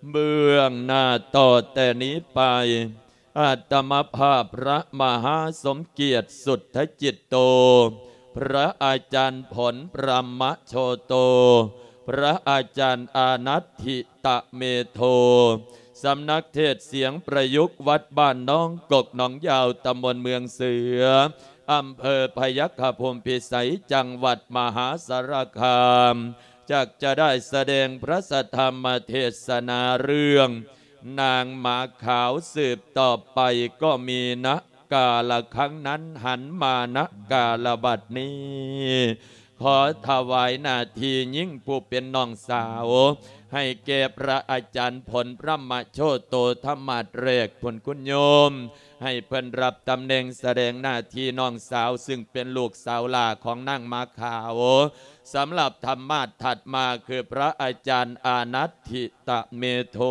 เบื้องหน้าต่อแต่นี้ไปอาตมาภาพพระมหาสมเกียรติสุทธจิตโตพระอาจารย์ผลปรมโชโตพระอาจารย์อานัตถิตะเมโทสำนักเทศเสียงประยุกต์วัดบ้านน้องกกหนองยาวตำบลเมืองเสืออำเภอพยัคฆภูมิพิสัยจังหวัดมหาสารคามจากจะได้แสดงพระสัทธรรมเทศนาเรื่องนางหมาขาวสืบต่อไปก็มีณกาลครั้งนั้นหันมาณกาลบัดนี้ขอถวายหน้าที่ยิ่งผู้เป็นน้องสาวให้แก่พระอาจารย์ผลพระมโชโตธรรมาเรกผลคุณโยมให้เพิ่นรับตำแหน่งแสดงหน้าที่น้องสาวซึ่งเป็นลูกสาวหลาของนางมาขาวสำหรับธรรมาสถัดมาคือพระอาจารย์อานัตถิตะเมโท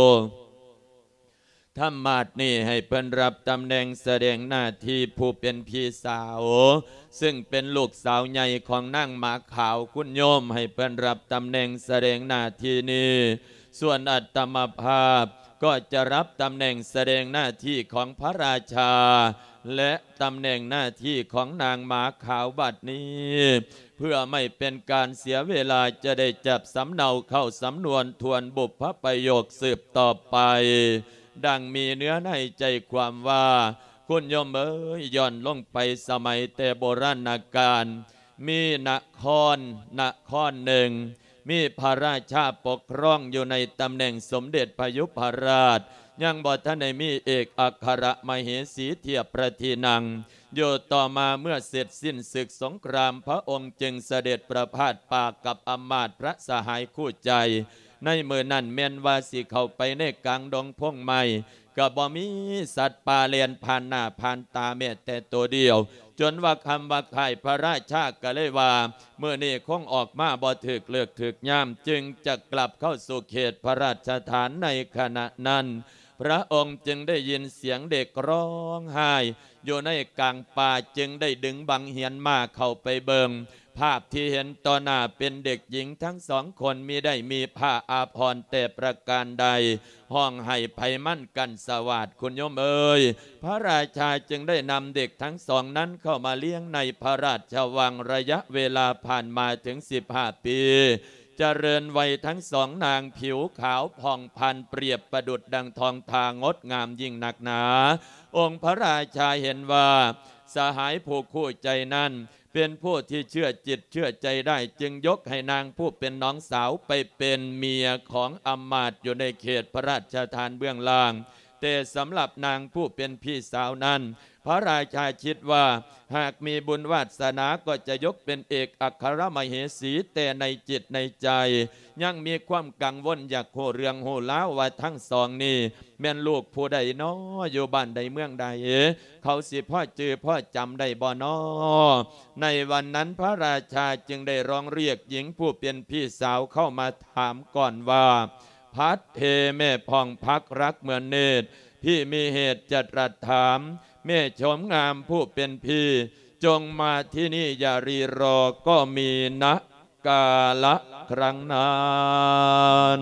ธรรมาสนี่ให้เพิ่นรับตำแหน่งแสดงหน้าที่ผู้เป็นพี่สาวซึ่งเป็นลูกสาวใหญ่ของนางหมาขาวคุณโยมให้เพิ่นรับตำแหน่งแสดงหน้าที่นี้ส่วนอาตมาภาพก็จะรับตำแหน่งแสดงหน้าที่ของพระราชาและตำแหน่งหน้าที่ของนางหมาขาวบัดนี้เพื่อไม่เป็นการเสียเวลาจะได้จับสำเนาเข้าสำนวนทวนบุพประโยคสืบต่อไปดังมีเนื้อในใจความว่าคุณโยมย้อนลงไปสมัยแต่โบราณกาลมีนครหนึ่งมีพระราชาปกครองอยู่ในตำแหน่งสมเด็จพยุพราชยังบ่ทันได้มีเอกอัครมเหสีเทียบพระที่นั่งอยู่ต่อมาเมื่อเสร็จสิ้นศึกสงครามพระองค์จึงเสด็จประพาสป่ากับอำมาตย์พระสหายคู่ใจในเมื่อนั้นแม้นว่าสิเข้าไปในกลางดงพงไม้ก็บ่มีสัตว์ป่าเลียนผ่านหน้าผ่านตาแม้แต่ตัวเดียวจนว่าคำว่าไข่พระราชาก็เลยว่าเมื่อนี้คงออกมาบ่ถึกเลือกถึกย่ำจึงจะกลับเข้าสู่เขตพระราชฐานในขณะนั้นพระองค์จึงได้ยินเสียงเด็กร้องไห้อยู่ในกลางป่าจึงได้ดึงบังเหียนมาเข้าไปเบิงภาพที่เห็นต่อหน้าเป็นเด็กหญิงทั้งสองคนมิได้มีผ้าอาภรณ์แต่ประการใดห้องให้ไพมั่นกันสวัสดิ์คุณโยมเอ๋ยพระราชาจึงได้นำเด็กทั้งสองนั้นเข้ามาเลี้ยงในพระราชวังระยะเวลาผ่านมาถึง15 ปีเจริญวัยทั้งสองนางผิวขาวผ่องพันเปรียบประดุจดังทองทางดงามยิ่งหนักหนาองค์พระราชาเห็นว่าสหายผู้คู่ใจนั้นเป็นผู้ที่เชื่อจิตเชื่อใจได้จึงยกให้นางผู้เป็นน้องสาวไปเป็นเมียของอำมาตย์อยู่ในเขตพระราชทานเบื้องล่างแต่สำหรับนางผู้เป็นพี่สาวนั้นพระราชาคิดว่าหากมีบุญวาสนาก็จะยกเป็นเอกอัครมเหสีแต่ในจิตในใจยังมีความกังวลอยากโหเรื่องโหล้าวว่าทั้งสองนี่แม่นลูกผู้ใดน้ออยู่บ้านใดเมืองใดเขาสิพ่อจือพ่อจำได้บ่น้อในวันนั้นพระราชาจึงได้ร้องเรียกหญิงผู้เป็นพี่สาวเข้ามาถามก่อนว่าพัดเทแม่พองพักรักเหมือนเนตรพี่มีเหตุจะตรัสถามแม่ชมงามผู้เป็นพี่จงมาที่นี่อย่ารีรอก็มีณกาละครั้งนั้น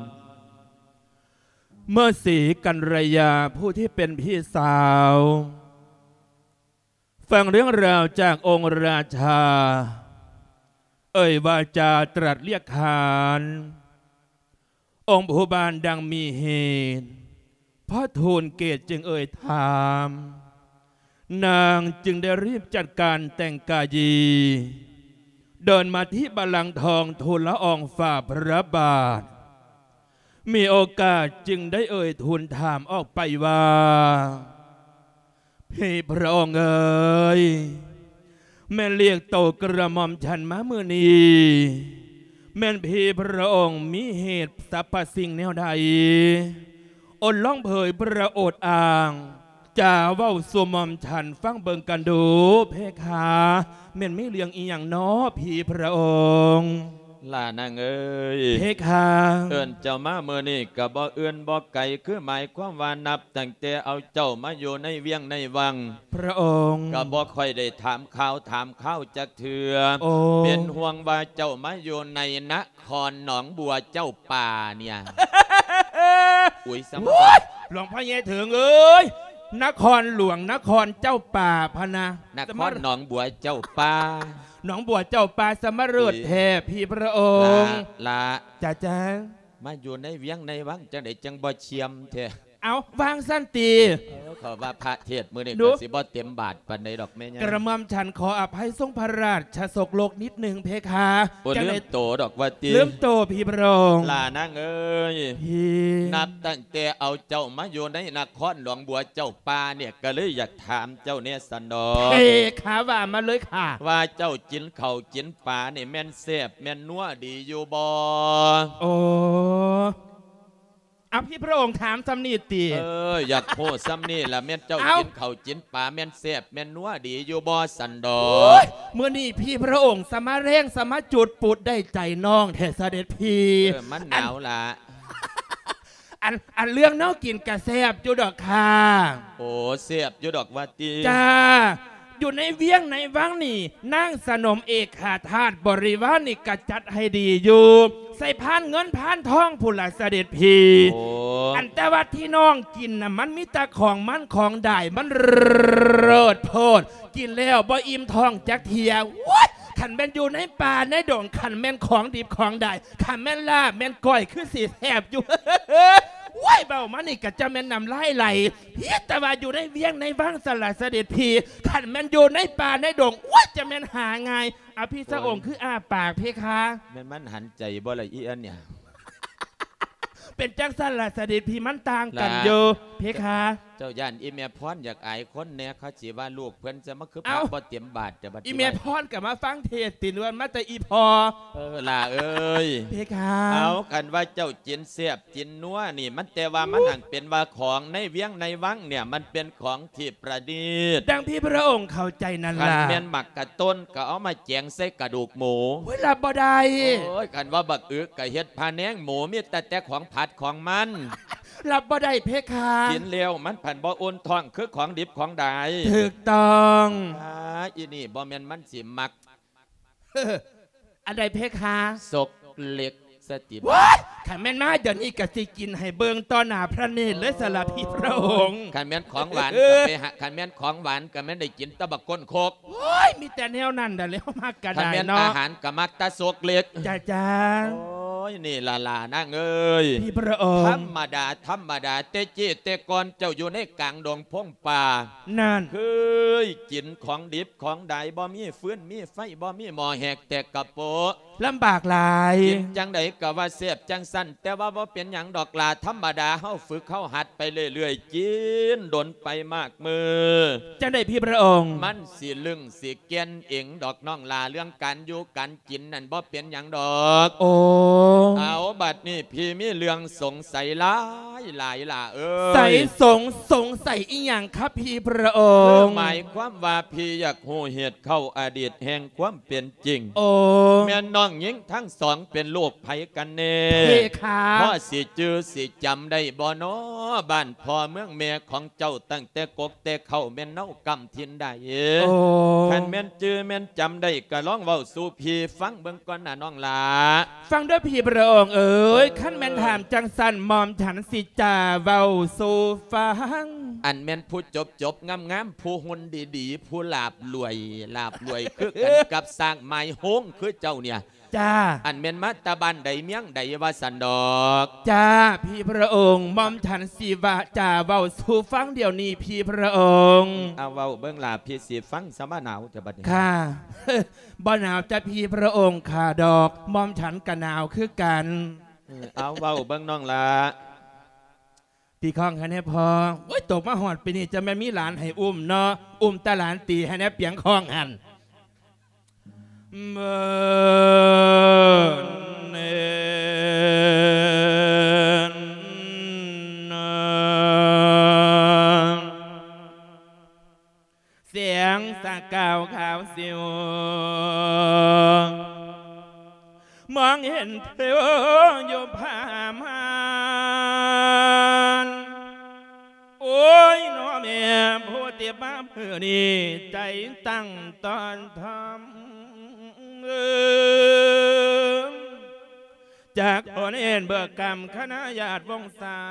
เมื่อศรีกัญญาผู้ที่เป็นพี่สาวฟังเรื่องราวจากองค์ราชาวาจาตรัสเรียกขานองค์ผู้บานดังมีเหตุพระทูลเกตจึงถามนางจึงได้รีบจัดการแต่งกายีเดินมาที่บัลลังก์ทองทูลละอองฝ่าพระบาทมีโอกาสจึงได้ทูลถามออกไปว่าพี่พระองค์แม่เรียกโตกระหม่อมฉันมาเมื่อนี้แม่นพี่พระองค์มีเหตุสรรพสิ่งแนวใดอดล่องเผยพระโอษฐ์อ่างจ่าเว้าสมอมฉันฟังเบิ่งกันดูเพคะแม่นไม่เลี้ยงอีหยังน้อพี่พระองค์ล่านางเพคะเอิ้นเจ้ามาเมื่อนี้กับบ่เอื้อนบ่ไก่คือหมายความว่านับตั้งแต่เอาเจ้ามาอยู่ในเวียงในวังพระองค์กับบ่ค่อยได้ถามข่าวจักเถื่อเป็นห่วงว่าเจ้ามาอยู่ในนครหนองบัวเจ้าป่าเนี่ยปุ๋ยสมโอ้ยหลวงพ่อเยถึงเอ้ยนครหลวงนครเจ้าป่าพนะนครหนองบัวเจ้าป่าหนองบัวเจ้าป่าสมฤทธิ์เทพพี่พระองค์ละจ้าจ้ามาอยู่ในเวียงในวังจังไดจังบ่เชียมเถอะเอาวางสั้นตีเขาว่าพระเทศมือนี่ก็สิบ่เต็มบาทปานใดดอกแม่ย่ากระหม่อมฉันขออภัยทรงพระราชโศกโลกนิดหนึ่งเพคะจังไดโตดอกว่าตีเริ่มโตพี่พระองค์ลานางเอ้ยนับตั้งแต่เอาเจ้ามาอยู่ในนครหลวงบัวเจ้าป่าเนี่ยก็เลยอยากถามเจ้าเนี่ยสันดอกเพคะว่ามาเลยค่ะว่าเจ้ากินข้าวกินปลาเนี่ยแม่นแซ่บแม่นนัวดีอยู่บ่โอ้เอาพี่พระองค์ถามซ้ำนี่ตีอยากโพซ้ำนี่ละแม่นเจ้ากินข้าวกินปลาแม่นแซ่บแม่นนัวดีอยู่บ่สันดอกเมื่อนี่พี่พระองค์สมาเร่งสมาจุดปุดได้ใจน้องเทเสด็จพี่มันหนาวละอันเรื่องน้องกินกระแซบจุดอกค่ะโอ้แซ่บจุดอกว่าตีจ้าอยู่ในเวียงในวังนี่นั่งสนมเอกขาธาตุบริวารนี่กระจัดให้ดีอยู่ใส่พานเงินพานทองผู้ละเสด็จพี่อันแต่ว่าที่น้องกินน่ะมันมีแต่ของมันของได้มันเลิศโพดกินแล้วบ่อิ่มท้องจักเทียขันแม่นอยู่ในป่าในดงขันแม่นของดิบของได้ขันแม่นลาบแม่นก้อยคือสีแสบอยู่ว้ายเบามันนี่ก็จะแม่นนำไล่ไหลเฮียแต่ว่าอยู่ในเวียงในบ้างสลัดเสด็จพีขันแม่นอยู่ในป่าในดงว้าจะแม่นหาไงอภิสองค์คืออ้าปากเพคะแม่นมันหันใจบ่ละอีอันเนี่ยเป็นจังสลัดเสด็จพีมันต่างกันอยู่เพคะเจ้าย่านอีเมียพรอยากอายคนเนี่ยเขาจีว่าลูกเพิ่นจะมาคือพระบ่เตรียมบาทจะบัดอีเมียพรกับมาฟังเทศตินวันมาแต่อีพอล่ะเอ้ยเพคะเอากันว่าเจ้าจินเสียบจินนัวนี่มันแต่ว่ามันหังเป็นว่าของในเวียงในวังเนี่ยมันเป็นของที่ประณีตดังพี่พระองค์เข้าใจนั่นล่ะกันเมียนหมักกระต้นก็เอามาแจงใส่กระดูกหมูเวลาบ่ได้โอ้ยกันว่าบักอึกกะเฮ็ดพาแนงหมูมีแต่ของผัดของมันรับบ่ได้เพคะกินเร็วมันผันบ่อุ่นท้องคือของดิบของใดถูกต้องอีนี่บ่แม่นมันสิมักอะไรเพคะศกเล็กสติขันแม่นมาเดี๋ยวนี้กะสิกินให้เบิ่งต่อหน้าพระเนตรและสลับพี่พระองค์ขันแม่นของหวานก็ไปหาขันแม่นของหวานก็แม่นได้กินตะบักก้นโคกโอ้ยมีแต่แนวนั้นแต่แล้วมากกระไดเนาะขันแม่นอาหารก็มักตะศกเล็กจ้านี่ลานั่งเอ้ยพี่พระองค์ธรรมดาเตจิเตกรเจ้าอยู่ในกลางดงพงป่านั่นคือกินของดิบของใดบ่มีฟื้นมีไฟบ่มีหม้อแหกแต่กระโปะลำบากหลายกินจังใดก็ว่าเสียบจังสั้นแต่ว่าบ่เป็นอย่างดอกลาธรรมดาเฮาฝึกเฮาหัดไปเรื่อยๆกินดนไปมากมือจังใดพี่พระองค์มันสิลึงสิเกียนเองดอกน้องลาเรื่องการอยู่การกินนั่นบ่เป็นอย่างดอกโอ้เอาบัดนี้พี่มีเรื่องสงสัยหลายล่ะใส่สงสัยอีหยังครับพี่พระองค์หมายความว่าพี่อยากหูเหตุเข้าอดีตแห่งความเป็นจริงโอ้แม่น้องหญิงทั้งสองเป็นลูกไผกันแน่พ่อสิจื้อสิจำได้บ่น้อบ้านพ่อเมืองแม่ของเจ้าตั้งแต่กกแต่เข้าแม่นเน่ากำทินได้คันแม่นจื้อแม่นจำได้ก็ร้องเว้าสู่พี่ฟังเบิ่งก่อนน่ะน้องหลาฟังด้วยพี่พระองค์เอ๋ยขั้นแม่นถามจังสันมอมฉันสิจ่าเว้าสู่ฟังอันแม่นผู้จบงามผู้หุ่นดีผู้ลาบรวยคือกันกับสร้างไม้โฮงคือเจ้าเนี่ยจ้าอันเมนมาตาบันใดเมียงใดว่าสันดอกจ้าพี่พระองค์มอมฉันสีวะจ่าเว้าสู่ฟังเดี๋ยวนี้พี่พระองค์เอาเว้าเบื้องลาพี่สีฟังสมาหนาวจะบัดนี้ค่ะบ่หนาวจะพี่พระองค์ค่ะดอกมอมฉันกะหนาวคือกันเอาเว้าเบื้องน้องละตีข้องให้แน่พอโอ้ยตกมาหอดปีนี้จะไม่มีหลานให้อุ้มเนาะอุ้มตาหลานตีให้แน่เปียงข้องหันเมื่เสียงสะกาวขาวสิวมองเห็นเธออยู่ผ่ามานโอ้ยน้อแม่ผู้เตียบ้าเพื่อนี่ใจตั้งตอนทำใจจากคนเอ็นเบิกกรรมคณะญาติวงศา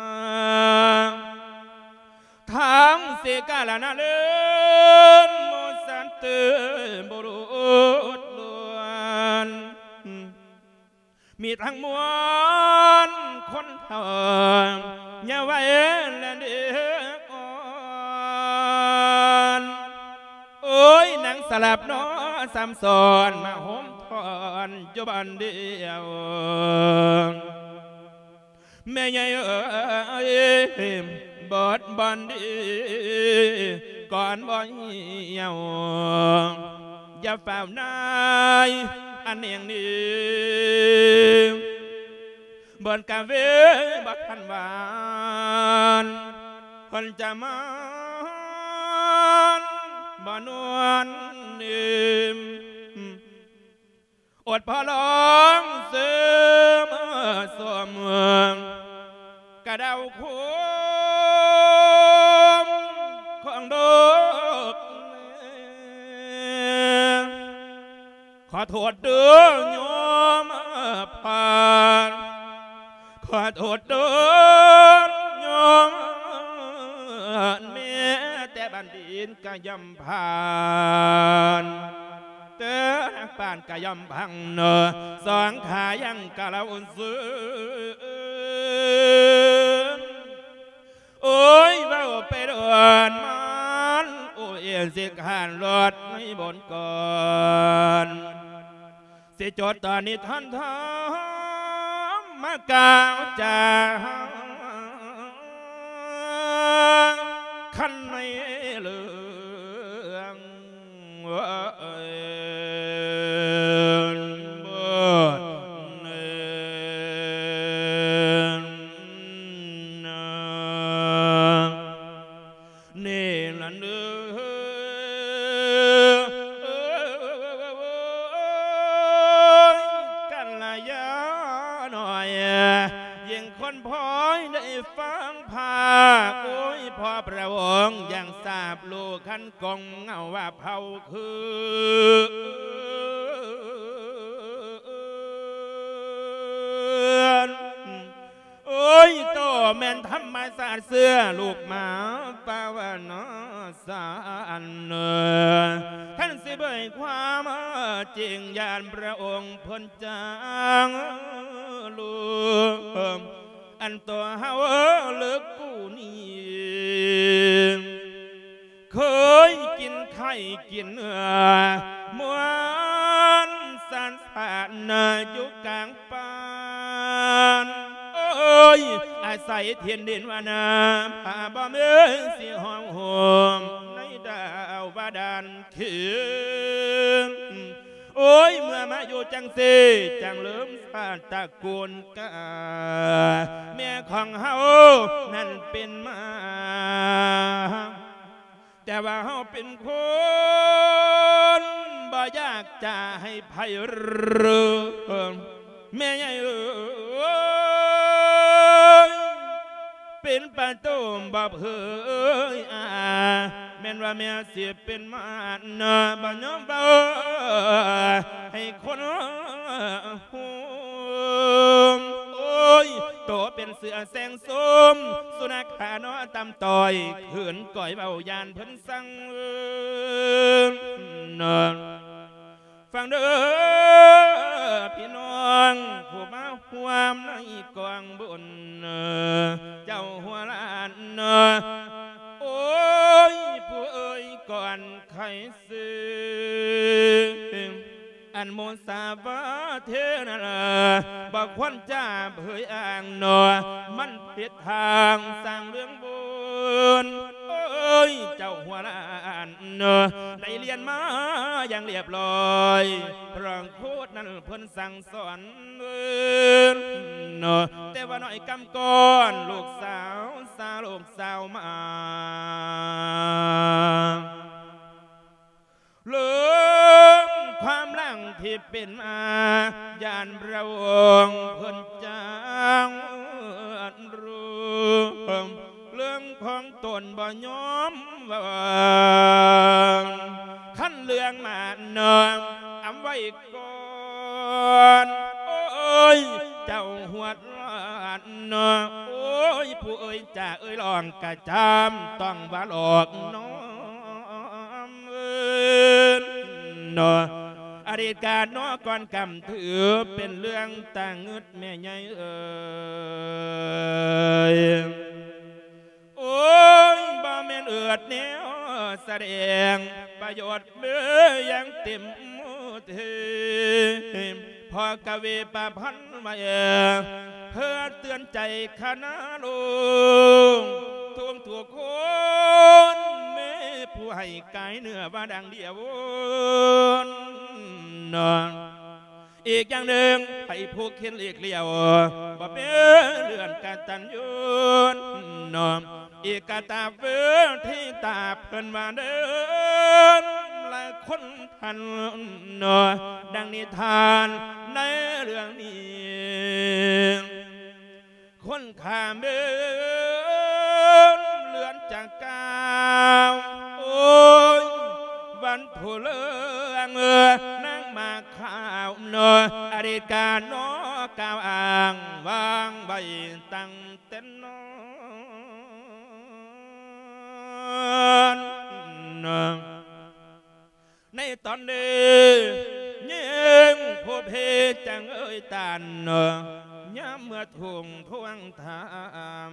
ทั้งเสกาลนาเลื่อนมุสันตือบุรุษล้วนมีทั้งมวลคนทองเยาวัยและเด็กอ่อนโอ้ยนางสลับน้อซ้ำซ้อนมาห่มทอนจุบันเดียวแม่ใหญ่เอ้ยบอดบันดีก่อนบ่เหี่ยวอย่าเฝ้านายอันเองนี้บนกาเวบักทันหวานคนจะมาบ่นวลนิ่มอดพอลองเสมสวมกระเดาคุ้มของดอกขอโทษเด้อโยมผ่านขอโทษเด้อโยมแม่แต่บันดินก็ย่ำผ่านเต้อป่านก็ย่ำพังเนอสองขายังกะเราซื้อโอ้ยเบาไปเดินมันโอ้ยเสียขานรถในบนก่อนเสียจดตอนนี้ท่านทำมากล่าวจาขันในเรื่องพระองค์ยังทราบลูกขันกงเอาว่าเผาคือโอ้ยโตแม่นธรรมศาสตร์เสื้อลูกมาปาวานสานเนท่านสิเบิกความจริงญาณพระองค์พ้นจางลูกอันตัวเฮาเลิกกูนี่เคยกินไข่กินเนื้อมวนสันสานอยู่กลางป่านเอ้ยอาศัยเทียนดินวานาป่าบ่เมื่อสิห้องโฮมในดาวบาดาลคืนโอ้ยเมื่อมาอยู่จังสีจังเริ่มสาตะกูลกาแม่ของเฮานั่นเป็นมาแต่ว่าเฮาเป็นคนบ่อยากจะให้ไผรู้แม่ใหญ่เอ้ยเป็นปะตูมบ่เผยแม่นว่าแม่เสียเป็นมาเนาะบ่ยอมเบาให้คนหูโอ้ยโตเป็นเสือแสงส้มสุนัขขาเนาะตำต่อยขืนก่อยเบายานเพิ่นสั่งเนาะฟังเด้อพี่น้องผู้มาห่วมในกองบุญเจ้าหัวล้านเนาะโอ้ยผู้เอ่ยก่อนใครซื้ออันโมสาวาเทนะบอกควันจ้าเผยอ่างหนอมันผิดทางสร้างเรื่องบุญเอ้ยเจ้าหัวล้านเนอได้เรียนมาอย่างเรียบร้อยพระองค์พูดนั้นเพิ่นสั่งสอนเนอแต่ว่าน้อยกำก้อนลูกสาวลูกสาวมาเริ่มความหลังที่เป็นมาญาณพระองค์เพิ่นจางรู้เรื่องของตนบ่ยอมว่าขั้นเรื่องมาเนออำไว้ก่อนโอ้ยำนอโอ้ยผู้เอ้ยจ่าเอ้ยลองกะจำต้องว่าหลอกน้อมนออดีตการน้อก่อนกำถือเป็นเรื่องต่างงึดแม่ใหญ่เอ้ยโอ้ยบ่แม่นเอือดแนวแสดงประโยชน์เบื่อยังเต็มเทพอกวีประพันธ์มาเพื่อเตือนใจคณะลุงทวงถูกคนแม่ผู้ให้กายเนื้อว่าดังเดียวนอนอีกอย่างหนึ่งให้ผู้เขียนเลียกเลี้ยวบ่เป็นเรื่องการตันยุนนอนอีกกาตาเฟื่องที่ตาเพิ่นว่าเดินและคนทันนอดังนิทานในเรื่องนี้คนข้ามเดินเลือนจากกาวโอ้ยวันผู้เลืองนั่งมาข้าวนออดีตการนอกาวอ่างวางใบตั้งเต้นนอในตอนนี้ยิ่งผู้เพจังเอ้ยตานย้ำเมื่อทุ่งทวงถาม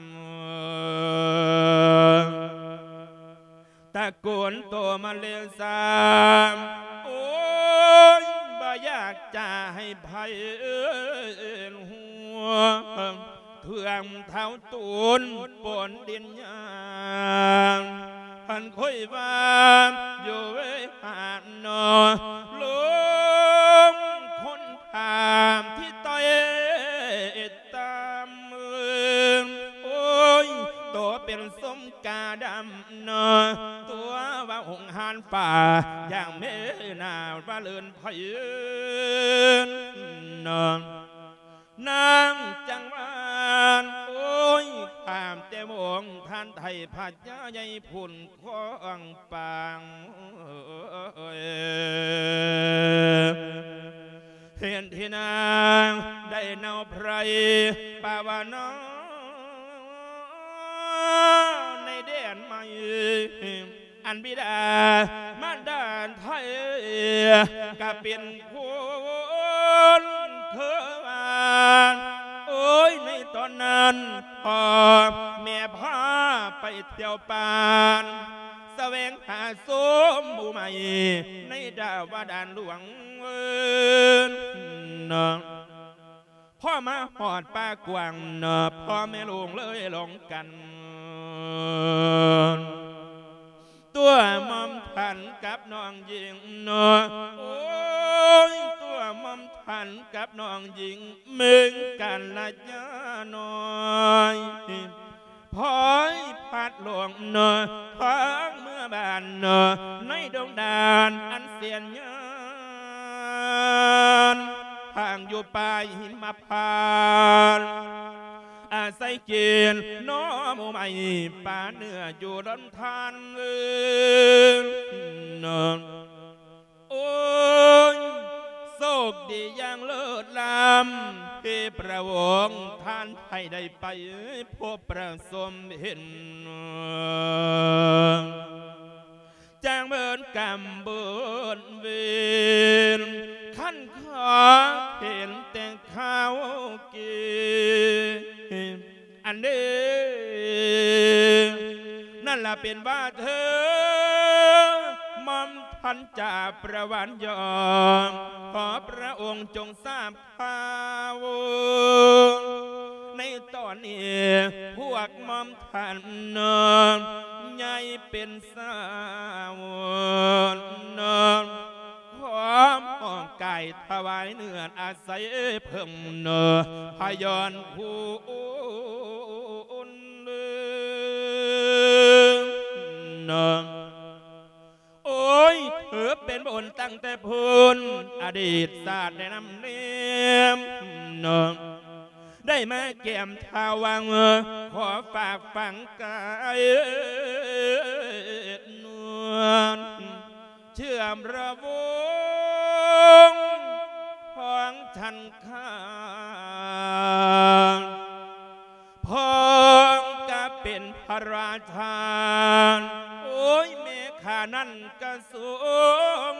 ตะโกนโตมาเลวสามโอ้ยบ่อยากจะให้ภัยหัวเพื่อมเท้าตูนปนดินยางพันคุยว่าอยู่เวหานนอลุงคนถามที่ต่อยตามโอ้ยตัวเป็นสมกาดำนอตัวว่าหงหานป่าอย่างเมนาว่าเลื่อนพยืนนอนางจังหวานโอ้ยตามแต่มองท่านไทยผัดยาใหญ่พุ่นของปางเห็นที่นางได้เนาไพรปาวานอในแดนใหม่อันบิดามารดาไทยก็เป็นคนเคยโอ้ยในตอนนั้นพ่อแม่พาไปเที่ยวป่านแสวงหาสมบูใหม่ในดาวดานหลวงพ่อมาหอดป่ากวางพ่อแม่ลุงเลยลงกันตัวมอมทันกับน้องหญิงโอ้ยตัวมอมทันกับน้องหญิงเหมือนกันละจ้าน้อยพอยพัดหลวงพังเมื่อบานในดงดานอันเสียนยานทางอยู่ปลายหิมพานต์อาศัยกินน้อมใหม่ป่าเนื้ออยู่ดอนทานโอ้ยโชคดีอย่างเลิศล้ำที่พระวงศ์ท่านให้ได้ไปพบประสมเห็นจางเบินกำเบินเวนขั้นขาเห็นแต่ข้าวกีอันเด้นั่นล่ะเป็นว่าเธอมอมทันจ่าประวันยอมขอพระองค์จงทราบข่าวในตอนนี้พวกมอมทันใหญ่เป็นสาวความอ่อนกายถวายเนื้ออาศัยเพิ่มพยอนผู้โอ้ยเธอเป็นบุญตั้งแต่พูนอดีตศาสตร์ได้นำเนียมได้มาแก้มทาวังขอฝากฝังกายนวลเชื่อมระวงของฉันข้าของก็เป็นพระราชาโอ้ยแม่ข้านั่นก็สูง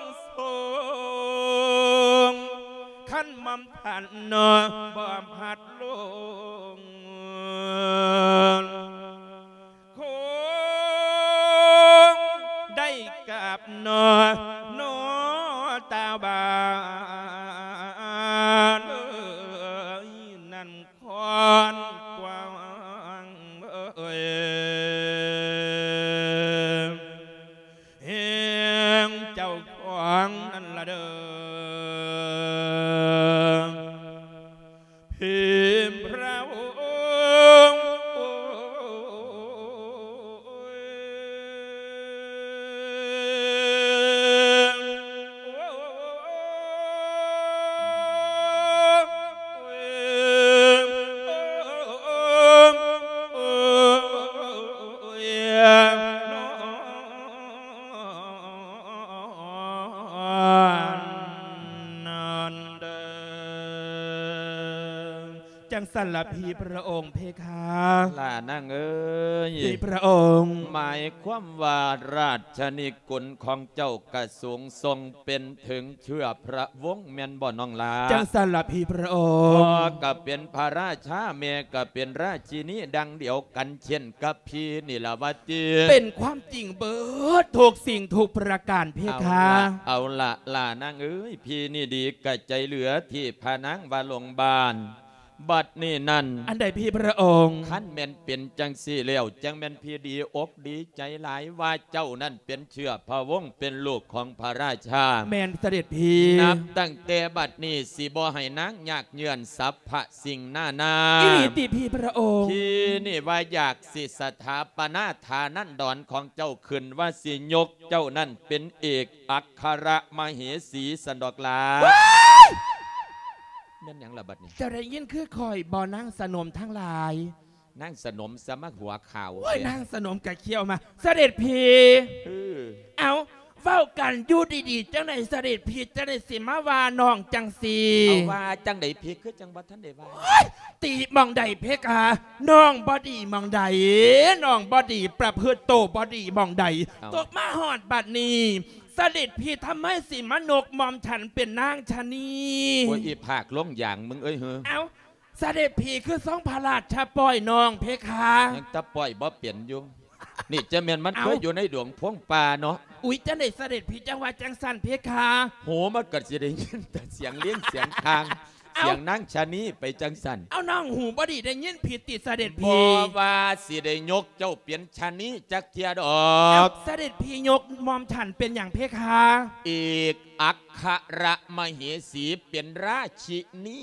ขั้นมั่มทันนอบ่พัดลงคงได้กับนอนอตาบานนั่นคอนกว้างเฮียงเจ้าของนั่นละเด้อพิมพ์พระองค์จังสันละพีพระองค์เพคะล่านั่งเอ้ยพีพระองค์หมายความว่าราชนิกุลของเจ้ากระสูงทรงเป็นถึงเชื่อพระวงศ์แม่นบ่น้องลาจังสันละพีพระองค์พ่อก็เป็นพระราชาแม่ก็เป็นราชินีดังเดียวกันเช่นกับพี่นี่ละวะจีเป็นความจริงเบิดทุกสิ่งทุกประการเพคะเอาละล่านั่งเอ้ยพี่นี่ดีกะใจเหลือที่พระนางวาลงบานบัดนี่นั่นอันใดพี่พระองค์ขั้นแม่นเป็นจังสี่แล้วจังแม่นพี่ดีอกดีใจหลายว่าเจ้านั่นเป็นเชื้อพระวงศ์เป็นลูกของพระราชาแม่นเสด็จพี่นับตั้งแต่บัดนี้สิบ่ให้นางยากเยือนสัพพะสิ่งหน้านาอิริติพี่พระองค์ที่นี่ว่าอยากสิสถาปนาฐานันดรของเจ้าขึ้นว่าสิยกเจ้านั่นเป็นเอกอัครมเหสีสันดอกลานั่นยังระบัดนี่จะได้ยินคือคอยบ่อนั่งสนมทั้งหลายนั่งสนมสมักหัวข่าวนั่งสนมกะเคี้ยวมาเสด็จพีเอาเฝ้ากันอยู่ดีๆจังไหนเสด็จพีจังไหนสิมาว่าน้องจังสีเอาว่าจังไหนพีคือจังบัดท่านเดว่าตีมองใดเพกาน้องบอดีมองใดน้องบอดีประพฤติโตบอดีมองใดตกมาหอดบัดนี้เสด็จพี่ทำไมสิมนกมอมฉันเป็นนางชะนีโอ้ยอีผากล้มอย่างมึงเอ้ยเฮ้เอาเสด็จพี่คือสองพระราชาปล่อยน้องเพคะยังตะปล่อยบ่เปลี่ยนอยู่นี่จะเมียนมันเคยอยู่ในดวงพวงป่าเนาะอุ๊ยจังได้เสด็จพี่จังหวัดจังสันเพคะโหมันเกิดสิได้ยินแต่เสียงเลี้ยงเสียงทางเสียงนั่งชะนี้ไปจังสันเอาน้องหูบดีได้ยินผิดติดเสด็จพี่บอกว่าสิได้ยกเจ้าเปลี่ยนชะนี้จักเทียดอกเสด็จพี่ยกมอมฉันเป็นอย่างเพคะเอกอัครมเหสีเป็นราชินี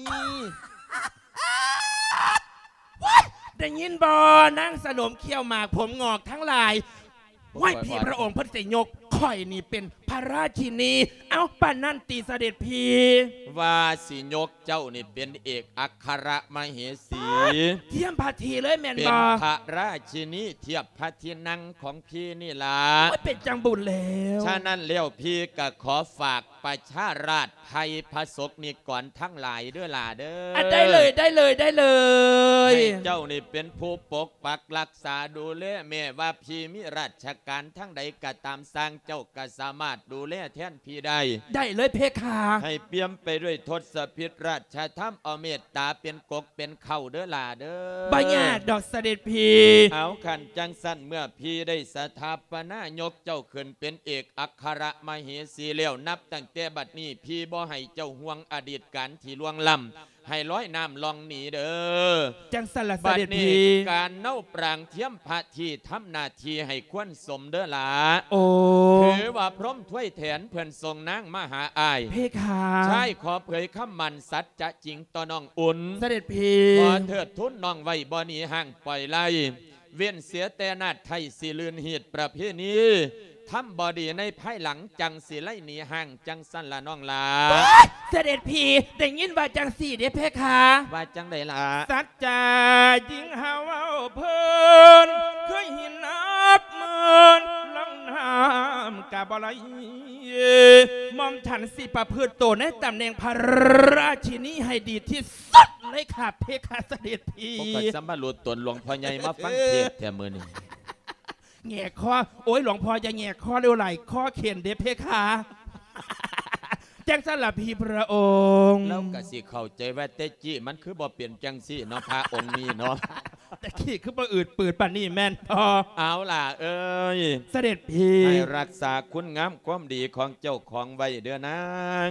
ได้ยินบอนั่งสนมเขี้ยวหมากผมงอกทั้งหลายไหวพี่พระองค์พระเสยกข่อยนี่เป็นพระราชินีเอาปานนั่นตีเสด็จพี่ว่าสิยกเจ้านี่เป็นเอกอัครมเหสีเทียมพระทีเลยแม่นบอเป็นพระราชินีเทียบพระที่นั่งของพี่นี่ล่ะเป็นจังบุญแล้วฉะนั้นเลี้ยวพี่ก็ขอฝากประชาราชไทยพระศกนิกรทั้งหลายด้วยล่ะเด้อได้เลยได้เลยได้เลยเจ้านี่เป็นผู้ปกปักรักษาดูแลแม่ว่าพี่มีราชการทั้งใดก็ตามสร้างเจ้าก็สามารถดูแลแทนพี่ได้ได้เลยเพคะให้เปี่ยมไปด้วยทศพิธราชธรรมเอาเมตตาเป็นกกเป็นเข่าเด้อล่ะเด้อบัญญัติดอกเสด็จพี่เอาขันจังสั้นเมื่อพี่ได้สถาปนายกเจ้าขึ้นเป็นเอกอัครมเหสีแล้วนับตั้งแต่บัดนี้พี่บ่ให้เจ้าห่วงอดีตการที่ล่วงล้ำให้ร้อยน้ำลองหนีเด้อจังสละเสด็จพี่การเน่าปรางเทียมพระที่ทำนาทีให้ควรสมเด้อล่ะโอ้ถือว่าพร้อมถ้วยแถนเพื่อนทรงนางมหาอายเพคะใช่ขอเผยคำมันสัจจะจริงต่อน้องอุ่นเสด็จพี่ขอเถิดทุนน้องไว้บ่หนีห่างปล่อยไล่เว้นเสียแต่นาฏไทยสิลืนเหตุประเพณีทำบอดีในภายหลังจังสีไล่หนีห่างจังสั้นละน้องลาเสด็จพี่ได้ยินว่าจังสี่เด้เพคะว่าจังได้ละสัจจะยิงหาว่าเพิ่นเคยหินนับเมินลังน้ำกาบอะไรมอมฉันสิประพฤติโตในตำแหน่งพระราชินีให้ดีที่สุดเลยค่ะเพคะเสด็จพี่ปกติสัมมาหลุดตนหลวงพ่อใหญ่มาฟังเทศแถมมือนี่แง่ข้อโอ้ยหลวงพ่อจะแง่ข้อเร็วไหลข้อเขียนเด้เพคะแจ้งสลับพีพระองค์แล้วก็สิเข้าใจว่าเตจิมันคือบ่เปลี่ยนจังซี่เนาะพระองค์นี้เนาะแต่ขี้คือบ่อืดปืดป่านนี่แม่นพอเอาล่ะเอ้ยเสด็จพี่ให้รักษาคุณงามความดีของเจ้าของไว้เด้อนาง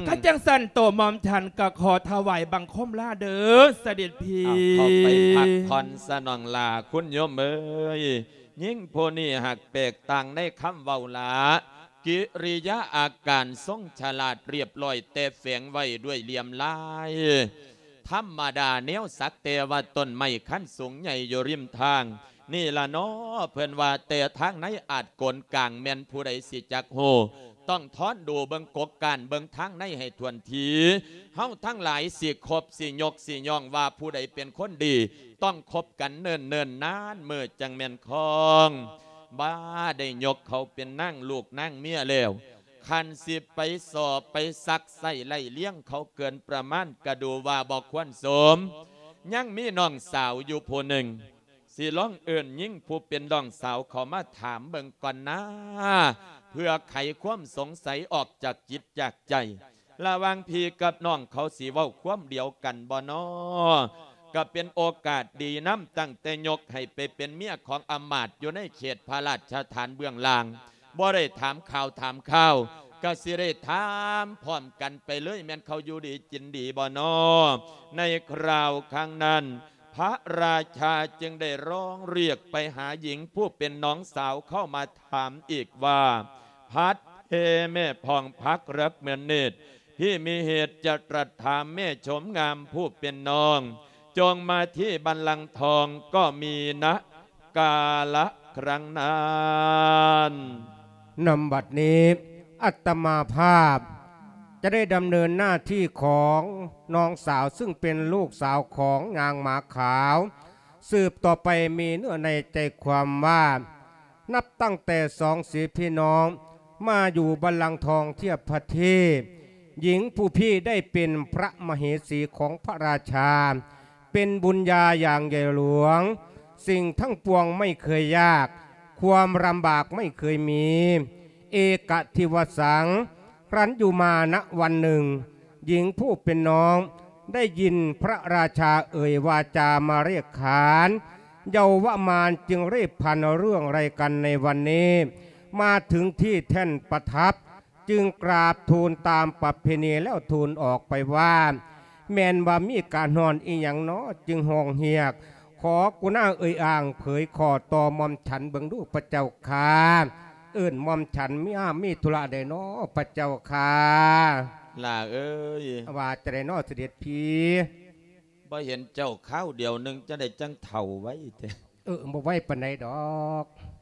ก็จังสันโตมอมฉันก็ขอถวายบังคมลาเด้อเสด็จพี่เอาเข้าไปพักผ่อนสนองลาคุณโยมเอ้ยยิ่งผู้นี้หักแปลกต่างในคำเว้าลากิริยาอาการทรงฉลาดเรียบร้อยแต่แฝงไว้ด้วยเหลี่ยมลายธรรมดาเนียวสักแต่ว่าต้นไม้ขั้นสูงใหญ่อยู่ริมทางนี่ละเนาะเพื่อนว่าแต่ทางไหนอาจกลกลางแม่นผู้ใดสิจักโหต้องท้อนดูเบิงกกการเบิงทางในให้ทวนทีเฮาทั้งหลายสิคบสิยกสิย่องว่าผู้ใดเป็นคนดีต้องคบกันเนิ่นนานเมื่อจังแม่นคองบ้าได้ยกเขาเป็นนั่งลูกนั่งเมียแล้วคันสิไปสอบไปซักใส่ไล่เลี้ยงเขาเกินประมาณกระดูว่าบอกควรสมยังมีน้องสาวอยู่ผู้หนึ่งสิร้องเอิ่นยิ่งผู้เป็นน้องสาวเขามาถามเบิ่งก่อนนะเพื่อไขความสงสัยออกจากจิตจากใจระหว่างพี่กับน้องเขาสิเว้าความเดียวกันบ่น้อก็เป็นโอกาสดีน้ำตั้งแต่ยกให้ไปเป็นเมียของอำมาตย์อยู่ในเขตพระราชฐานเบื้องล่างบ่ได้ถามข่าวก็สิได้ถามพร้อมกันไปเลยแม่นเขาอยู่ดีจินดีบ่น้อในคราวครั้งนั้นพระราชาจึงได้ร้องเรียกไปหาหญิงผู้เป็นน้องสาวเข้ามาถามอีกว่าพัดเฮแม่พองพักรักเหมือนเนตรที่มีเหตุจะตรัสถามแม่ชมงามผู้เป็นน้องจงมาที่บัลลังก์ทองก็มีนะกาละครั้งนั้นนำบัดนี้อัตมาภาพจะได้ดำเนินหน้าที่ของน้องสาวซึ่งเป็นลูกสาวของนางหมาขาวสืบต่อไปมีเนื้อในใจความว่านับตั้งแต่สองสีพี่น้องมาอยู่บัลลังก์ทองเทียบพระเทพหญิงผู้พี่ได้เป็นพระมเหสีของพระราชาเป็นบุญญาอย่างใหญ่หลวงสิ่งทั้งปวงไม่เคยยากความลำบากไม่เคยมีเอกทิวสังครั้นอยู่มาณวันหนึ่งหญิงผู้เป็นน้องได้ยินพระราชาเอ่ยวาจามาเรียกขานเยาวมารจึงรีบพันเรื่องอะไรกันในวันนี้มาถึงที่แท่นประทับจึงกราบทูลตามประเพณีแล้วทูลออกไปว่าแม่นว่ามีการนอนอีหยังเนาะจึงห้องเฮียกขอกุณาเอ่ยอ่างเผยขอต่อมอมฉันเบิ่งดูพระเจ้าค่ะเอิ่นมอมฉันมีธุระใดเนาะพระเจ้าค่ะล่าเอ้ยว่าจะได้เนาะเสด็จพี่บ่เห็นเจ้าข้าวเดียวนึงจะได้จังเถ่าไว้เถอะบ่ไว้ปานใดดอก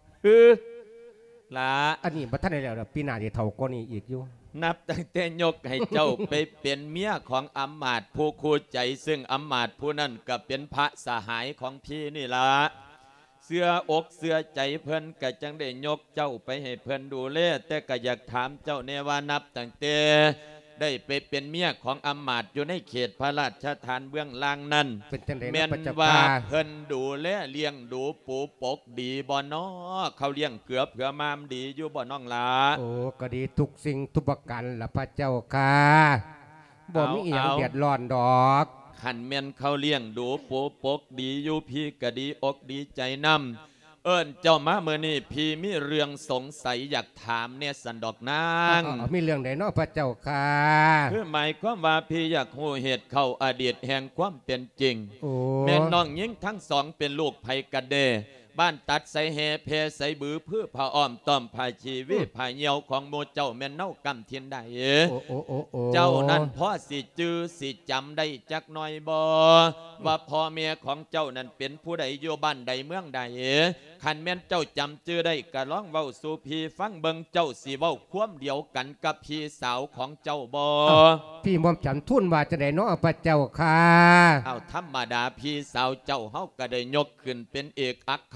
ล่ะอันนี้บ่ทันได้แล้วปีหน้าสิเฒ่ากว่านี้อีกอยู่นับตั้งแต่ยกให้เจ้าไปเป็นเมียของอำมาตย์ผู้คู่ใจซึ่งอำมาตย์ผู้นั้นก็เป็นพระสหายของพี่นี่ล่ะเสื้ออกเสื้อใจเพิ่นก็จังได้ยกเจ้าไปให้เพิ่นดูแลแต่ก็อยากถามเจ้าแน่ว่านับตั้งแต่ได้ไปเป็นเมียของอำมาตย์อยู่ในเขตพระราชฐานเบื้องล่างนั้นแม่นว่าเพิ่นดูแลเลี้ยงดูปูปกดีบ่น้อเขาเลี้ยงเกือบเผื่อมามดีอยู่บ่น้องล่ะโอ้ก็ดีทุกสิ่งทุกประการล่ะพระเจ้าค่ะบ่มีอีหยังเดือดร้อนดอกขันแม่นเขาเลี้ยงดูปูปกดีอยู่พี่ก็ดีอกดีใจนำเจ้ามาเมื่อนี้พี่มีเรื่องสงสัยอยากถามเนี่ยสันดอกนางมีเรื่องใดเนาะพระเจ้าค่ะคือหมายความว่าพี่อยากรู้เหตุเข้าอดีตแห่งความเป็นจริงแม่น้องยิ่งทั้งสองเป็นลูกไผกันเดบ้านตัดใส่แห่เพใส่บือเพื่อผ้าอ้อมต้อมผ้าชีวิผ้าเหี่ยวของโมเจ้าแม่นเน่ากำเทียนได้เจ้านั้นพ่อสิจื้อสิจำได้จักหน่อยบ่ว่าพ่อเมียของเจ้านั้นเป็นผู้ใดอยู่บ้านใดเมืองใดขันแม่นเจ้าจำจื้อได้ก็ร้องเว้าสู่พี่ฟังเบิ่งเจ้าสิเว้าความเดียวกันกับพี่สาวของเจ้าบ่พี่มอมฉันทุ่นว่าจะได้เนาะพระเจ้าค่ะเอาธรรมดาพี่สาวเจ้าเฮาก็ได้ยกขึ้นเป็นเอกอัคร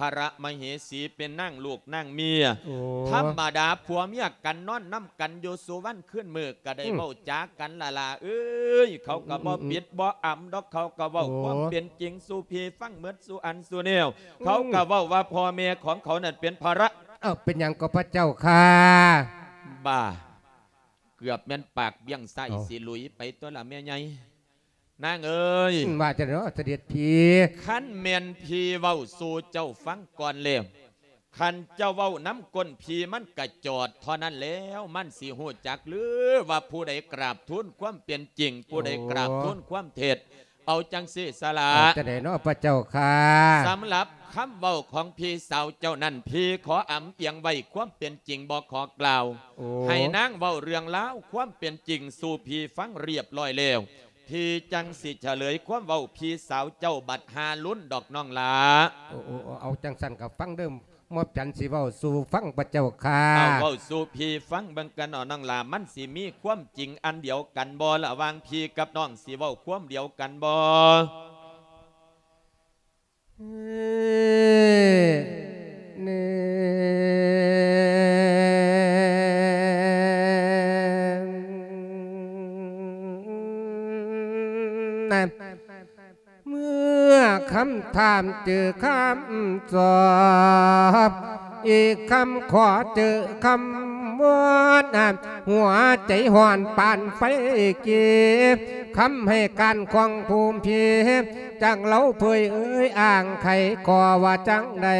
ระมเหสีเป็นนั่งลูกนั่งเมียโอ้ธรรมดาผัวเมียกันนอนน้ำกันอยู่สุวรรณขึ้นมือก็ได้เว้าจากันละเอ้ยเขาก็บ่ปิดบ่อ่ำดอกเขาก็เว้าความเป็นจริงสู่พี่ฟังเหมือนสู่อันสู่แนวเขาก็เว้าว่าพ่อแม่ของเขานั่นเป็นภาระเป็นอย่างก็พระเจ้าค่ะบ้าเกือบแม่นปากเบี้ยงไส้สิลุยไปตัวละแม่ใหญ่นางเอ้ยว่าจะเนาะเสด็จพีขันแม่นพีเว้าสู่เจ้าฟังก่อนแล้วขันเจ้าเว้าน้ำก้นพีมันกระจอดเท่านั้นแล้วมันสิหูจักหรือว่าผู้ใดกราบทูลความเป็นจริงผู้ใดกราบทูลความเท็จเอาจังสิสละจะได้เนาะพระเจ้าค่ะสำหรับคำเว้าของพี่สาวเจ้านั่นพี่ขออำเอียงไว้ความเป็นจริงบอกขอกล่าวโอ้ให้นางเว้าเรื่องแล้วความเป็นจริงสู่พี่ฟังเรียบร้อยแล้วพี่จังสิเฉลยความเว้าพี่สาวเจ้าบัดหาลุ้นดอกน้องลาโอ้เอาจังสันกับฟังเดิมมอบจันสิเว้าสู่ฟังพระเจ้าค่ะเอาเว้าสู่พี่ฟังเบิ่งกันน้องลามันสิมีความจริงอันเดียวกันบ่ระหว่างพี่กับน้องสิเว้าความเดียวกันบ่เมื่อคำถามเจอคำตอบอีกคำขอเจอคำวอนหัวใจห่อนปานไฟเก็บคำให้การควงภูมิเพียบจังเล่าเผยอ่างไขก่อว่าจังใด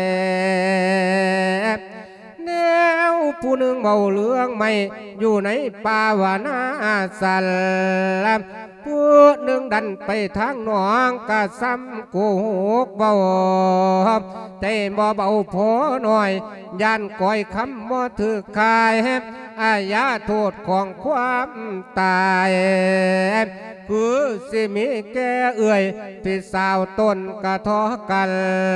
แนวผู้หนึ่งเบาเรื่องไม่อยู่ในป่าวานาสัลผู้หนึ่งดันไปทางหนองกะซ้ำกูหกเบาแต่บ่เบาพอหน่อยยันก้อยคำบ่ถือคายอาญาโทษของความตายคือสิมีแก่เอื่อยพี่สาวต้นกะทอกัน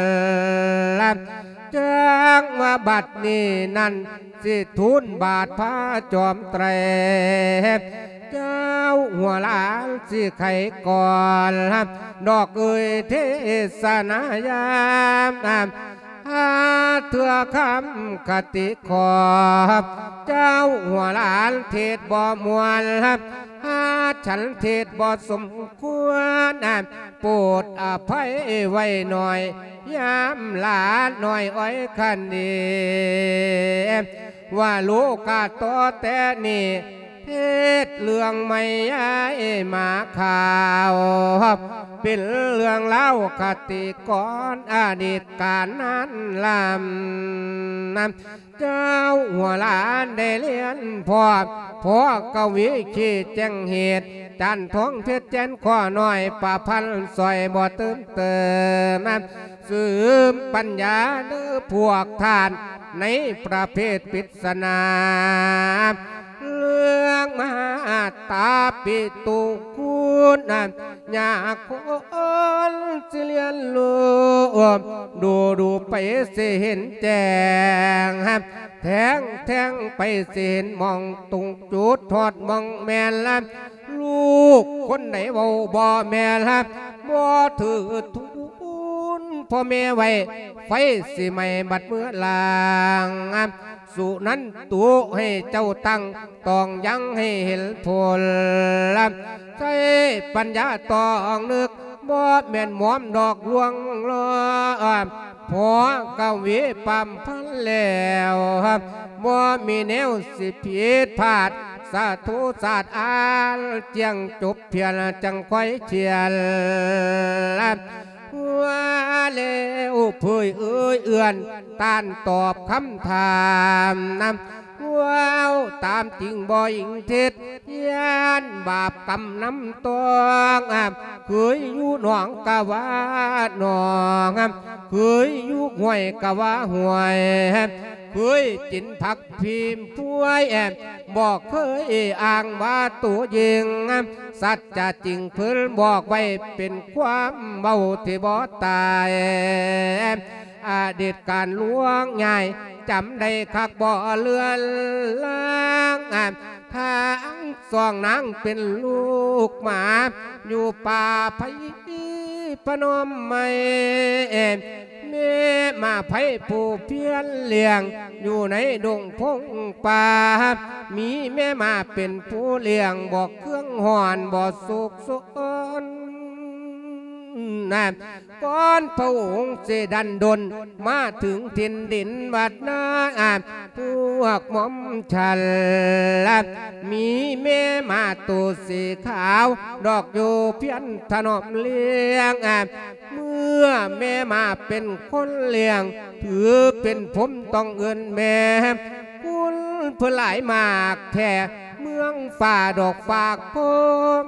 จังว่าบัดนี้นั่นสิทุนบาทพระจอมไตรเจ้าหัวหลานสิไข่ก่อนดอกเทศนายามหาเถื่อคำคติขอบเจ้าหัวหลานเทศบ่มวลหาฉันเทศบ่สมควรโปรดอภัยไว้หน่อยยามหลานหน่อยอ้อยคันดีว่าลูกกาต่อแต่นี่เทศเรื่องไม่ย้ายมาข่าวเป็นเรื่องเล่าคติก่อนอดีตการนั้นลำเจ้าหัวหลานได้เรียนพ่อกวีขีดแจ้งเหตุจันท้องเพชรแจนข้อน้อยป่าพันซอยบ่เติมสืบปัญญาเนื้อพวกทานในประเภทปริศนาเรื่องมหาตาปิตุคุณอยากคนสิเลียนรู้ดูไปสิเห็นแจ้งแทงไปสิเห็นมองตุงจุดทอดมองแม่ละลูกคนไหนเบาบ่แม่ละบ่ถือทุนพ่อแม่ไว้ไฟสิไม่บัดเมื่อลางสุนั้นตัวให้เจ้าตั้งต้องยังให้เห็นผลใช้ปัญญาต้องนึกบ่แม่นหมอมดอกลวงล้อพอกวีปั๊มพันแล้วบ่มีแนวสิผิดพลาดสาธุศาสตร์อ่านเจียงจบเพียรจังค่อยเชียรว่าแล้วเผยเอื้อนต้านตอบคำถามว้าวตามจริงบ่อิงเท็จยานบาปกรรมน้ำตองเคยอยู่หนองกะว่าหนองเคยอยู่ห้วยกะว่าห้วยเคยจินผักพิมพ์ป่วยบอกเคยอ้างว่าตัวยิงสัจจะจริงเพิ่นบอกไว้เป็นความเบาที่บ่ตายอดีตการล่วงง่ายจำได้คักบ่เลือนล้างทางสองนางเป็นลูกหมาอยู่ป่าไผ่พนมไม่แม่มาไผ่ผู้เพียนเลี้ยงอยู่ในดงพงป่ามีแม่มาเป็นผู้เลี้ยงบอกเครื่องหอนบอกสุกสนก่อนพระองค์เสดันดนมาถึงถิ่นดินวัดนาพวกหม่อมฉันมีแม่มาตัวสีขาวดอกอยู่เพียนถนอมเลี้ยงเมื่อแม่มาเป็นคนเลี้ยงถือเป็นผมต้องเอินแม่คุณเพื่อหลายมากแท่เมืองฝ่าดอกฝากผม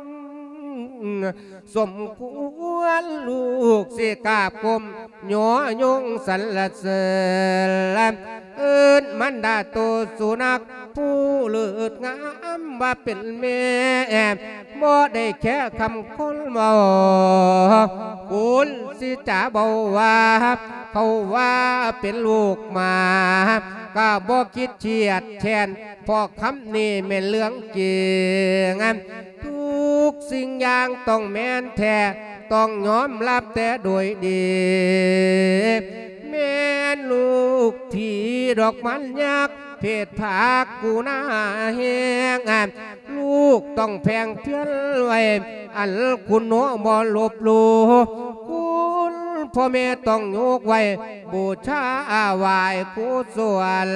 สมควรลูกสิกาบกลมหยอยงสรรเสริญเอิ้นมันดาโตสุนัขผู้เลือดงามว่าเป็นแม่บ่ได้แค่คำคนเมาคุณสิจ๋าเบาว่าเขาว่าเป็นลูกมาก็บ่คิดเฉียดแทนพอคำนี้แม่นเรื่องจริงทุกสิ่งอย่างต้องแม่นแท้ต้องยอมรับแต่โดยดีแม่นลูกที่ดอกมันยักเพศภาคกูน่าแหงลูกต้องแพงเพี้ยนไว้อันคุณโนบ่ลบลูคุณพ่อแม่ต้องยกไว้บูชาไหว้กุศล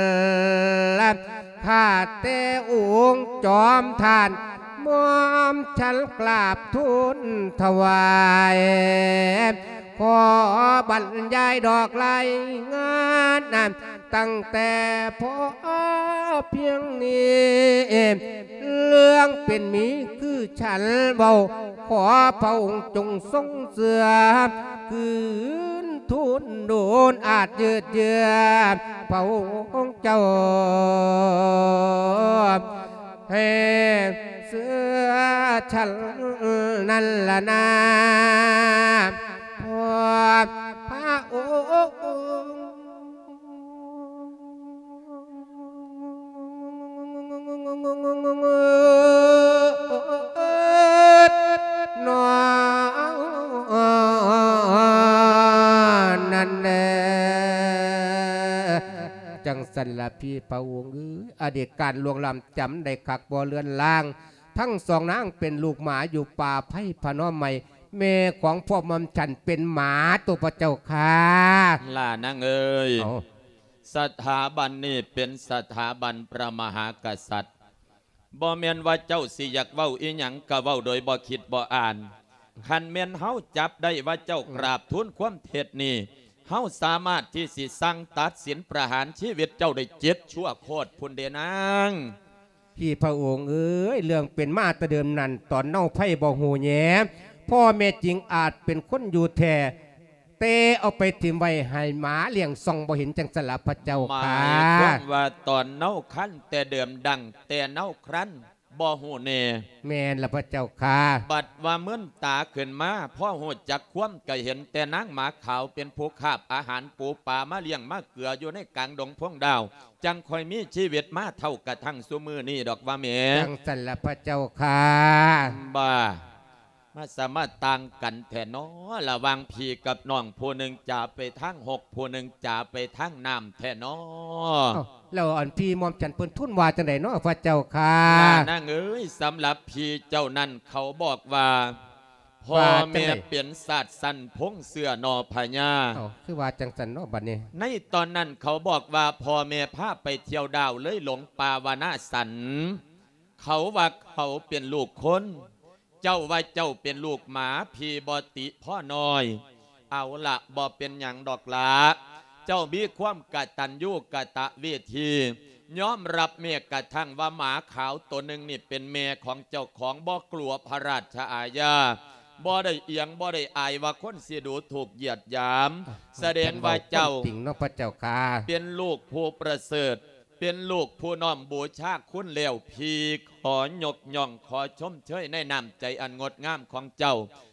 ข้าแต่องค์จอมทานมอมฉันกราบทูลถวายขอบรรยายดอกไม้งานนั้นตั้งแต่พอเพียงนี้เรื่องเป็นมีคือฉันเบาขอพระองค์จงทรงเสือคืนทุนโดนอาจยืดเยื้อพระองค์เจ้าให้เสือฉันนั่นละนาพอพระองค์นอนนั่นแหละจังสันละพี่พระองค์อดีตการลวงลำจำได้คักบ่เลือนลางทั้งสองนางเป็นลูกหมาอยู่ป่าไผ่พนมใหม่แม่ของพ่อมัมฉันเป็นหมาตัวพระเจ้าค่ะล่านางเอ้ยสถาบันนี้เป็นสถาบันพระมหากษัตริย์บ่แม่นว่าเจ้าสิอยากเว้าอีหยังก็เว้าโดยบ่คิดบ่อ่านคันแม่นเฮาจับได้ว่าเจ้ากราบทูลความเท็จนี่เฮาสามารถที่สิสั่งตัดสินประหารชีวิตเจ้าได้7 ชั่วโคตรพุ่นเดนางพี่พระองค์เอ้ยเรื่องเป็นมาแต่เดิมนั้นตอนเน่าไผ่บ่หูแย้พ่อแม่จริงอาจเป็นคนอยู่แท้เตเอาไปถิ่มไว้ให้หมาเลี้ยงส่องบ่เห็นจังสละพระเจ้าค่ะหมายความว่าตอนเน่าคั้นแต่เดิมดังแต่เน่าครั้นบ่หูเน่แม่นละพระเจ้าค่ะบัดว่าเมื่อนตาขึ้นมาพ่อหูจักคว่ำก็เห็นแต่นางหมาขาวเป็นผู้คาบอาหารปูปลามาเลี้ยงมาเกลืออยู่ในกลางดงพงดาวจังคอยมีชีวิตมาเท่ากระทั่งซุมือนี่ดอกว่าแม่จังสันละพระเจ้าค่ะบ้ามาสามารถต่างกันแท่น้อระวังพี่กับน้องผู้หนึ่งจะไปทั้ง6ผู้หนึ่งจะไปทั้งน้ำแท่น้อเราอันพี่มอมฉันเพิ่นทุ่นว่าจังไดเนาะพระเจ้าค่ะนางเอ้ยสำหรับพี่เจ้านั้นเขาบอกว่าพ่อแม่เปลี่ยนศาสตร์สันพงเสือนอพญาคือว่าจังสันเนาะบัดนี้ในตอนนั้นเขาบอกว่าพ่อแม่พาไปเที่ยวดาวเลยหลงป่าวานาสันเขาว่าเขาเป็นลูกคนเจ้าว่าเจ้าเป็นลูกหมาพี่บอติพ่อน้อยเอาละบอเป็นอย่างดอกละเจ้ามีความกตัญญูกตเวทียอมรับเมียกระทั่งว่าหมาขาวตัวหนึ่งนี่เป็นเมียของเจ้าของบ่กลัวพระราชอาญาบ่ได้เอียงบ่ได้อายว่าคนเสียดูถูกเหยียดหยามแสดงว่าเจ้าเป็นลูกผู้ประเสริฐเป็นลูกผู้น้อมบูชาคุณเลวพีขอยกย่องขอชมเชยในน้ำใจอันงดงามของเจ้า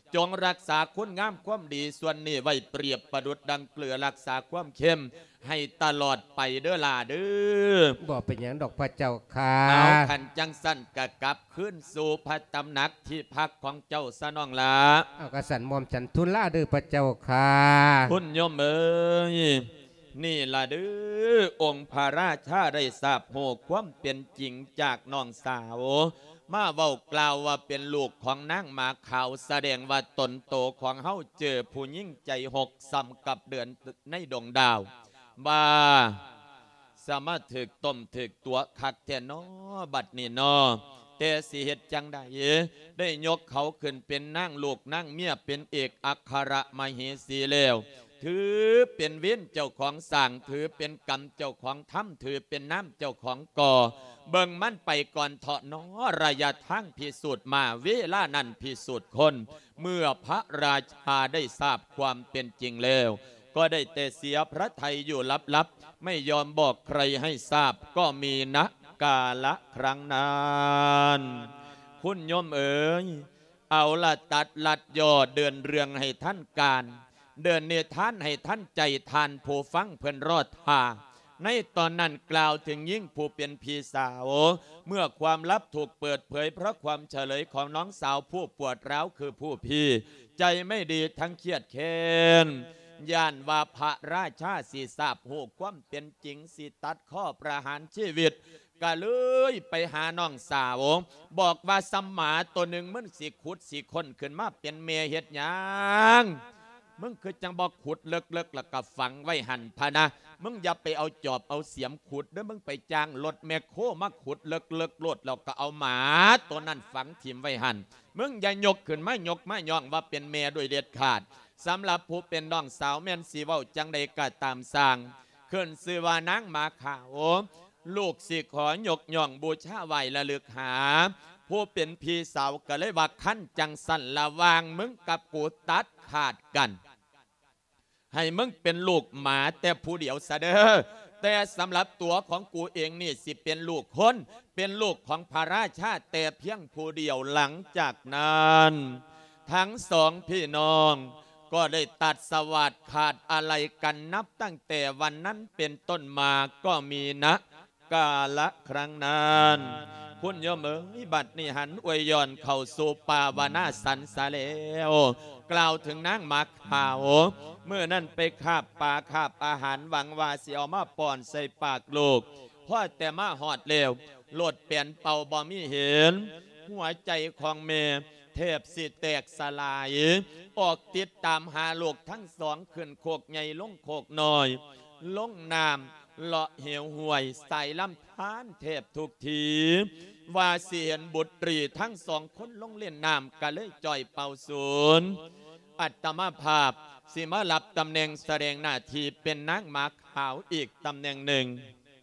จงรักษาคุณงามความดีส่วนนี้ไว้เปรียบประดุจดังเกลือรักษาความเข้มให้ตลอดไปเด้อล่ะเด้อบอกเป็นอย่างดอกพระเจ้าค่ะเอาขันจังสั้นกะกลับขึ้นสู่พระตำหนักที่พักของเจ้าสนองละเอากระสันมอมฉันทุนล่าเด้อพระเจ้าค่ะคุณโยมเอ้ยนี่ล่ะเด้อองค์พระราชาได้ทราบโหความเป็นจริงจากน้องสาวมาเว้ากล่าวว่าเป็นลูกของนางหมาขาวแสดงว่าตนโตของเฮาเจอผู้ยิ่งใจหกซ้ำกับเดือนในดวงดาวบ่าสามารถถึกต้มถึกตัวคักแท่นอบัดนี่นอแต่สิเหตุจังได้ยกเขาขึ้นเป็นนางลูกนางเมียเป็นเอกอัครมเหสีแล้วถือเป็นเว้นเจ้าของสั่งถือเป็นกรรมเจ้าของถ้ำถือเป็นน้ำเจ้าของก่อเบิ่งมันไปก่อนเถาะน้อระยะทางพิสูจน์มาเวลานั้นพิสูจน์คนเมื่อพระราชาได้ทราบความเป็นจริงแล้วก็ได้แต่เสียพระทัยอยู่ลับๆไม่ยอมบอกใครให้ทราบก็มีณกาละครั้งนั้นคุณโยมเอ๋ยเอาละตัดลัดยอเดินเรื่องให้ท่านการเดินเนท่านให้ท่านใจทานผู้ฟังเพื่อนรอดทาในตอนนั้นกล่าวถึงยิ่งผู้เป็นพี่สาวเมื่อความลับถูกเปิดเผยเพราะความเฉลยของน้องสาวผู้ปวดร้าวคือผู้พี่ใจไม่ดีทั้งเครียดแค้นย่านว่าพระราชาสีทราบโหความเป็นจริงสิตัดข้อประหารชีวิตก็เลยไปหาน้องสาวบอกว่าสมมาตัวหนึ่งมันสิขุดสิคนขึ้นมาเป็นเมียเฮ็ดหยังมึงคือจังบอกขุดเลิกแล้วก็ฝังไว้หันพะนะมึงอย่าไปเอาจอบเอาเสียมขุดเด้อมึงไปจ้างรถแมคโครมาขุดเลิกโลดแล้วก็เอาหมาตัวนั้นฝังถิ่มไว้หันมึงอย่ายกขึ้นมายกมาย่องว่าเป็นเมียโดยเด็ดขาดสำหรับผู้เป็นน้องสาวแม่นสีเว้าจังใดก็ตามสร้างขึ้นชื่อว่านางหมาขาวลูกสิขอยกย่องบูชาไหวระลึกหาผู้เป็นพี่สาวก็เลยว่าขั้นจังสั่นระวางมึงกับกูตัดขาดกันให้มึงเป็นลูกหมาแต่ผู้เดียวซะเด้อแต่สำหรับตัวของกูเองนี่สิเป็นลูกคนเป็นลูกของพระราชาแต่เพียงผู้เดียวหลังจากนั้นทั้งสองพี่น้องก็ได้ตัดสวัสดิ์ขาดอะไรกันนับตั้งแต่วันนั้นเป็นต้นมาก็มีนะกาละครั้งนั้นคุณโยมเอ๋ยบัดนี้หันอวยย้อนเข้าสู่ปาวนาสันสาแล้วกล่าวถึงนางหมาขาวเมื่อนั้นไปคาบปลาคาบอาหารหวังว่าสิเอามาป้อนใส่ปากลูกพอแต่มาหอดเร็วโลดเปลี่ยนเป่าบ่มีเห็นหัวใจของเมเทพสิแตกสลายออกติดตามหาลูกทั้งสองขึ้นโคกใหญ่ลงโคกน้อยลงน้ำเลาะเหวห่วยใส่ลำธารเทพทุกทีว่าเสียนบุตรีทั้งสองคนลงเล่นน้ำก็เลยจ่อยเป่าศูนย์อัตมาภาพสิมารับตำแหน่งแสดงหน้าที่เป็นนางหมาขาวอีกตำแหน่งหนึ่ง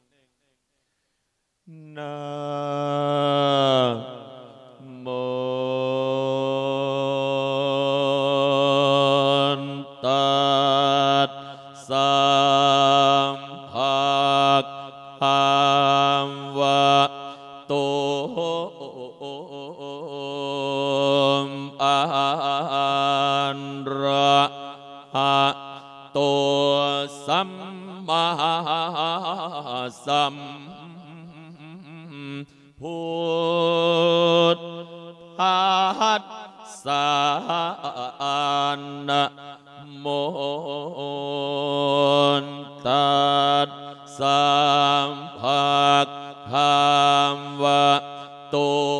นะโมตัสสะภะคะวะโตอะระหะโตสัมมาสัมพุทธัสสะนะโมตัสสะภะคะวะโต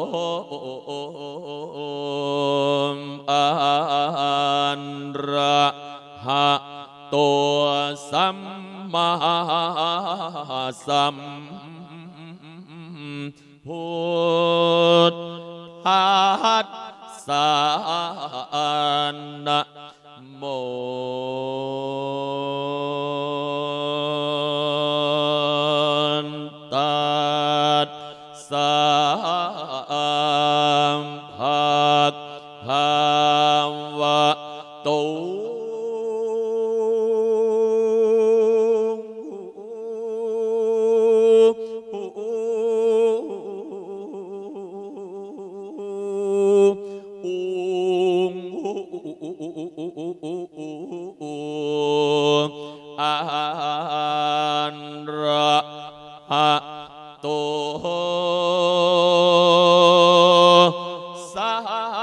อะระหะโตสัมมาสัมพุทธัสสะนะโมตัสสะภะคะวะโตองค์นระโตสั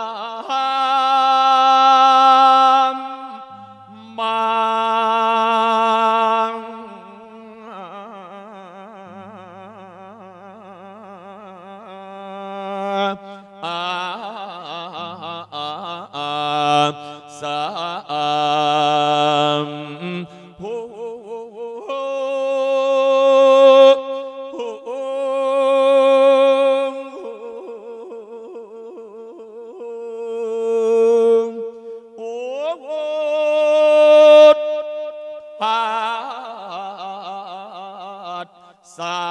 มมาสัมพุสา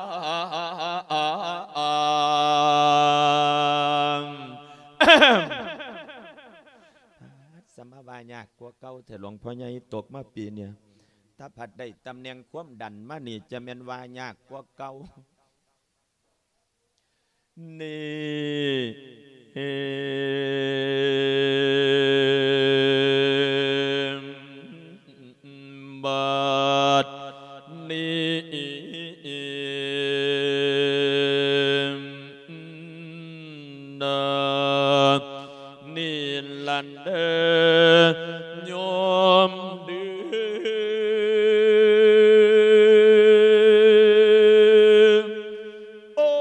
สมาวายากกว่าเก่าเถอะหลวงพ่อใหญ่ตกมาปีเนี่ยถ้าผัดได้ตำแหน่งความดันมานี่จะเป็นวายากกว่าเก่านี่บัดนี้นี่ลันเดโยมดื้อโอ้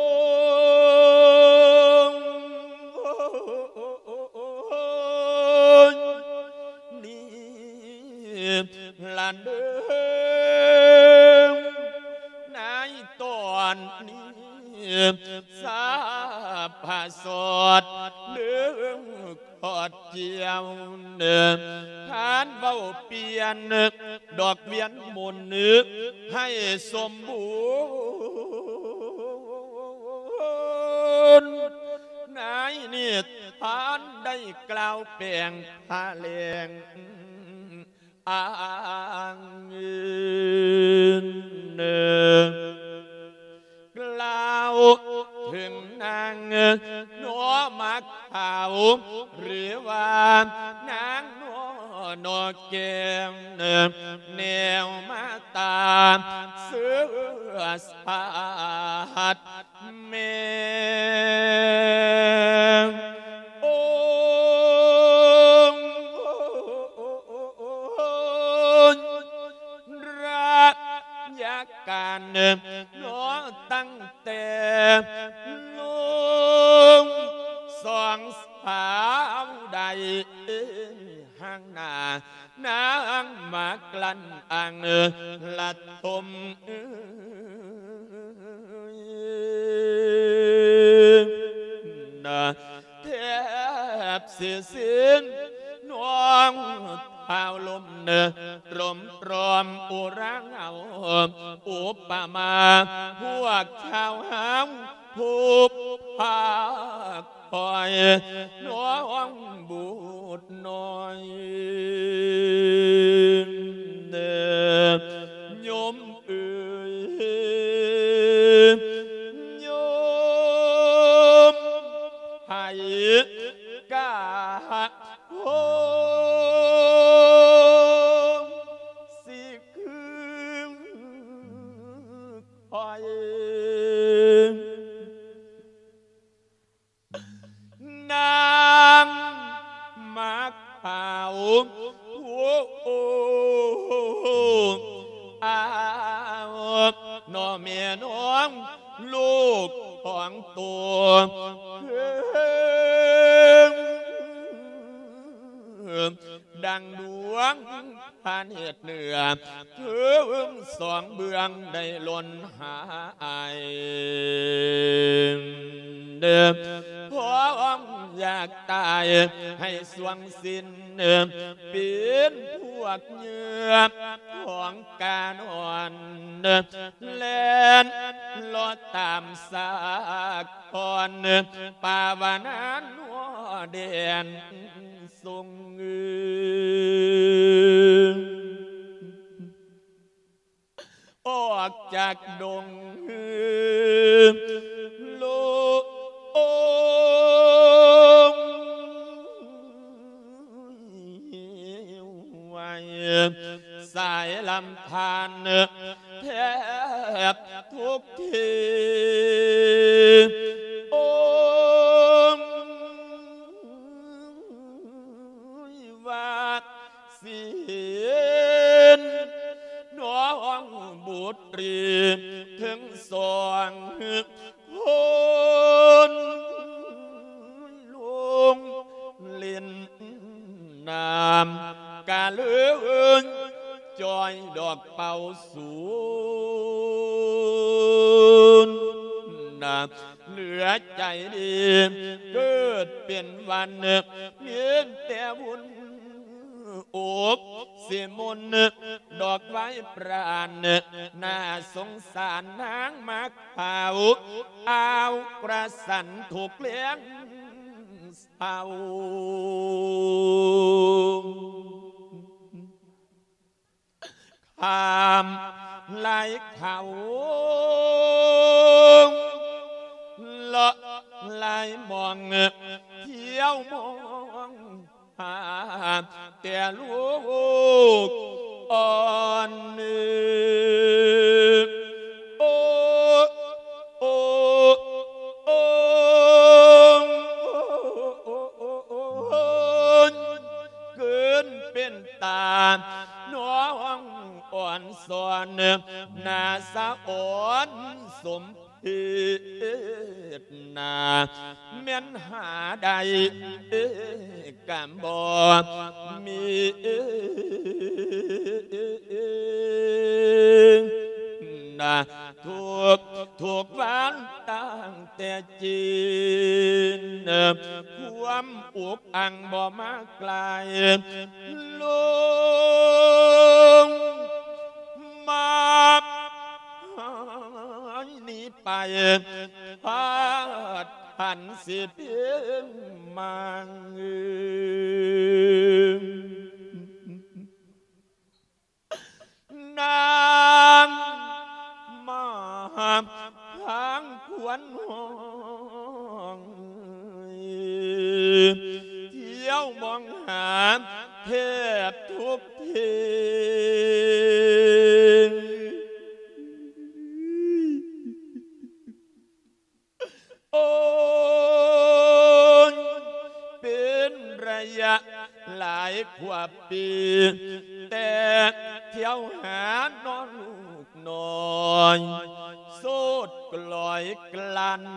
นี่ลันเดนายตอนนี้สาผาสดเดืองขอดเจียวทานเบาเปลี่ยนดอกเวียนมนนึกให้สมบูรณ์นายนี่ทานได้กล่าวแปลงพาเลงอ้างเงินกล่าวถึงนางนัวมักขาวหรือว่านางนัวนอเกมแนวมาตาเสือสัตว์แม่โอ้รักยาการน้อตั้งแต่ลุงสองสาวใดห่างหน้านางมากลั่นอ่างละทมแทบเสียสิ้นน้องเท้าลมลมรอมอุรังเอาอุปมาพวกชาวหางผู้พาคอยน้องบูดน้อยโยมเอ๋ยโยมให้กาโฮสิคือคอยนางมาขาวโอ้อ้าวน้อเมียน้องลูกของตัวดังดวงพานเหตุเหนือถึงสองเบื้องได้ล้นหายพร้อมอยากตายให้สวงสิ้นเปลี่ยนพวกเหยื่อของการอ่อนแลนลอดตามสากอ่อนป่าวานานหัวเด่นทรงออกจากดงโลไว้สายลำธานแทบทุกทีองค์วาสินน้องบุตรีถึงสองคนลุงเล่นน้ำกาเลือนจอยดอกเป่าสูนน้ำเหลือใจดีเกิดเป็นวันเมียนแต่บุญอกเสียมนดอกไว้ปราณน่าสงสารนางมาขาวเอากระสันถูกเลี้ยงเศร้าข้ามไหลเขาเลาะไหลมองเที่ยวมองหาแต่ลูกอ่อนโอ้โอ้โอ้เกินเป็นตาน้องอ่อนสอนนาสะอ่อนสมเหตุนาแม่นหาใดกำบ่มีนาถูกวันตั้งแต่จีนความอุกอังบ่มาไกลลงมาหนีไปพาดหันสิเพียงมังนางมาพังควรห้องเที่ยวมองหาเทพทุกทีโอ้เป็นระยะหลายกว่าปีแต่เที่ยวหานอนลูกน้อยโซดกลอยกลั้น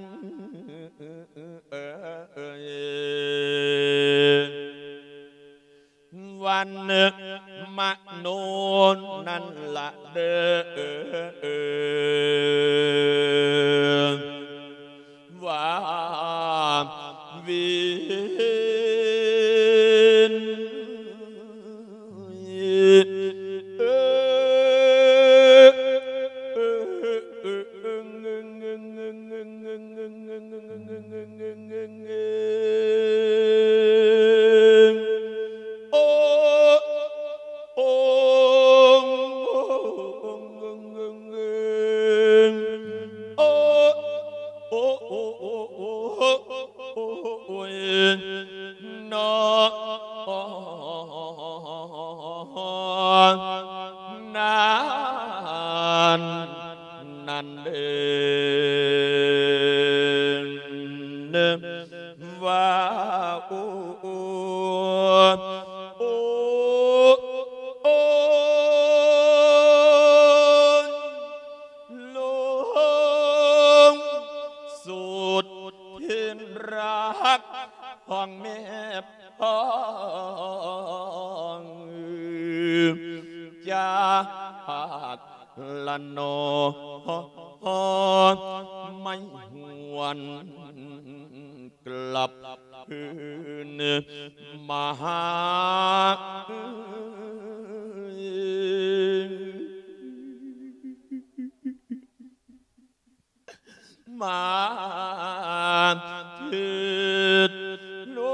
วันมะโนนนั่นละเด้อว่าวินนั่นเดินว่าโอ้ลงสุดเห็นรักของแม่พ่องจากละโนไม่หวนกลับคืนมาหามาถิดลู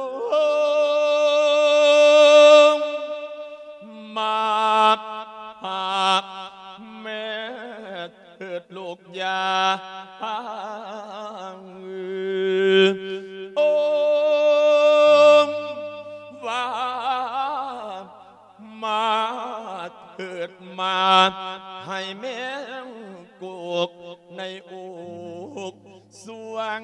กมาหาแม่เถิดลูกยาโอ้ว่ามาเถิดมาให้แม่กุกในอกสวง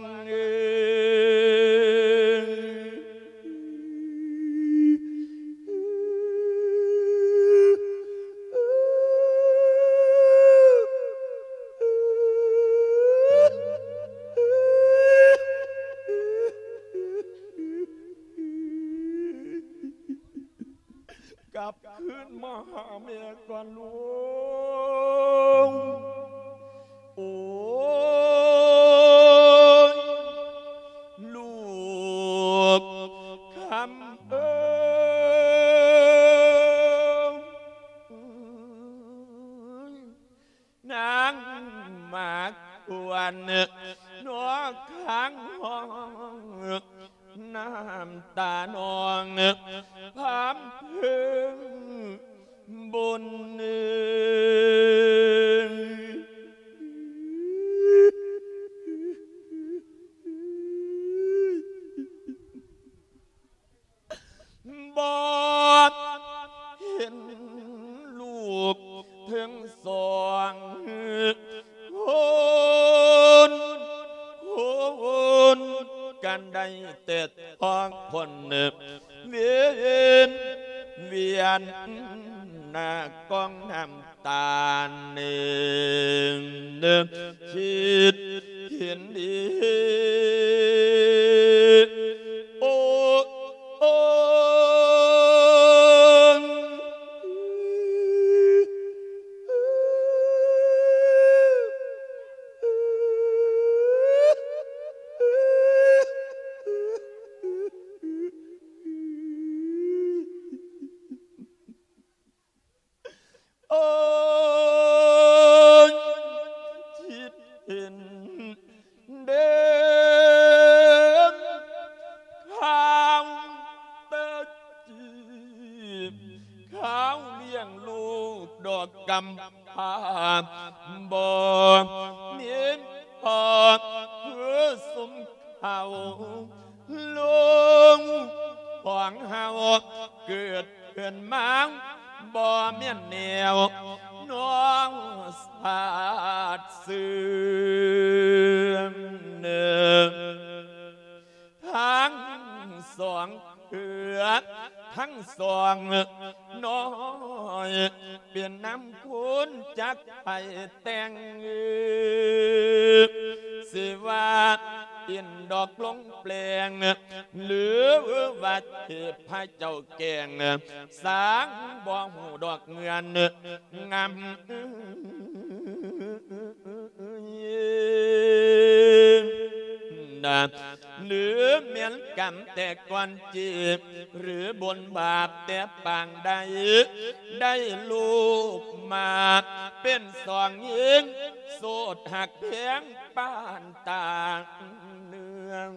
กลับคืนมาหาแม่ก่อนลูกโอ้ยลูกคำนางมากวนนอข้างห้องน้ำตานองพามพึงบุญบอดเห็นลูกถึงสองคนกันได้เต็ดพ้องคนเวียนหน้ากองน้ำตาลหนึ่งคิดเห็นดีโอ้คิดเห็นเดินข้าวเตจีบข้าวเลี้ยงลูกดอกกำพาบ่เมียนพอเพื่อสมเขาลงหวังเฮาเกิดเกินมังบ่เมียนแนวน้องสาดเสื่อมหนึ่งทั้งสองเถือทั้งสองน้อยเปลี่ยนน้ำคุณจักไปแต่งสิว่าอินดอกลงแปลงหรือว่าเทพพระเจ้าแก่งสางบ่หูดอกเงินงามหรือเมียนกรรมแต่ก่อนจีบหรือบนบาปแต่ปางใดได้ลูกมาเป็นสองหญิงโสดหักเพียงปานตาเนือง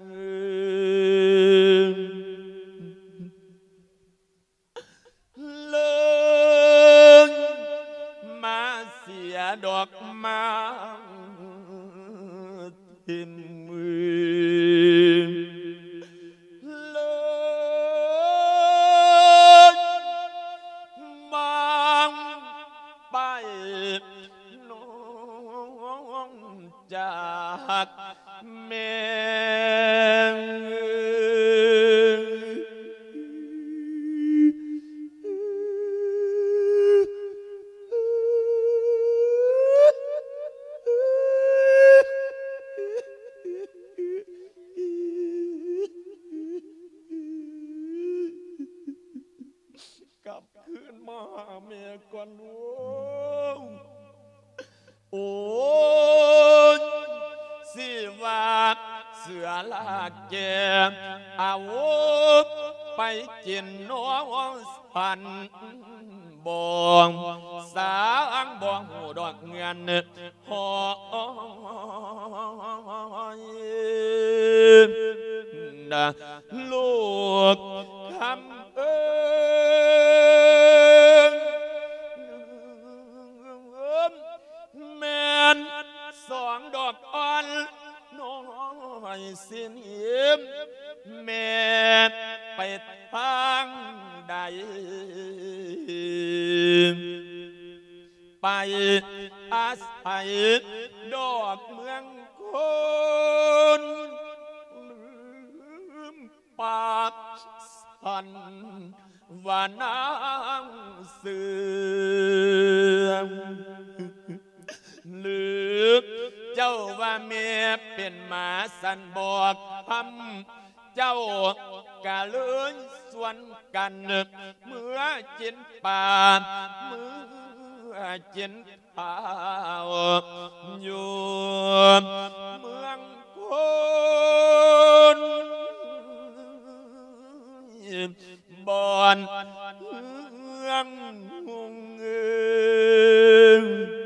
เลิกมาเสียดอกมาทิมมือเลิกมาไปน้องจากแม่กลับคืนมาเมียก่อนลูกโอ้ยสิว่าเสือลากแกเอาไปกินน้องพันบองสางบองหูดอกเงินหอยลูกคำแม่นสองดอกอ่อนน้อยสิ้นยิ้มแม่ไปทางใดอาศัยดอกเมืองคนลืมปากสันว่านางเสือหรือเจ้าว่าเมียเป็นหมาสันบอกคำเจ้ากะเลยส่วนกันเมื่อจินป่าเมื่อจินข้าวอยู่เมืองคนบอนเมืองงงเง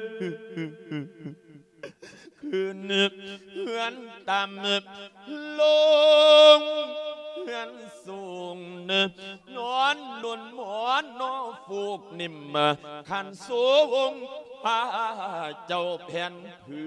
คืนเฮือนต่ำลงเฮือนสูงนอนนุนหมอนนอฟูกนิ่มขันสูงพาเจ้าแผ่นผื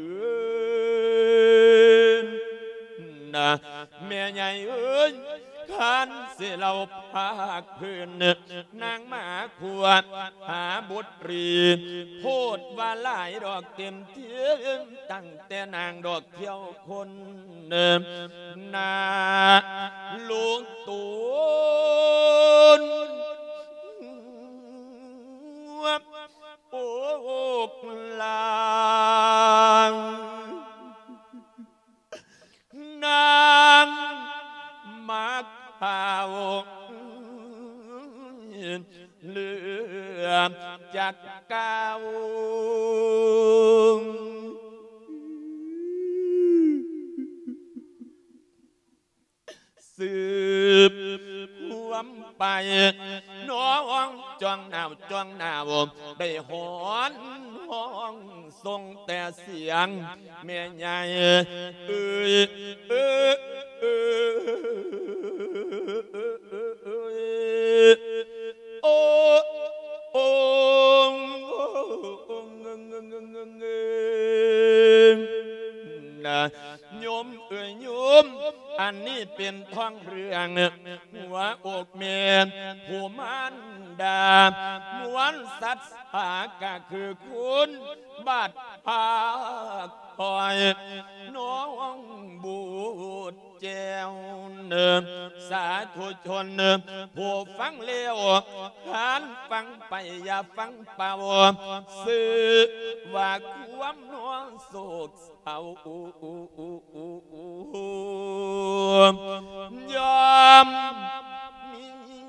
นนะแม่ใหญ่เอ้ยขันเสียเราภาคพื้นนางมาขวดหาบุตรีพูดว่าหลายดอกเต็มเทียนตั้งแต่นางดอกเที่ยวคนนาลูกตูนโอกลางนางมาข่าวเลือจากเก่าสืบหวมไปน้องจ้องหนาวจ้องหนาวได้หอนห้องส่งแต่เสียงแม่ใหญ่เอ้ยเอ้ยโอ้โอ้นะโยมเอ้ยโยมอันนี้เป็นท้องเรื่องหัวอกเมียผู้มันดามวนสัตว์ปากะคือคุณบาดภาคคอยน้องบูดแจวสาธุชนผู้ฟังเลี้ยวขานฟังไปอย่าฟังเป่าสื่อว่าความน้องโศกเอายอมมี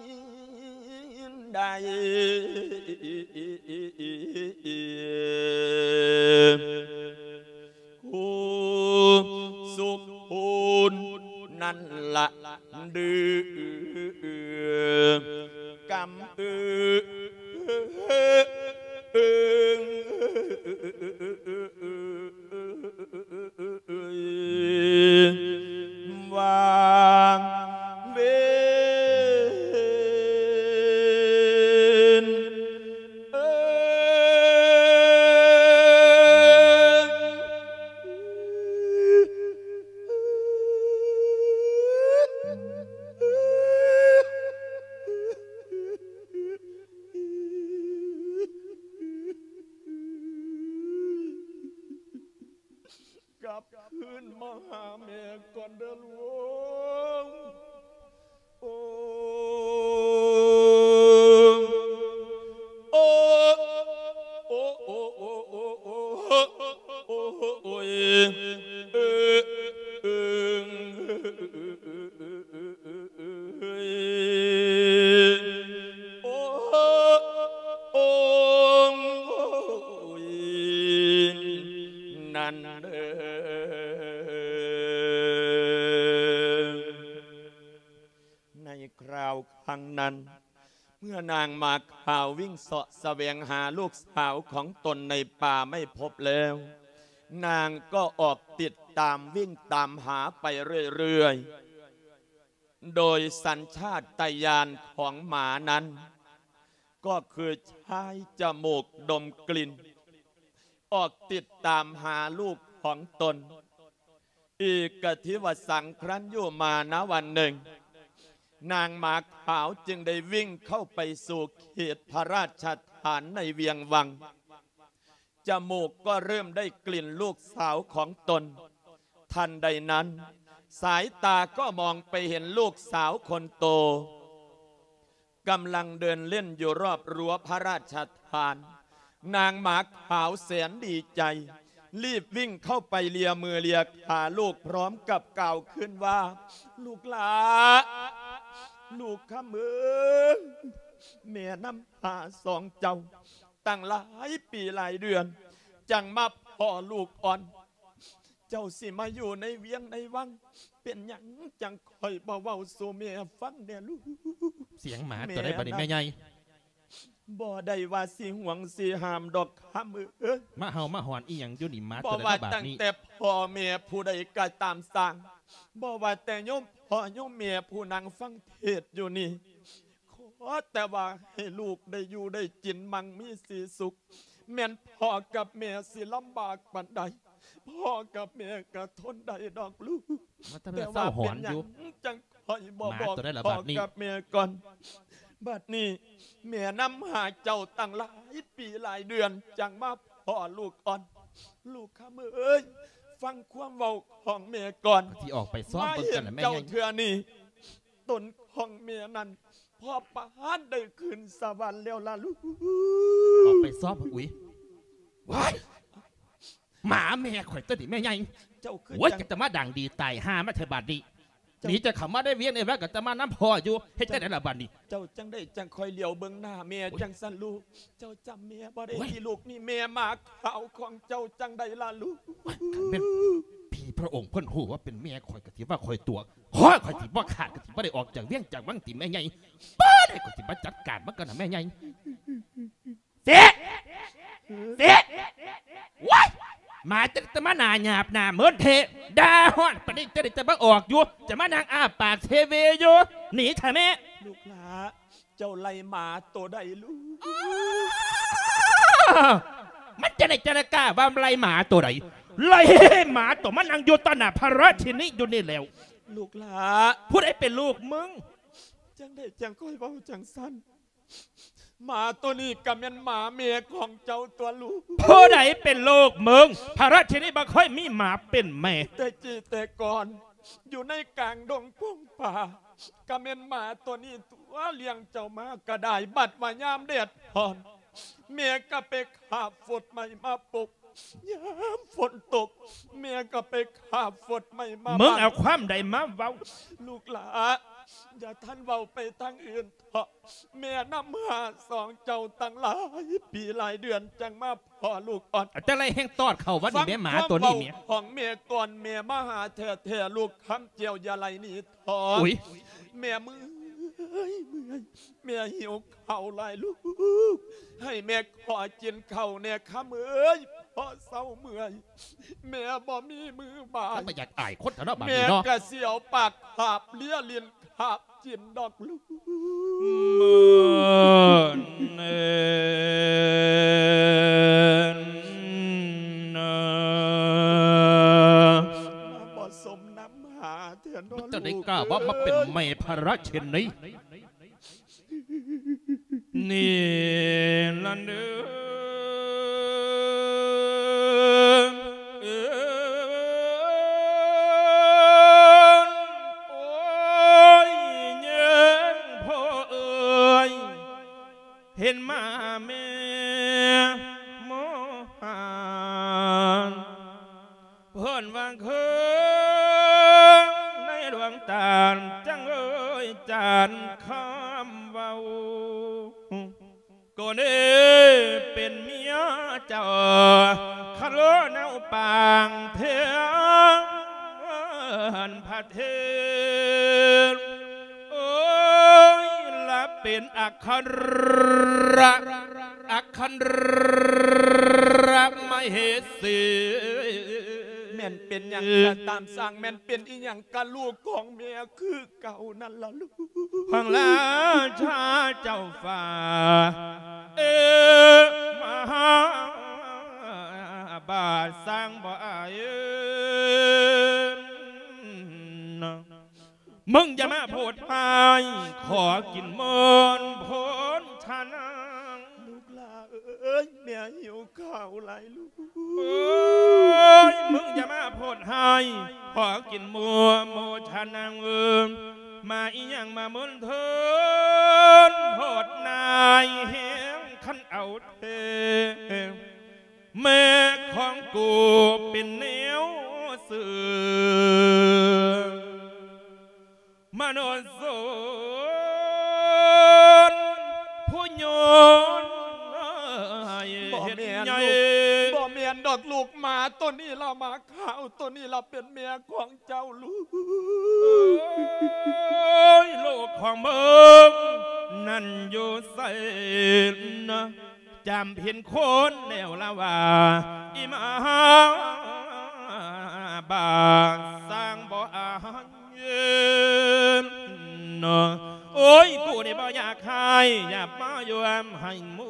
ได้สุขภูนนั่นละดื้อกำวางเวนกลับคืนมาหาแม่ก่อนเดินวงโอ้โอ้โอ้โอ้โอ้โอ้โอ้โอ้โอ้นั่นในคราวครั้งนั้นเมื่อนางมาข่าววิ่งเสาะแสวงหาลูกสาวของตนในป่าไม่พบแล้วนางก็ออกติดตามวิ่งตามหาไปเรื่อยๆโดยสัญชาตญาณของหมานั้นก็คือใช้จมูกดมกลิ่นออกติดตามหาลูกของตนอีกกทิวสังครั้นอยู่มาณวันหนึ่งนางหมาขาวจึงได้วิ่งเข้าไปสู่เขตพระราชฐานในเวียงวังจมูกก็เริ่มได้กลิ่นลูกสาวของตนทันใดนั้นสายตาก็มองไปเห็นลูกสาวคนโตกำลังเดินเล่นอยู่รอบรั้วพระราชทานนางหมาขาวแสนดีใจรีบวิ่งเข้าไปเลียมือเลียขาลูกพร้อมกับกล่าวขึ้นว่าลูกหลาลูกข้ามือแม่น้ำพาสองเจ้าตั้งหลายปีหลายเดือนจังมาพ่อลูกอ่อนเจ้าสิมาอยู่ในเวียงในวังเป็นหยังจังคอยบ่เว้าสู่แม่ฟังเนี่ยลูกเสียงหมาตัวได้บัดนี้แม่ใหญ่บ่ได้ว่าสิห่วงสิห้ามดอกข้ามือมาเฮามาหอนอีหยังอยู่นี่หมาบ่ตัวได้ว่าบาดตั้งนี้แต่พ่อแม่ผู้ใดก็ตามสร้างบ่ว่าแต่โยมพ่อโยมแม่ผู้นั่งฟังเทศอยู่นี่ขอแต่ว่าให้ลูกได้อยู่ได้กินมั่งมีสีสุขแม่นพ่อกับแม่สิลำบากปานใดพ่อกับแม่ก็ทนได้ดอกลูกแต่ว่าเป็นหยังจังคอยบอกพ่อกับแม่ก่อนบัดนี้แม่นำหาเจ้าตั้งหลายปีหลายเดือนจังมาพ่อลูกอ่อนลูกข้ามือฟังความเว้าของแม่ก่อนที่ออกไปซ้อมเบิ่งกันนะแม่ใหญ่เจ้าเถื่อนี่ตนของแม่นั้นพ่อปานได้ขึ้นสวรรค์แล้วล่ะลูกออกไปซ้อมอุ้ยว้ายหมาแม่ข่อยตัวนี้แม่ใหญ่เจ้าคือว่าจะมาดังดีตายห้ามาเทบาดดีนี่จะขับมาได้เวียนเอว่าก็จะมาน้ำพออยู่ให้ได้ละบาดนี้เจ้าจังได้จังคอยเหลียวเบิ่งหน้าแม่จังสันลูกเจ้าจำแม่บ่ได้ที่ลูกนี่แม่มาข่าวของเจ้าจังได้ล่ะลูกเป็นพี่พระองค์เพิ่นหูว่าเป็นแม่ข่อยกะทิว่าข่อยตัวข่อยที่ว่าขาดกะทิว่าได้ออกจากเวียงจากวังติแม่ใหญ่ป้าได้กะทิว่าจัดการมากันนะแม่ใหญ่เสียว้ายมาจะมาหนาหยาบหนาเหมือนเทดาฮอนปนิจะมาออกอยู่จะมานางอ้าปากเทเวอยู่หนีท่าแม่ลูกหลาเจ้าไล่หมาตัวใดลูกมันจะได้จะกล้าว่าไล่หมาตัวใดไล่หมาตัวมันนางอยู่ตอนน่ะพระราชินีอยู่นี่แล้วลูกหลาผู้ใดเป็นลูกมึงจังได้จังค่อยเบาจังสั้นหมาตัวนี้กับเป็นหมาเมียของเจ้าตัวลูกผู้ใดเป็นลูกมึงพระราชินีบ่ค่อยมีหมาเป็นแม่แต่จีแต่ก่อนอยู่ในกลางดงพงป่ากับเป็นหมาตัวนี้ตัวเลี้ยงเจ้ามากระไดบัดมายามเด็ดพอนเมียก็ไปขาบฝนใหม่มาปลุกยามฝนตกเมียก็ไปขาบฝนใหม่มามึงเอาความใดมาเว้าลูกหลาอย่าท่านเว้าไปทางอื่นเถอะแม่นำหาสองเจ้าตั้งหลายปีหลายเดือนจังมาพ่อลูกอ่อนจะไรแห้งตอดเข่าว่านี่แม่หมาตัวนี้เนี่ยของแม่ก่อนแม่มาหาเธอลูกคำเจียวยาไรนี่ทอแม่มือแม่หิวเข่าลายลูกให้แม่ขอกินเข่าเนี่ยข้ามือพอเศร้าเมื่อยแม่บ่มีมือบ่ายไม่อยากอายคนเถอะแม่กระเสียวปากขาบเลี้ยเลียนขาบจิ้มดอกลูกบ่สมน้ำหาเถื่อนลูกจะได้กล้าว่ามาเป็นแม่พระราชินีนี่ลันเดอเห็นมาแม่โมหานเพื่อนวางคืนในดวงตาจังเอ้ยจานคำเบาก็เน่เป็นเมียเจ้าคาร์เนาปางเพียงพระเทศเป็นอักขระไม่เหตุสีแม่นเป็นอย่างตามสั่งแม่นเป็นอีหยังกะลูกของแม่คือเก่านั่นล่ะลูกฟังลาชาเจ้าฟ้ามหาบาทสร้างบ่อายมึงอย่ามาโพดพายขอกินมอนพ้นชนะลูกหลาเอ้ยแม่หิวข้าข่าวไหลลูกโอ้ยมึงอย่ามาโพดให้ขอกินมัวโมชานังมาอีหยังมามุนเทินโพดนายแหงขันเอาเทแม่ของกูเป็นแนวเสือมโนโสนผู้โยนบ่เมียนบ่เมียนดอกลูกหมาตัวนี้เรามาข้าวตัวนี้เราเป็นเมียของเจ้าลูกลูกของมึงนั่นอยู่ใส่นะจำเพียนคนแล้วละว่าอิมาบาสร้างบ่อาเย็นโอ้ยกูนี่บ่อยากใครอยากมาอยู่ให้มู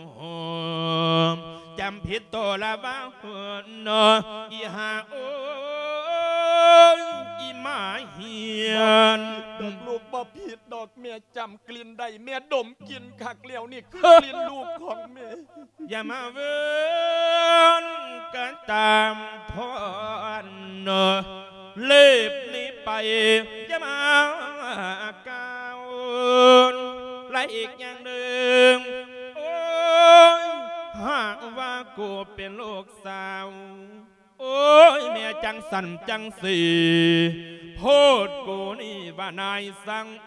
จำผิดตัวละบ้าอีหาโอ้ยอีหมาเฮียนดอกลูกบ่ผิดดอกเมียจำกลิ่นได้เมียดมกินคักเลี้ยวนี่คือกลิ่นลูกของเมียอย่ามาเว้นกันตามพ่อเล็บนี้ไปอย่ามาก้าวและอีกอย่างหนึ่งโอ้ยหากว่ากูเป็นลูกสาวโอ้ยเมียจังสันจังสีโพดกูนี่ว่านายสั่ง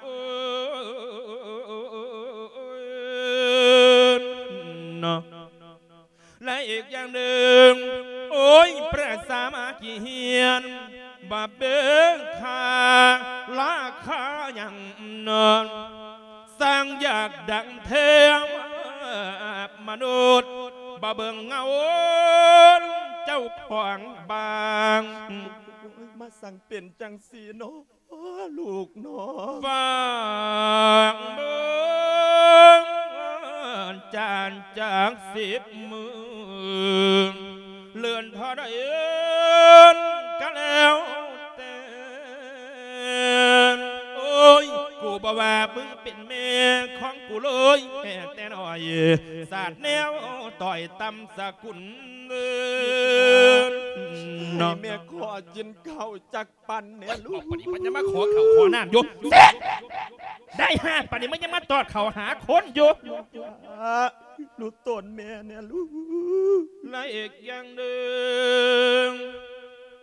และอีกอย่างหนึ่งโอ้ยพระสามาคีเฮียนบาเบิงคาลาคาอย่างนอนสร้างอยากดังเทมมนุษย์บาเบิงเงาเจ้าขวางบางมาสั่งเป็นจังสีเนาะลูกเนาะฝากเบิงจานจาก10 มือเลื่อนทอดเอินกันแล้วแต่โอ้ยกูบอกว่ามึงเป็นแม่ของกูเลยแต่น้อยสาดแนวต่อยตำสกุลน้องแม่ขอกินข้าวจักปันเนี่ยลูกปฏิมันจะมาขอข้าวขอน้ำอยู่ได้5 ปฏิมันจะมาตอดเขาหาคนอยู่ลูกต้นแม่เนี่ยลูกและอีกอย่างหนึ่งไป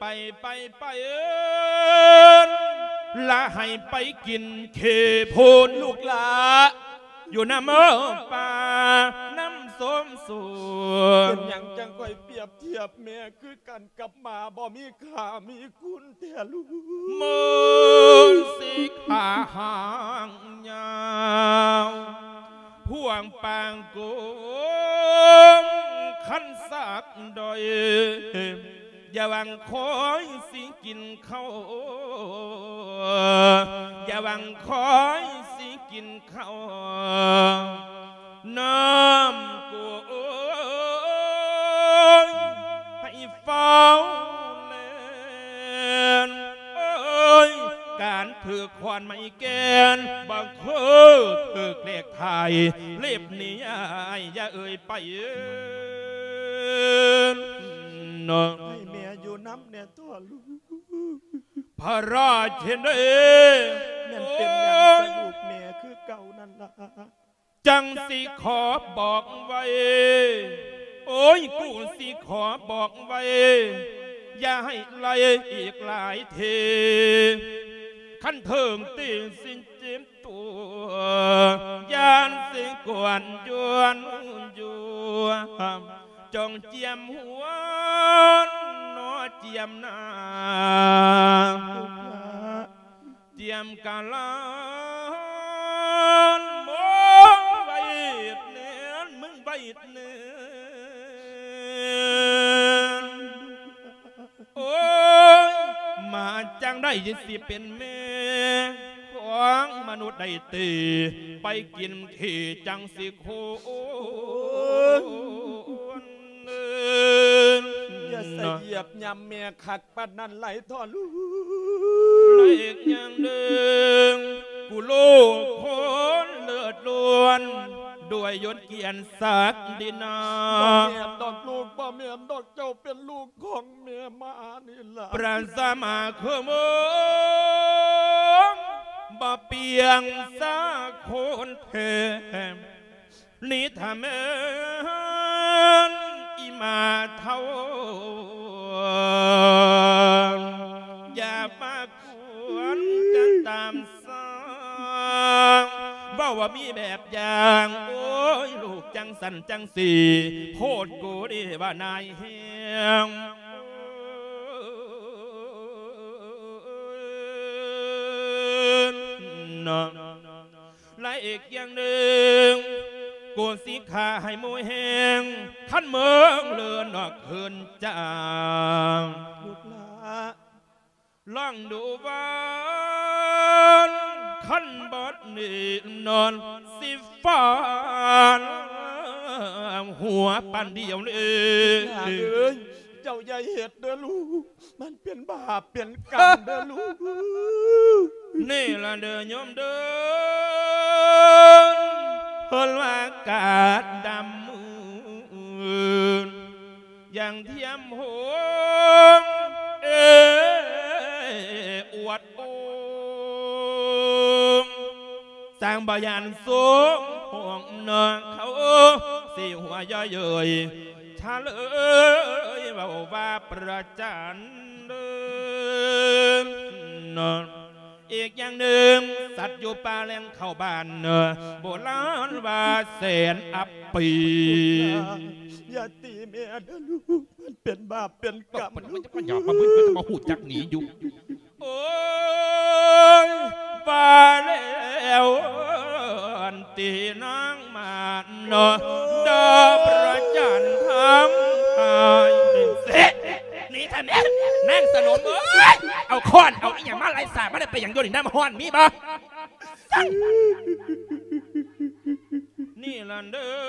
ละให้ไปกินเคโพนลูกหลาอยู่น้ำป่าน้ำส้มสวนเป็นอย่างจังค่อยเปรียบเทียบแม่คือกันกับหมาบ่มีค่ามีคุณแต่ลูกมือสิขาหางยาวพ่วงปางกูขันสักดอยอย่าวังคอยสิกินข้าวอย่าวังคอยสิกินข้าวน้ำกูให้เฝ้าเล่นการถือควันไม่แกนบางคือถือเลขไทยเล็บนี้อย่าเอ่ยไปให้แม่อยู่น้ำเนี่ยตัวลูกพระราชเดชนั่นเป็นอย่างลูกแม่คือเก่านั่นล่ะจังสิขอบอกไว้โอ้ยกูสิขอบอกไว้อย่าให้ไล่อีกหลายเทขั้นเถิงตีสินเจ็บตัวยานสิกวนยวนยัวจงเจียมหัวนอเจียมนาเจียมกาลานมองใบเนื้อมึงใบเนื้อโอ้ยมาจังได้ยินสิเป็นแม่ของมนุษย์ได้ตีไปกินที่จังสิโคอย่าใส่เหยียบยำเมียขัดปัดนั่นไหลทอดลูกไหลอย่างเดิมกูโลกคนเลือดล้วนด้วยยศเกียรติศักดินาบ่แม่นดอกลูกบ่แม่นดอกเจ้าเป็นลูกของแม่มานี่ล่ะปราศมาคือมงบ่เปียงสาคนเทนี่ทำเอิญอีมาเท่าอย่าปากขวนกันตามสร้างว่ามีแบบอย่างโอ้ยลูกจังสันจังสีโคตรกูดีว่านายเฮียงและอีกอย่างหนึ่งกูสิขาให้มวยแหงขั้นเมืองเลือนออกคืนจางลูกละล่องดูวันขั้นบดนี่นอนสิฟ้านหัวปันเดียวเลยเจ้าใหญ่เหตุเด้อลูกมันเป็นบาปเป็นกรรมเด้อลูกนี่ละเด้อยมเดินเฮิลว่ากาดดำมืออย่างเทียมหัวอวดโอสร้างบายานสูงห่วงนองเขาสีหัวย่อยเย่ยชาเลยว่าประจันเดินนอนอีกอย่างหนึ่งสัตว์อยู่ป่าแล่นเข้าบ้านโบราณว่าแสนอับปีอย่าตีแม่เด้อลูกมันเป็นบาปเป็นกรรมมันจะมาหยอกมามึนจะมาหูจักหนีอยู่โอ้ยป่าแล้วตีนางมาเนาะดาประจันทำหายเสร็จนี่ท่านแม่นั่งสนมเอาค้อนเอาอย่างมาไล่สาไม่ได้ไปอย่างโยนน้ำห้อนมีบ่นี่ลันเดิ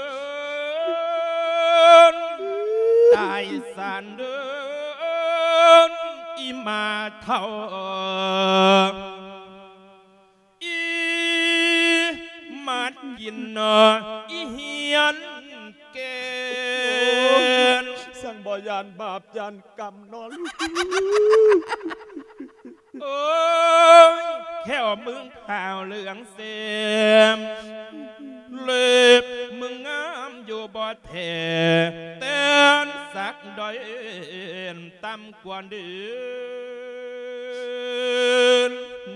นตายสันเดินอีมาเท่าอีมัดยินนอีเฮียนเกณฑ์สั่งบ่ยานบาปยานกรรมนอนโอ้ยแค่มึงข่าวเหลืองเสียมเล็บมึงงามอยู่บ่แท้เต้นสักดอยต่ำกว่าเดือน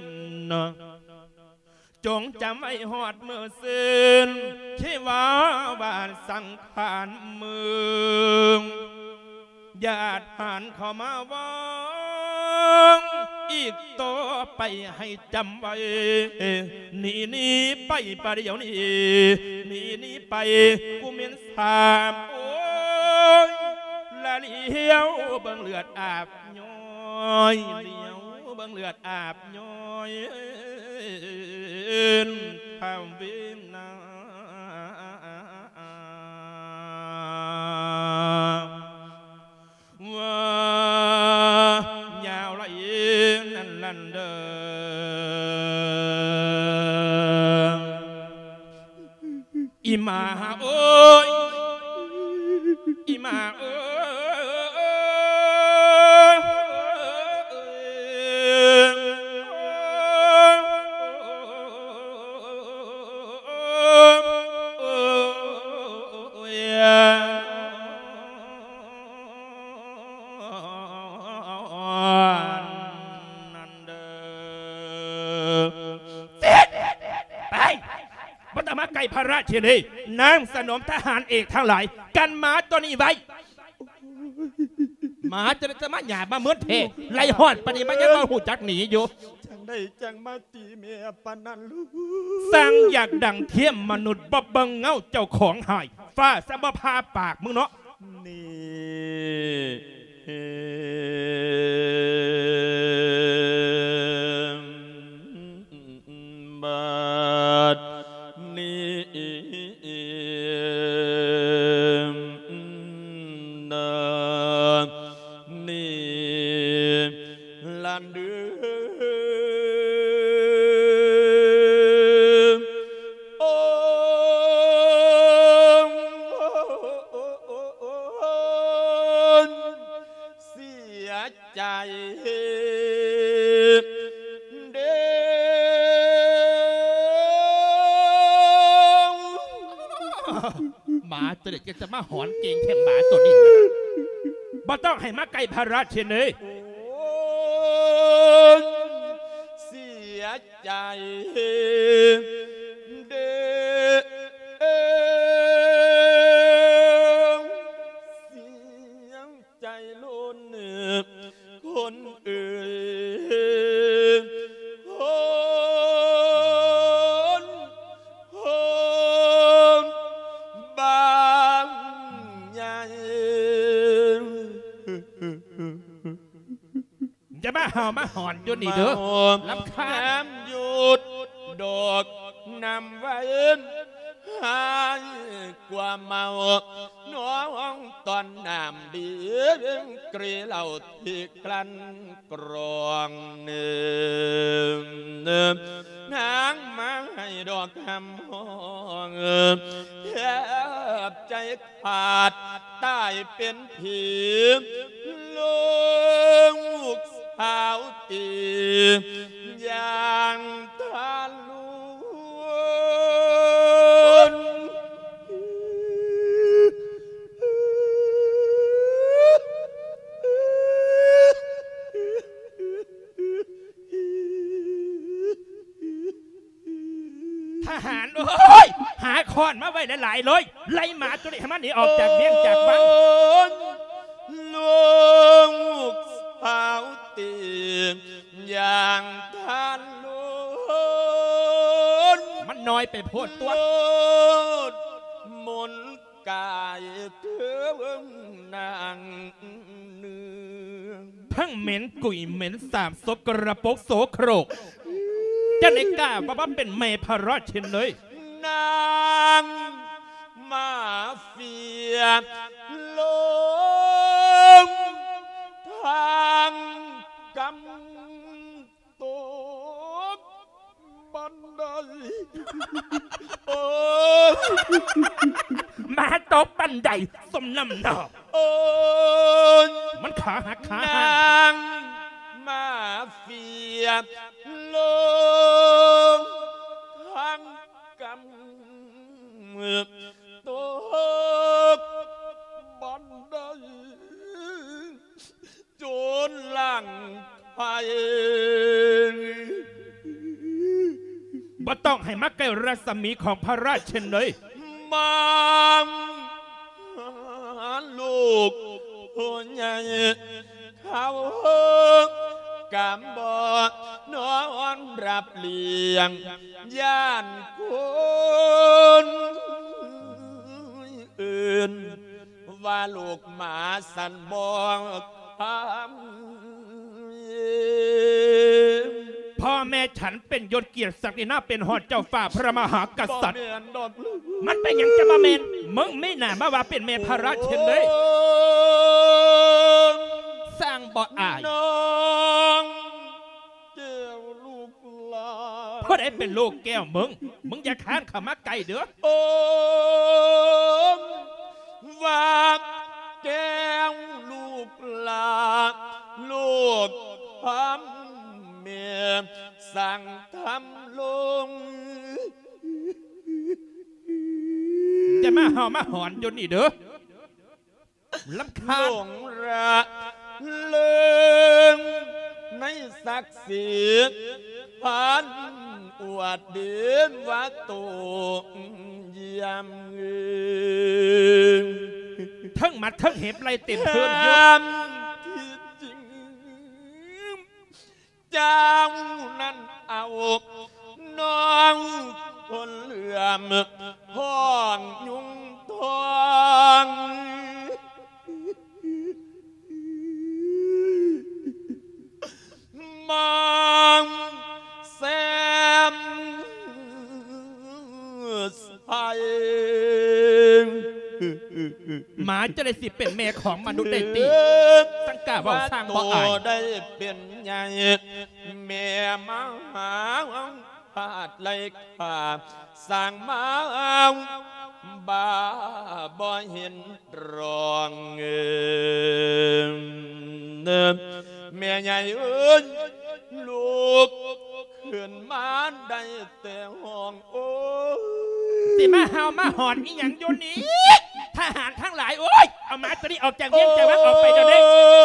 จงจำไว้หอดเมื่อสิ้นชีวาบานสังขารมึงญาติผ่านเข้ามาวังอีกต่อไปให้จำไว้หนีไปประเดี๋ยวนี้หนีไปกูเมียนสามโอ้ยละเลี้ยวเบิ่งเลือดอาบย้อยเลี้ยวเบิ่งเลือดอาบย้อยทำวิ่งนาว่ายาวละเอียดนั่นลันเดิมอีมาโอ้ยอีมาโอ้พระราชนีนางสนมทหารเอกทั้งหลายกันหมาตัวนี้ไว้หมาจะมาหยาบมาเมื่อเทไล่หอดปฏิบัติยังมาหูจักหนีอยู่จังได้จังมาตีเมียปานันลูกสั่งอยากดังเทียมมนุษย์บ่เบิ่งเงาเจ้าของหายฟ้าสะบพาปากมึงเนาะนี่บาดลันเดือโอ้ใจเด้อหมาตัวเด็กจะมาหอนเก่งแข่งหมาตัวนี้บ่ต้องให้มาไก่พระราชเลยเสียใจเด้อเสียใจล้นคนอื่นคนบางใหญ่จะมาเห่ามาหอนอยู่นี่เด้อลำคาญหยุดดอกนำไว้หายกว่าเมาน้องตอนน้ำดีกรีเหล่าที่กลั้นกรองเนื้อนางมาให้ดอกคำห้องแทบใจขาดตายเป็นผีลูกสาวตีอย่างทาลุนทหารโอ้ยหาค้อนมาไว้หลายๆเลยไล่หมาตัวนี้ให้มันหนีออกจากเบี้ยงจากบ้านลูกสาวตีอย่างทาลุนมันน้อยไปโพดตัวมนกายเธอนางเนืองทั้งเหม็นกุยเหม็นสามศพกระปกโสโครกจะได้กล้าว่าเป็นแม่พระราชเลยนางมาเฟียลงทางกำตกบันไดโอ้มาตกบันไดสมน้ำหน้ามันขาหักขานางมาเฟียลงทางกำตกบันไดจนหลังไปบ่ต้องให้มาใกล้รัศมีของพระราชเลยมาลูกผู้ใหญ่เขากำบอกน้องรับเลี้ยงย่านคนอื่นว่าลูกหมาสันบอกพ่อแม่ฉันเป็นยศเกียรติศักดินาเป็นหอดเจ้าฝ่าพระมหากษัตริย์มันเป็นยังจะมาเมนมึงไม่น่ามาว่าเป็นเมพระราชเลยสร้างบ่ออายน้องแก้วลูกหลานเพราะได้เป็นลูกแก้วมึงอย่าค้านเข้ามาไกลเด้อว่าแก้วลูกหลานลูกทำเมียสั่งทำลงจะมาเห่ามาหอนจนนี่เด้อลำคาญหลงระเลิงในศักดิ์ศรีพันอวดเดือนว่าโตเยี่ยมทั้งมัดทั้งเห็บไรเต็มเพื่อนเยอะที่จริงเจ้านั้นเอาน้องคนเหลื่อมห้องยุงทองมองแซมใสหมาจะได้สิเป็นแม่ของมนุษย์ได้ตีสังกาว่าสร้างบ่อายได้เป็นใหญ่แม่มาหาพาดไหลขาสร้างมาบ้าบ่เห็นรองเนิมแม่ใหญ่เอ้ยลูกขึ้นมาได้แต่ห้องโอ้สิมาเฮามาหอนอีหยังอยู่นี้ทหารทั้งหลายโอ้ยเอามาตัวนี้ออกจากเวียงจากวัดออกไปเดี๋ยวนี้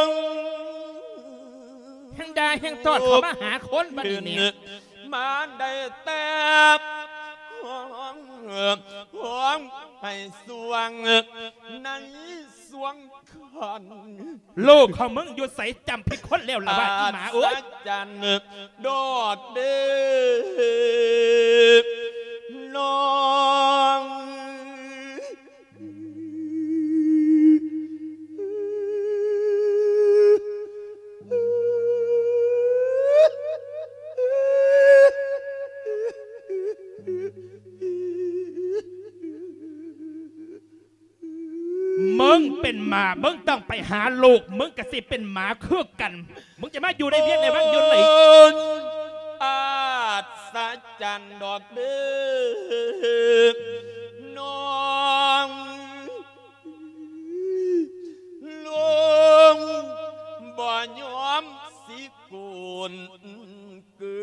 แห่งใดแห่งตอดเขามาหาคนบัดนี้มาได้แต่ห้องให้สวงในสวงขันลูกของมึงอยู่ใส่จำผิดคนแล้วล่ะว่าหมาโอ้ยจันดอดเด้น้องมึงเป็นหมามึงต้องไปหาลูกมึงกะสิเป็นหมาคือกันมึงจะมาอยู่ในเวียงในวังยนต์ไหนอาสัจจันดอกเด้อน้องลุงบ่ยอมสิกุลเกื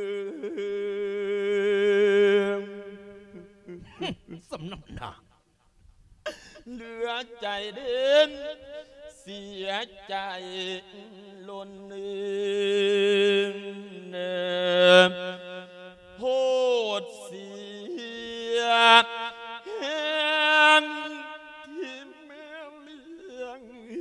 อสำนักหนาเหลือใจเดินเสียใจล้นเนื้อโพดเสียแห่งที่แม่เลี้ยง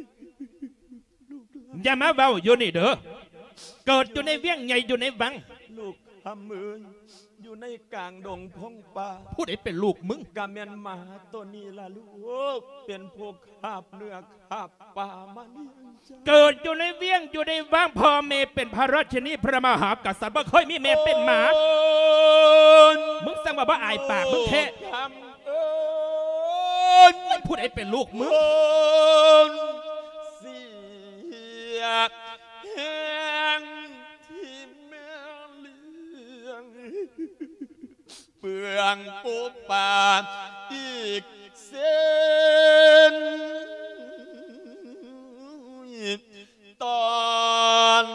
อย่ามาเบาอยู่นี่เด้อเกิดอยู่ในเวียงใหญ่อยู่ในวังลูกทำมืออยู่ในกลางดงพงป่าพูดให้เป็นลูกมึงกาเมียนมาตัวนี้ล่ะลูกเป็นพวกขาบเนื้อขาบป่ามาเลี้ยงเกิดอยู่ในเวียงอยู่ในวังพ่อเมเป็นพระราชินีพระมหากษัตริย์บ่เคยมีเมเป็นหมามึงสั่งว่าอายปากมึงแท้พูดให้เป็นลูกมึงเสียแห้งที่แม่เลี้ยงเปลืองปูปลาอีกเส้นตอน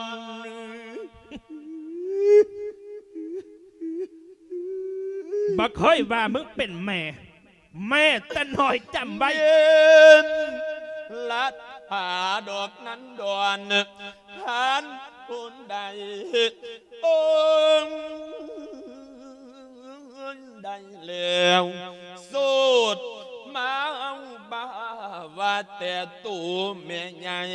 บ่เคยว่ามึงเป็นแม่แต่หน่อยจำไว้ลัดหาดอกนั้นดอนทานคนใดองได้แล้วสูดมาเอาบ้าว่าแต่ตูแม่ใหญ่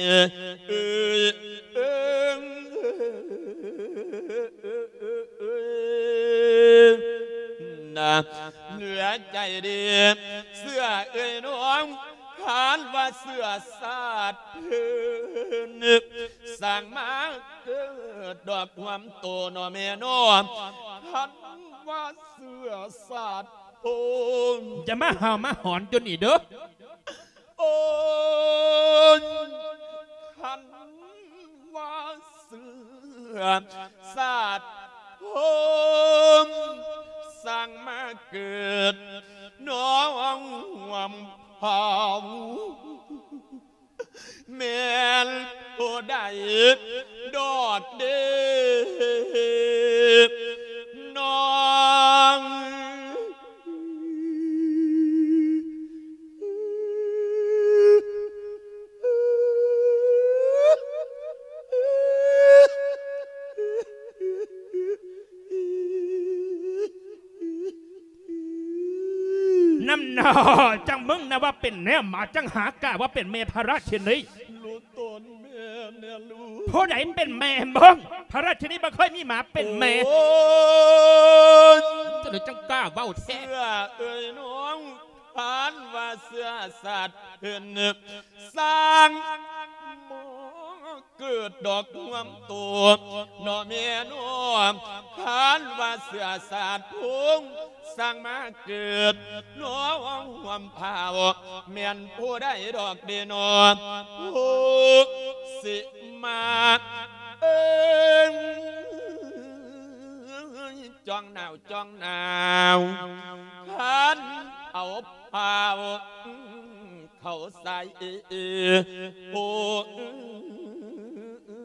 นะเหนือใจดีเสื้อน้องขานว่าเสื้อสาดพื้นสั่งมาเกิดดอกความโตนอแม่นอขันว่าเสื้อสาดโอนจะมาหามาหอนจนอีเด้อโอนขันว่าเสื้อสาดโอนสั่งมาเกิดน้องความเผาแม่นผู้ใดดอดเด้น้องน้ำหนาจังมึงนะว่าเป็นแน่หมาจังหากะว่าเป็นเมพระราชินีรู้ตนแม่เนี่ยรู้ผู้ใดเป็นแม่มึงพระราชินีบ่เคยมีหมาเป็นแม่จะเลยจังกล้าเบ้าแท้เสื้อน้องผ่านว่าเสื้อสัตว์เห็นสร้างเกิดดอกงวมตัวนอเมียนอมผ่านว่าเสื้อสัตว์พุ่งสร้างมาเกิดน้องหวมเผาเมียนผู้ได้ดอกเดนอผู้สิมาจ้องหนาวขันเอาเผาเขาใส่โอ้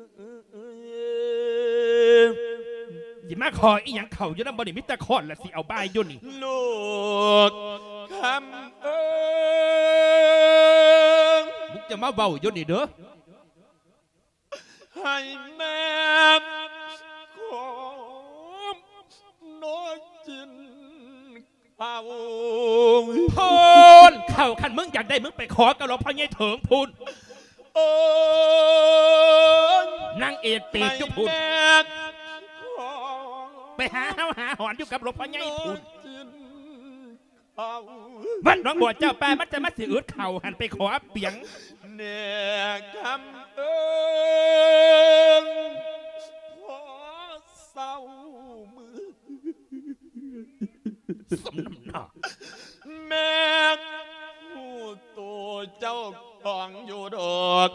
มาขออีหยังเข่าอยู่น้ำบ่นี่มิตรคอนละสิเอาบายยุ่นนี่ลูกคำมึงจะมาเบายุ่นนี่เด้อให้แม่ขอน้อยจินเอาพูนเข่าคันมึงอยากได้มึงไปขอกระหลอกพ่อใหญ่เถิงพูนนางเอกปีกจุพูนไปหาหอนอยู่กับหลวงพ่อใหญ่พูนวันน้องบวชเจ้าแปรมันจะมาสิอึดเข่าหันไปขอเปียงเนี่ยคำพอเศร้ามือสมน้ำหน้าแม่ผู้ตัวเจ้าของอยู่ดอก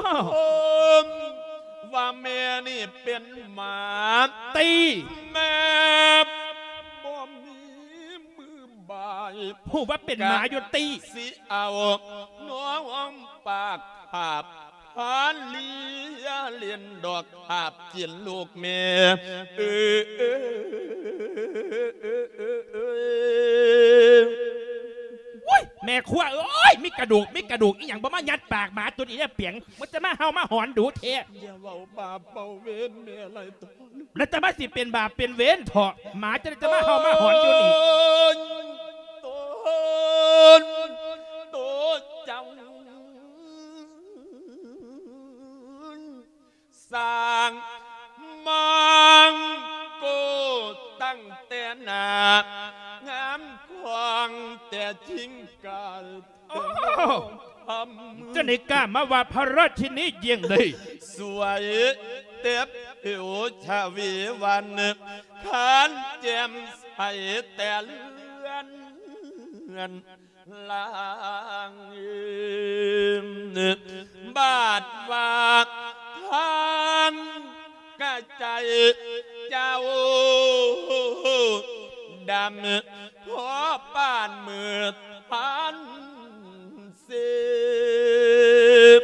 ว่าแม่นี่เป็นหมาตีแม่บ่มีมือบายผู้ว่าเป็นหมาอยู่ตีสิเอาน้องปากภาพพานเลียเลียนดอกภาพจินลูกแม่แม่ขั้วเอ้ยมีกระดูกอีหยังบ่มายัดปากหมาตัวนี้เนี่ยเปียงมันจะมาเฮามาหอนดูเทะอย่าเว้าบาปเว้าเวรแม่อะไรตัวแล้วจะมาสิเป็นบาปเป็นเวรเถาะหมาจะมาเฮามาหอนอยู่นี่ตัวเจ้าสร้างมังโกตั้งแต่นางามควงแต่ทิ้งกาลจะในกล้ามาว่าพระราชินีเยี่ยงเลยสวยเต็บผิวชาวีวันขานแจ่มใสแต่เลือนลางบาดวาดทางกะใจเจ้าดำพอป้านมือพันเสพ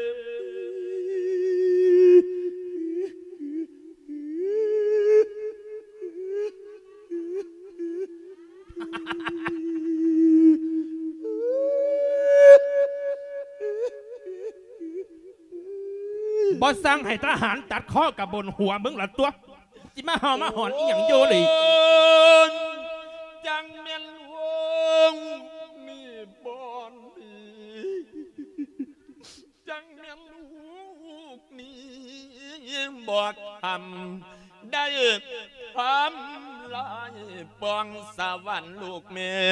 บอสสั่งให้ทหารตัดข้อกับบนหัวมึงหลัตัวจิมาหอมาหอนอีหยังโยเลยจังเมียนวงมีบอนดีจังเมียนลูกนี้บอกทำได้ทำลายปองสวรรค์ลูกแม่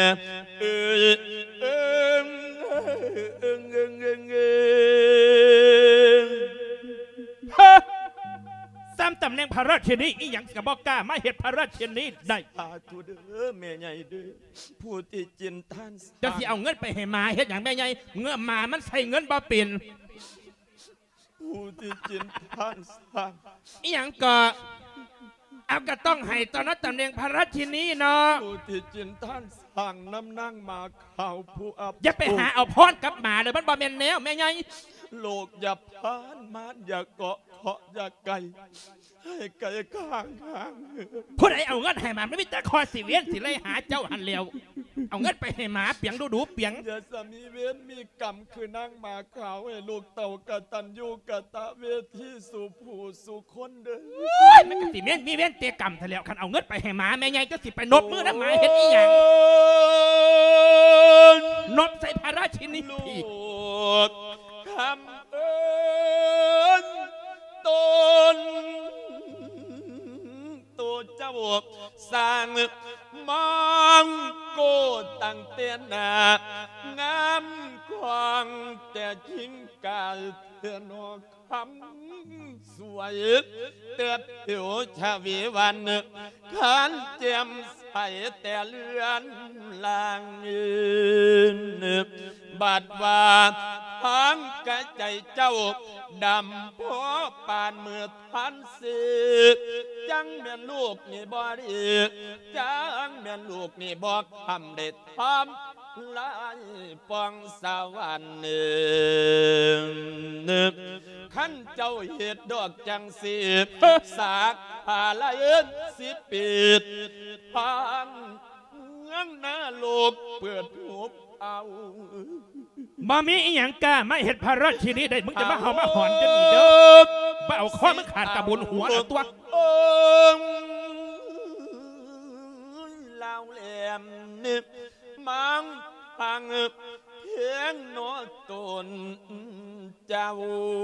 ซ้ำตำแหน่งพระราชินีอีหยังกับบอกกล้ามาเหตุพระราชินีได้ทูเด้อแม่ใหญ่เด้อผู้ที่จินท่านจะสิเอาเงินไปให้มาเหตุอย่างแม่ใหญ่เงื่อมามันใส่เงินบ่เป็นผู้ที่จินท่านสร้างอีหยังก็เอาก็ต้องให้ตอนนั้นตำแหน่งพระราชินีเนาะผู้ที่จินท่านสั่งน้ำนั่งมาข่าวผู้อับอย่าไปหาเอาพรกับหมาเลยมันบ่แม่นแนวแม่ใหญ่โลกอย่าพานมาอย่าเกาะเคาะอย่าไก่ให้ไก่ข้างผู้ใดเอาเงินให้มาไม่มีแต่คอสิเวียนสิเลยหาเจ้าหันเลียวเอาเงินไปให้หมาเปียงดูเปียงอย่าสามีเว้นมีกรรมคือนั่งมาข่าวให้ลูกเต่ากตันยูกตะเวทีสู่ผู้สู่คนเด้อไม่กสิเวียนมีเวียนเตะกรรมทะเลคันเอาเงินไปให้หมาแม่ใหญ่ก็สิไปนบมือน้ำหมาเห็นอีหยังนบใส่พระราชินีพี่คำตนตัวเจ้าสร้างมังโกตั้งเตียนนางามควงแต่ทิ้งกาลเถื่อนคำสวยเตือนผิวชาวีวันขันเจียมใสแต่เลือนลางบาดว่าทางกะใจเจ้าดำพอปานมือทันสิจังเมียนลูกนี่บ่ดีจังเมียนลูกนี่บอกทำเด็ดทำลายปองสวรรค์ขันเจ้าเหตุดอกจังสีสากผาลายสิปิดพังเงื้องหน้าโลกเปิดหูเอาบ่มีอีหยังกล้ามาเห็ดพระราชินีได้มึงจะมาเห่ามาหอนจะมีเด้อบ่เอาข้อมึงขาดกระบุญหัวเอาตัวลาวแหลมนิบมังพังเพียงนอตนเจ้า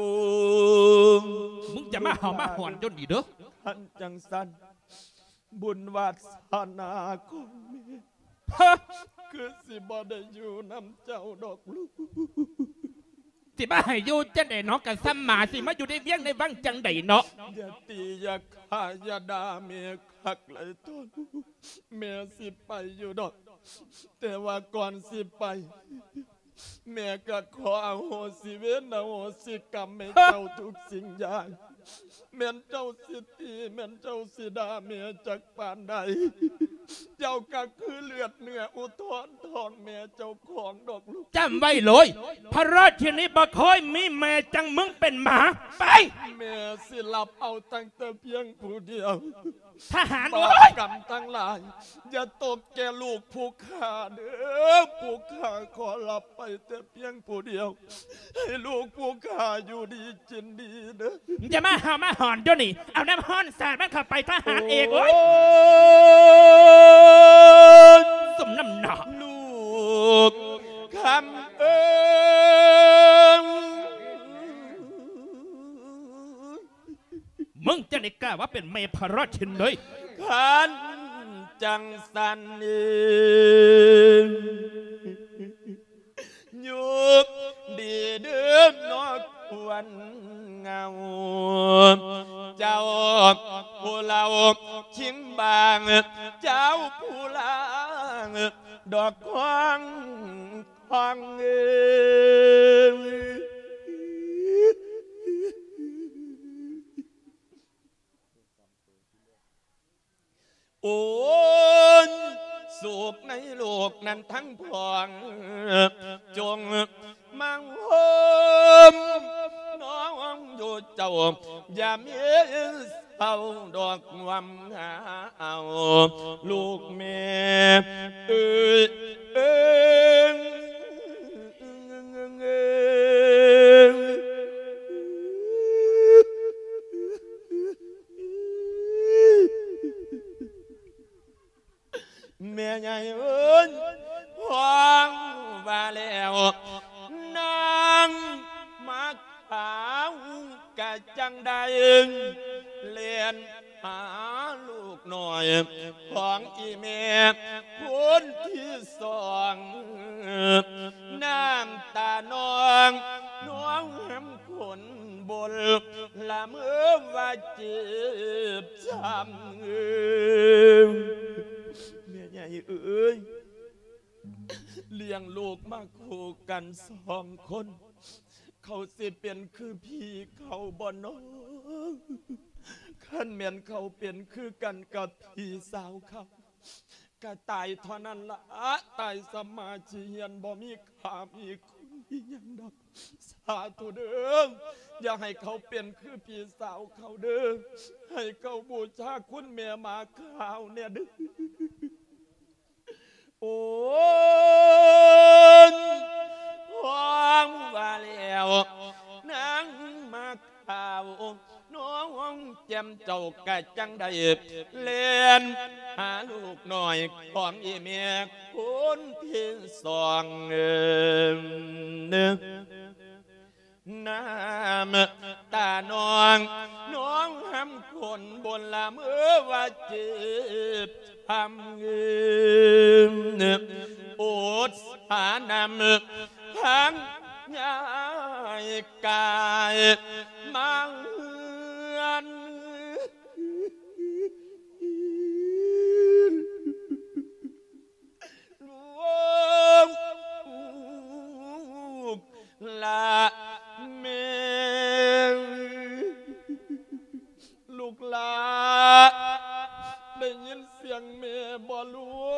มึงจะมาเห่ามาหอนจนดีเด้อท่านจังสันบุญวาสนาของแม่คือสิบ่ได้อยู่น้ำเจ้าดอกลูกสิบ่ให้อยู่จังได๋เนาะกันซ้ำหมาสิมาอยู่ในเวียงในวังจังได๋เนาะอย่าตีอย่าฆ่าอย่าด่าแม่คักเลยต้นแม่สิไปอยู่ดอกแต่ว่าก่อนสิไปแม่ก็ขออโหสิเวรอโหสิกรรมให้เจ้าทุกสิ่งอย่างแม่นเจ้าสิตีแม่นเจ้าสิด่าแม่จากปานใดเจ้าก็คือเลือดเนื้ออุทธรทองแม่เจ้าของดอกลูกจำไว้เลยพระราชินีบ่เคยมีแม่จังมึงเป็นหมาไปแม่สิหลับเอาตั้งแต่เพียงผู้เดียวทหารบาปกรรมทั้งหลายอย่าตกแก่ลูกผู้ข้าเด้อผู้ข้าขอหลับไปแต่เพียงผู้เดียวให้ลูกผู้ข้าอยู่ดีจินดีเด้อจะมาเห่ามาหอนจนนี่เอาน้ำห้อนสาดมันเข้าไปทหารเอกโอ้ยสมน้ำหนักลูกคำมึงจะได้กล้าว่าเป็นเมพระราชินเลยขันจังสันยุกดีเดิมนอกวันเงาเจ้าผู้เราชิงบางเจ้าผู้ลางดอกควางทองโอ้สุขในโลกนั้นทั้งพองจงมังโฮมน้องอยู่เจ้าอย่ามีเศร้าดอกวำหาเอาลูกแม่แม่ใหญ่เอ้ยห้องว่าแล้วนางมาขาวกะจังใดเลียนหาลูกหน่อยของอีแม่คนที่สองน้ำตานองน้องหำขนบนละเมื่อว่าเจ็บช้ำแม่ใหญ่เอ้ยเลี้ยงลูกมาคู่กัน2 คนเขาสิเป็นคือพี่เขาบ่น้องขันแม่นเขาเป็นคือกันกับพี่สาวเขาก็ตายเท่านั้นละตายสมาธิเฮียนบ่มีค่ามีคุณอีหยังดอกสาธุเด้ออย่าให้เขาเป็นคือพี่สาวเขาเด้อให้เขาบูชาคุณแม่มาข้าวเนี่ยเด้อโอ้ห้องว่าแล้วนางมาข่าวน้องแจ่มเจ้ากะจังได้เล่นหาลูกหน่อยของอีเมียคนที่สองน้ำตาน้องหำคนบนละเมื่อว่าเจ็บทำเงินอดหานำทั้งยายกายมังลูกละแม่ลูกละได้ยินเสียงแม่บ่ลู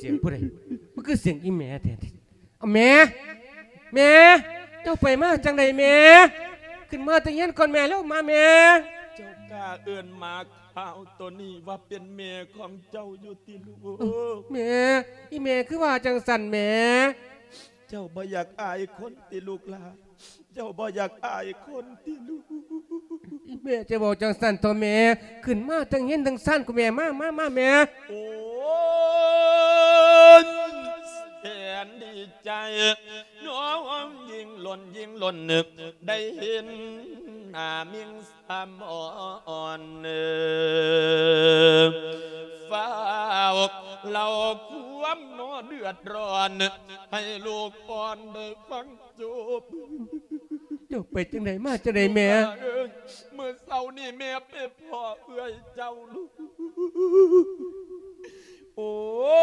เสียงผู้ใดมันคือเสียงอีแม่แท้เอาแม่แม่เจ้าไปมาจังใดแม่ขึ้นมาตะเย็นก่อนแม่แล้วมาแม่เจ้ากล้าเอื้อนมาข่าวตัวนี้ว่าเป็นเมียของเจ้าอยู่ที่ลูกแม่อีแม่คือว่าจังสันแม่เจ้าบ่อยากอายคนที่ลูกลาเจ้าบ่อยากอายคนที่ลูกอีแม่จะบอกจังสันตัวแม่ขึ้นมาจังเย็นจังสันกูแม่มาแม่โอ้แสนดีใจน้องยิ่งหล่นนึกได้เห็นหน้ามิ่งสามอ่อนฟ้าเราความโนเดือดร้อนให้ลูกอ่อนได้ฟังจบเจ้าไปจังไหนมาจังไหนแม่เมื่อเช้านี่แม่ไปพ่อเอื้อยเจ้าลูกโอ้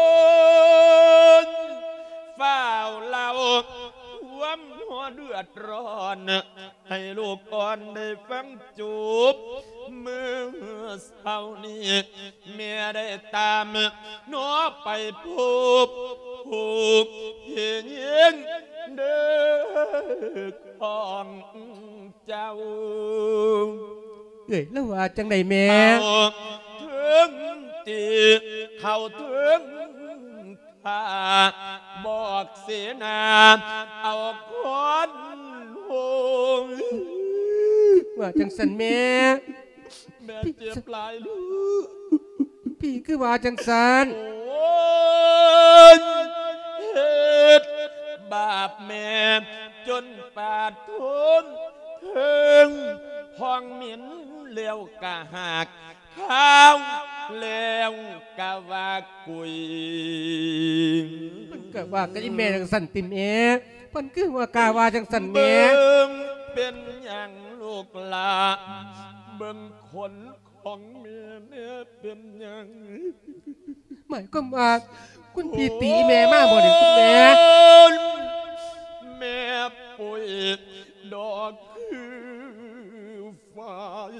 ฝ้าเราความหัวเดือดร้อนให้ลูกอ่อนได้ฟังจูบเมื่อเช้านี้แม่ได้ตามน้อไปผูกเพียงยิงเด็กของเจ้าเอ้ยแล้วว่าจังไหนแม่ถึงตีเข้าถึงข้าบอกเสนาเอาคนหงว่าจังสันแม่เจ็บหลายลูกพี่คือว่าจังสันโอ้ยเหตุบาปแม่จนปาดทุนถึงห้องหมิ่นเลี้ยวกะหักข้าวแล้วกะว่ากุยกะว่ากันอีแม่จังสันติแม่เพิ่นคือว่ากะว่าจังสันแม่เป็นอย่างลูกหลาเบิ่งคนของแม่เนี่ยเป็นอย่างหมายความว่าคุณพี่ตีแม่มาบ่ได้คุณแม่แม่ป่วยดอกคือฟ้า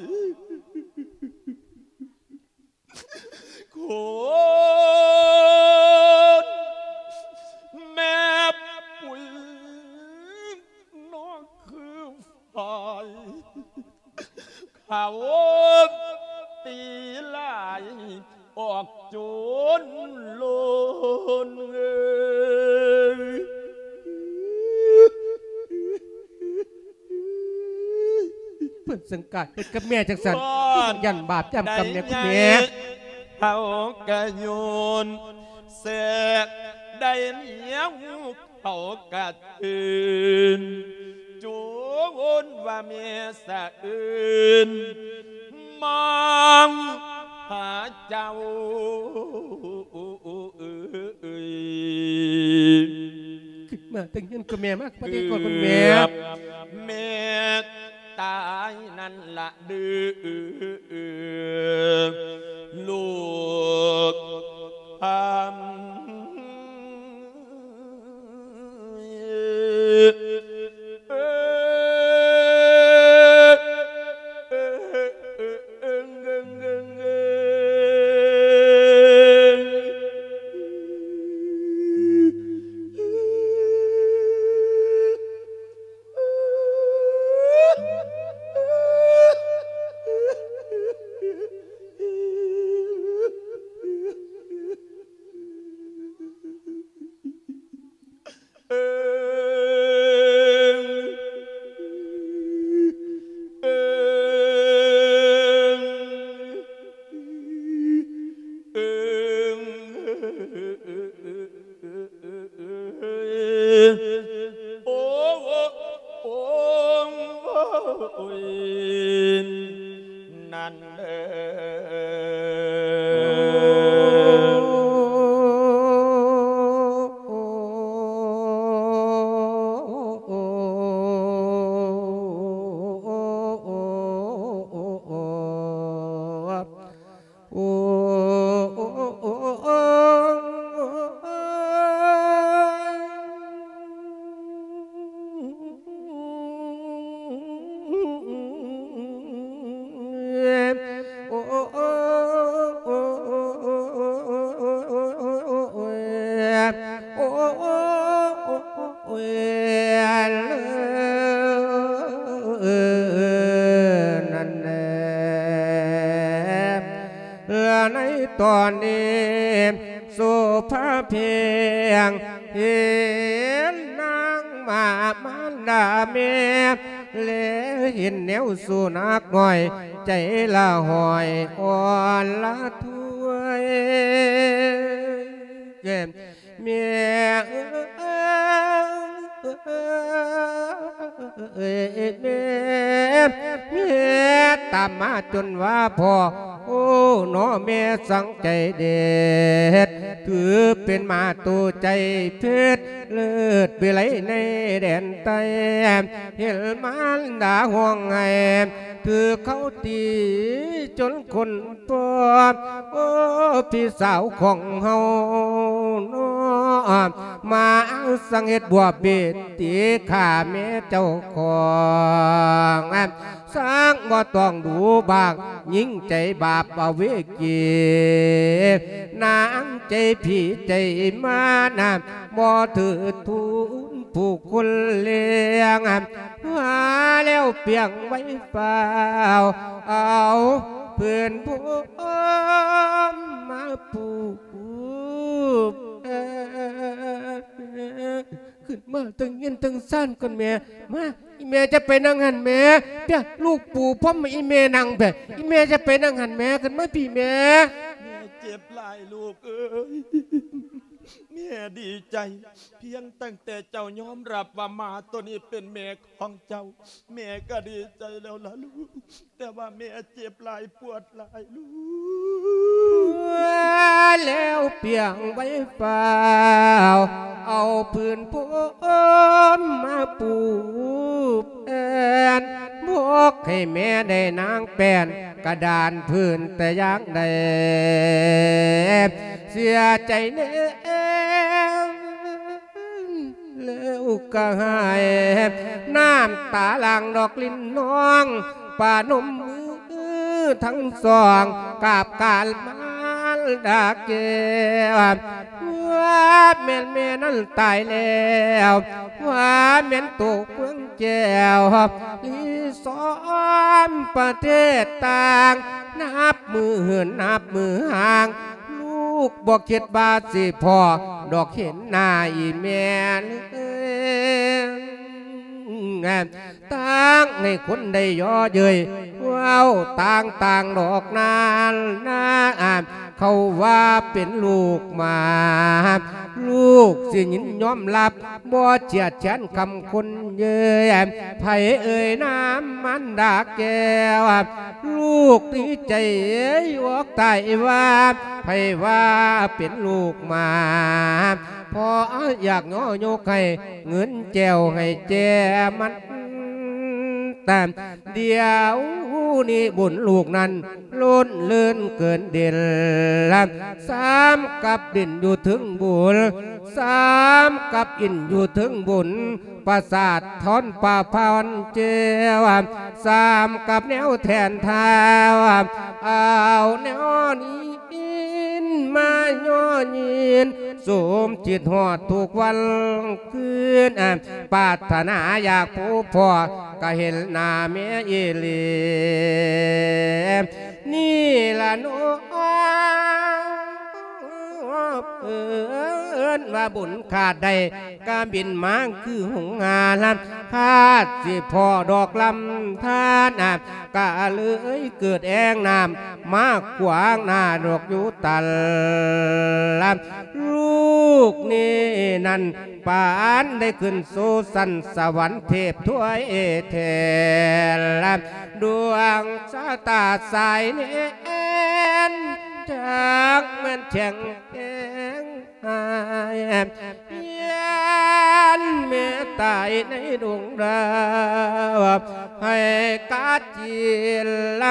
คนแม่ปุ๋ยนอกคือฝ่ายเขาตีลายออกจนลนเพื่อนสังกัดเป็นกับแม่จังสันยันบาปจำกรรมเนี่ยคุณแม่เขากระโยนเสกได้เหนียวเขากระตืนจูวนว่าเมียสะอื่นมองหาเจ้าขึ้นมาตั้งยันกับแม่มากประเดี๋ยวก่อนคุณแม่แม่ตายนั่นละดื้อลูกทนั่นตอนนี้สุภาพเพียงเห็นนางมามันดาเมียและเห็นแนวสุนัขหน่อยใจละหอยอ่อนละถ้วยเมียเมียตามมาจนว่าพอโอ้หนอเมียสังใจเด็ดถือเป็นมาตัวใจเพชรเลือดไปไหลในแดนใต้เห็นมันด่าห่วงไงถือเขาตีจนคนปวดโอ้พี่สาวของเฮามาสังเหตุบวบเบ็ดตีข้าแม่เจ้าของสร้างบ่ต้องดูบางยิ่งใจบาปเอาเวกีนางใจพี่ใจมานะบ่ถือทุนผู้คนเลี้ยงหาแล้วเปียงไว้เปล่าเอาเพื่อนผู้มาปูขึ้นมาตึงเงินตึงสั้นก่อนแม่มาอีแม่จะไปนั่งหันแม่เปียลูกปู่พ่อมาอีแม่นั่งแบบอีแม่จะไปนั่งหันแม่กันมาพี่แม่เจ็บหลายลูกแม่ดีใจเพียงตั้งแต่เจ้ายอมรับว่ามาตัวนี้เป็นแม่ของเจ้าแม่ก็ดีใจแล้วล่ะลูกแต่ว่าแม่เจ็บหลายปวดหลายลูกแล้วเปียงไว้เปล่าเอาปืนพมมาปูแอนบอกให้แม่ได้นางแป้นกระดานพื้นแต่ยังได้เสียใจเน่แล้วก็หายน้ำตาหลังดอกลิ้นน้องป่านมมือทั้งสองกาบกาลมาดาเกวว่าแม่แม่นั้นตายแล้วว่าแม่นตกเมืองแก้วลีซ้อมประเทศต่างนับมือห่างลูกบอกเข็ดบาสิพ่อดอกเห็นหน้าอีแม่ตั้งให้คนได้ย่อเย้ยว้าวต่างดอกนานนาเขาว่าเป็นลูกมาลูกสิยินยอมรับบ่เจียดฉันคำคนเย้ยไผเอ่ยน้ำมันดาแก้วลูกดีใจวอกตายว่าไผว่าเป็นลูกมาพออยากง้อยกให้เงินแจวให้แจมันแต่เดียวนี่บุญลูกนั้นล้นเลื่อนเกินเด่นสามกับดินอยู่ถึงบุญสามกับอินอยู่ถึงบุญประสาททอนป่าพานเจวสามกับแนวแทนทาวเอาแนวนี้มาย่อยินสมจิตหอดทุกวันคืนปรารถนาอยากผู้พ่อก็เห็นหน้าแม่เอลีนี่ล่ะน้องว่าบุญขาดใดกาบินมังคือหงหาลันพาดสิพ่อดอกลำท่านกะเลยเกิดแองน้ำมากกว่างหน้าดอกอยู่ตัลลูกนี่นั่นปานได้ขึ้นสู่สันสวรรค์เทพถ้วยเทลดวงชะตาสายเน้นจากมันแข็งแรงยันเมตตายในดวงดาวให้กาจิล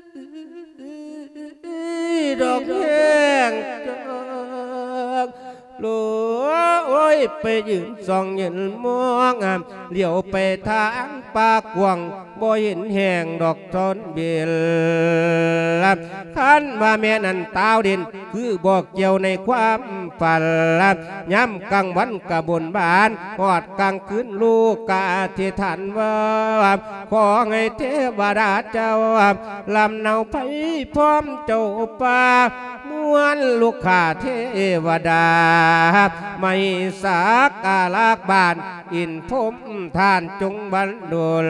ดอกแห้งจอกลูกโอ้ยไปยืนส่องยืนมองเหลียวไปทางปากกวางบ่เห็นแห่งดอกทนเบียลขันว่าแม่นันตาวเด่นคือบอกเกี่ยวในความฝันย้ำกลางวันกะบนบ้านหอดกลางคืนลูกกะที่ทันว่าขอให้เทวดาเจ้าลำเนาไปพร้อมเจ้าป่ามวนลูกข้าเทวดาไม่สักกาลากบานอินพมท่านจงบันดล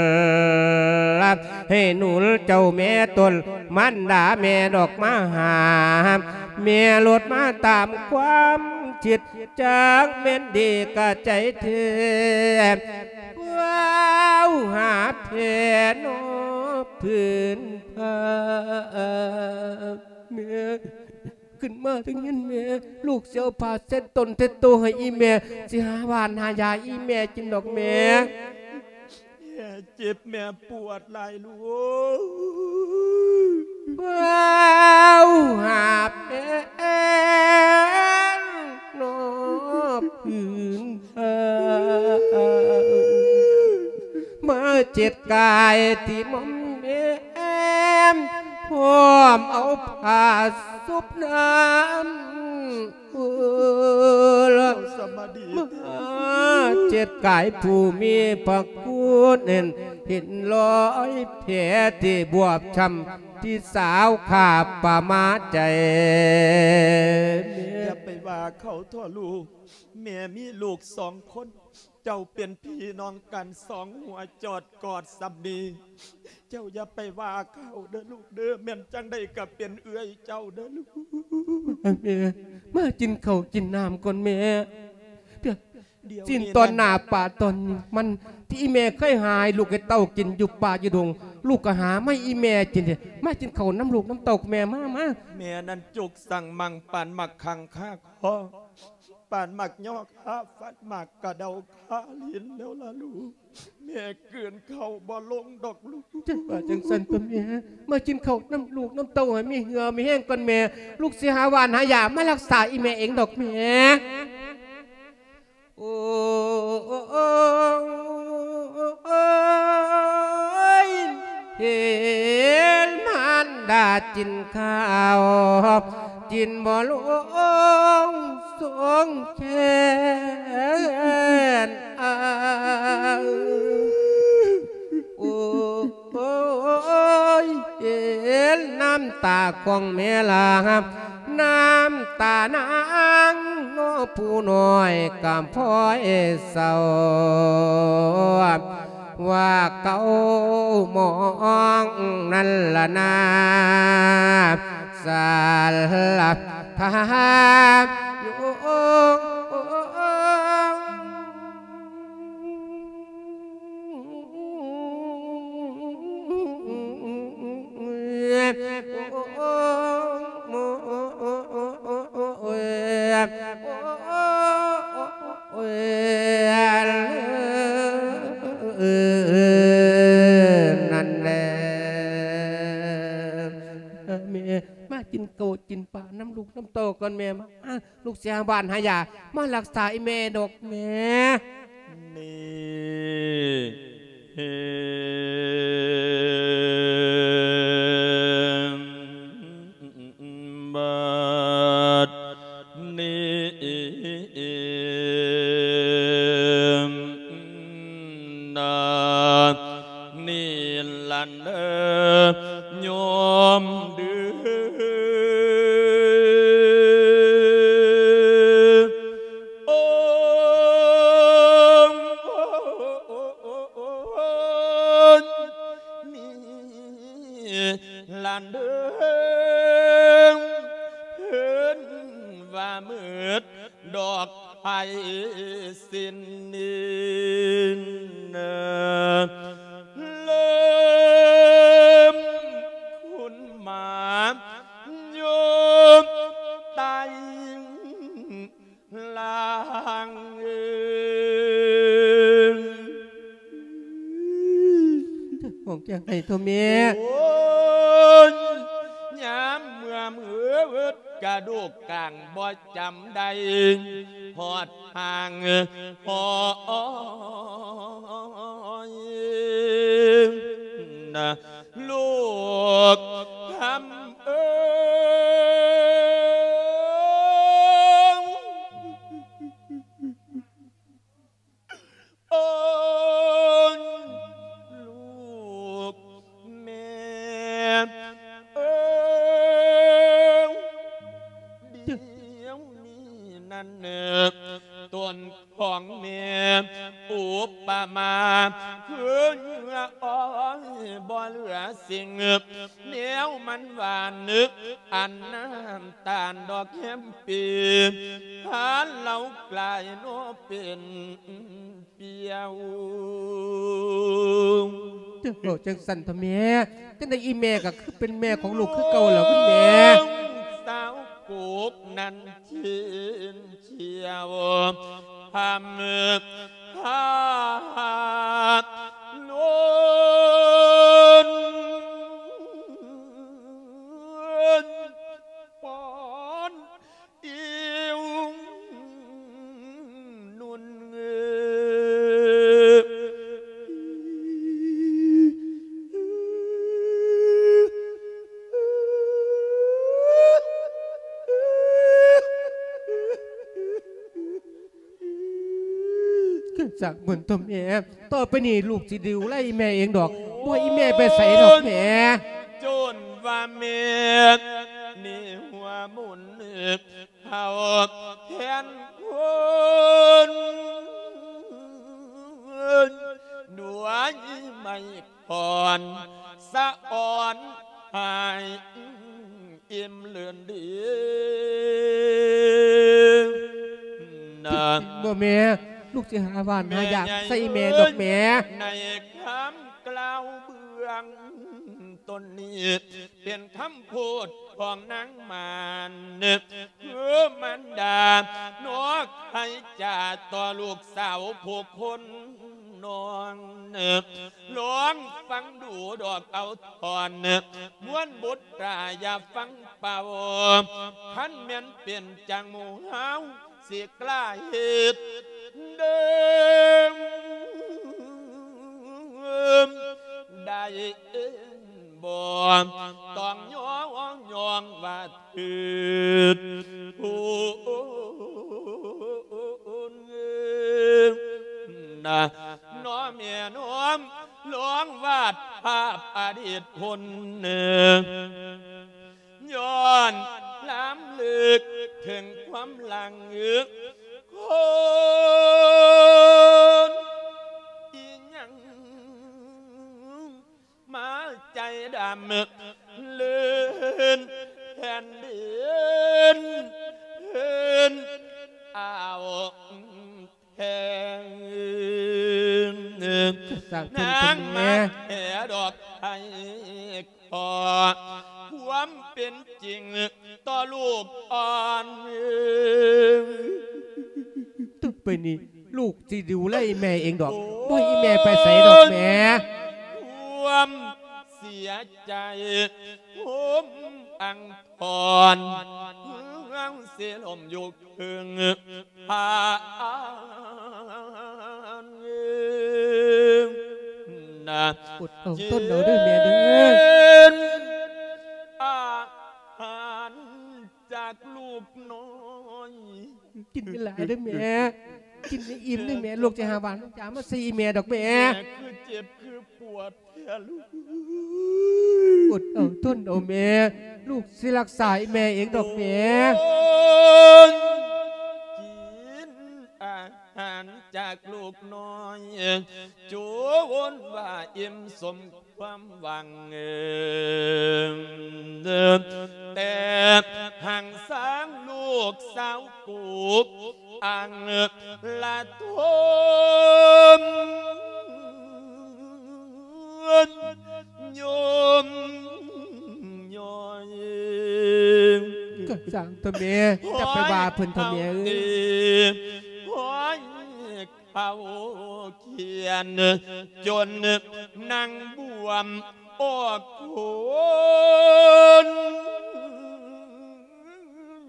ให้หนุนเจ้าแม่ตนมันด่าแม่ดอกมาหาแม่ลดมาตามความจิตจากเม่นดีกะใจเทบว้าวหาเพนพื้นผ้าแม่ขึ้นมาถึงยันแม่ลูกเสียวผ่าเส้นตนเทโตให้อีแม่สิหาหวานหายาอีแม่กินดอกแม่เจ็บแม่ปวดหลายลูกว้าวหาเพนนอบพื้นผ้ามาเจ็ดกายที่มอมแม่พร้อมเอาผ้าซุบน้ำสมาดีเจ็ดกายผู้มีพระคุณเห็นรอยแผลที่บวบช้ำที่สาวขาบป่ามาใจอย่าไปว่าเขาทั่วลูกแม่มีลูก2 คนเจ้าเป็นพี่น้องกัน2 หัวจอดกอดสับดีเจ้าอย่าไปว่าเขาเด้อลูกเด้อแม่นจังได้กับเป็นเอื้อยเจ้าเด้อลูกแม่มากินข้าวกินน้ำก่อนแม่สิ้นตอนหน้าป่าตอนมันที่อีแม่เคยหายลูกไอ้เต่ากินอยู่ป่าอยู่ดงลูกก็หาไม่อีแม่กินมากินข้าวน้ำลูกน้ำเต่าแม่มาแม่นั้นจุกสั่งมังปานหมักขังข้าคอปานหมักยอกข้าฟัดหมักกระเดาข้าลิ้นแล้วล่ะลูกแม่เกินเข้าบ่ลงดอกลูกจังว่าจังสันตัวแม่มากินข้าวน้ำลูกน้ำเต่าให้มีเหือมีแห้งก่อนแม่ลูกสิหาหวานหายามารักษาอีแม่เองดอกแม่โอ้ยเห็นมันดาจินข้าวจินบ่ลงสงแขนโอ้ยเห็นน้ำตาของแม่ลาน้ำตานางโนผู้น้อยกำพ้อยเศร้าว่าเก่ามองนั่นละนาสารลับทางนั่นแหละแม่มากินโกกินปลาน้ำลูกน้ำโตก่อนแม่มาลูกเสียบ้านหายามารักษาไอแม่ดอกแม่โยมดื้อโอ้นี่ลันเดิมเพิ่นว่ามืดดอกไผ่สิ้นนินโยมตายลางของแกงไห้ตัวเมียโอ้ยยามเมื่อมือเวิดกระดูกกลางบ่จำได้หอดห่างหอยนะลูกทำโอ้ลูกแม่เดี๋ยวนี้นั่นต้นของแม่อุปมาคือเนื้ออ้อยบ่เหลือสิ่งเหนียวมันหวานนึกอันน้ำตาลดอกเข้มปีหาเหล่ากลายโนเป็นเปียวโอ้จังสันทำแม่จังได้อีแม่ก็คือเป็นแม่ของลูกคือเก่าแล้วคุณแม่สาวกุกนั้นชื่นเชียวพามึกพาลุนปอนอิวนุนจากเหมือนตัวแม่ต่อไปนี่ลูกสิดิวไล่แม่เองดอกบ่อีแม่ไปใส่ดอกแม่จนว่าเมียนี่หัวมุนเขาแทนคนหนัวไม่พรสะอ่อนหายอิ่มเลือนดีบ่แม่ลูกสิหาบ้านหาอยากใส่แม่ดอกแม่ในคำกล่าวเบื้องต้นนี้เป็นคำพูดของนางมารเพื่อมันดานกให้จ่าต่อลูกสาวผู้คนนองหลวงฟังดูดอกเอาทอนม้วนบุตรอย่าฟังเป่าขันเมียนเปลี่ยนจังหมู่เฮาสิกล้าเหตุเดิมได้บ่ต้องย้องว่าถือผู้นะน้อมเมียน้อมหลวงวาดภาพอดีตคนหนึ่งย้อนล้ำลึกถึงความหลังอึกคนอีหยังมาใจดำเลื่อนแผ่นดินเลื่อนอ้าวแทงนางมาแห่ดอกไห้คอความเป็นจริงต่อลูกอ่อนต่อไปนี้ลูกสิดูแลแม่เองดอกบ่ให้แม่ไปใส่ดอกแม่ความเสียใจผมอังพรเรื่องเสียลมอยู่พึงพานะอดเอาต้นเด้อแม่เด้ออาหารจากลูกน้อยกินไม่หลายเด้อแม่กินไม่อิ่มเด้อแม่ลูกจะหาบ้านจ๋ามาซีแม่ดอกแม่คือเจ็บคือปวดแค่ลูกอดเอาต้นเอาแม่ลูกสิรักษาแม่เองดอกแม่กินอาหารจากลูกน้อยจูวนว่าอิ่มสมความหวังแต่ห่างสางลูกสาวกุกอังละทมโยมย้อยก็สั่งตัวเมียจะไปว่าเพิ่นตัวเมียเขาเขียนจนนั่งบวมออกโคน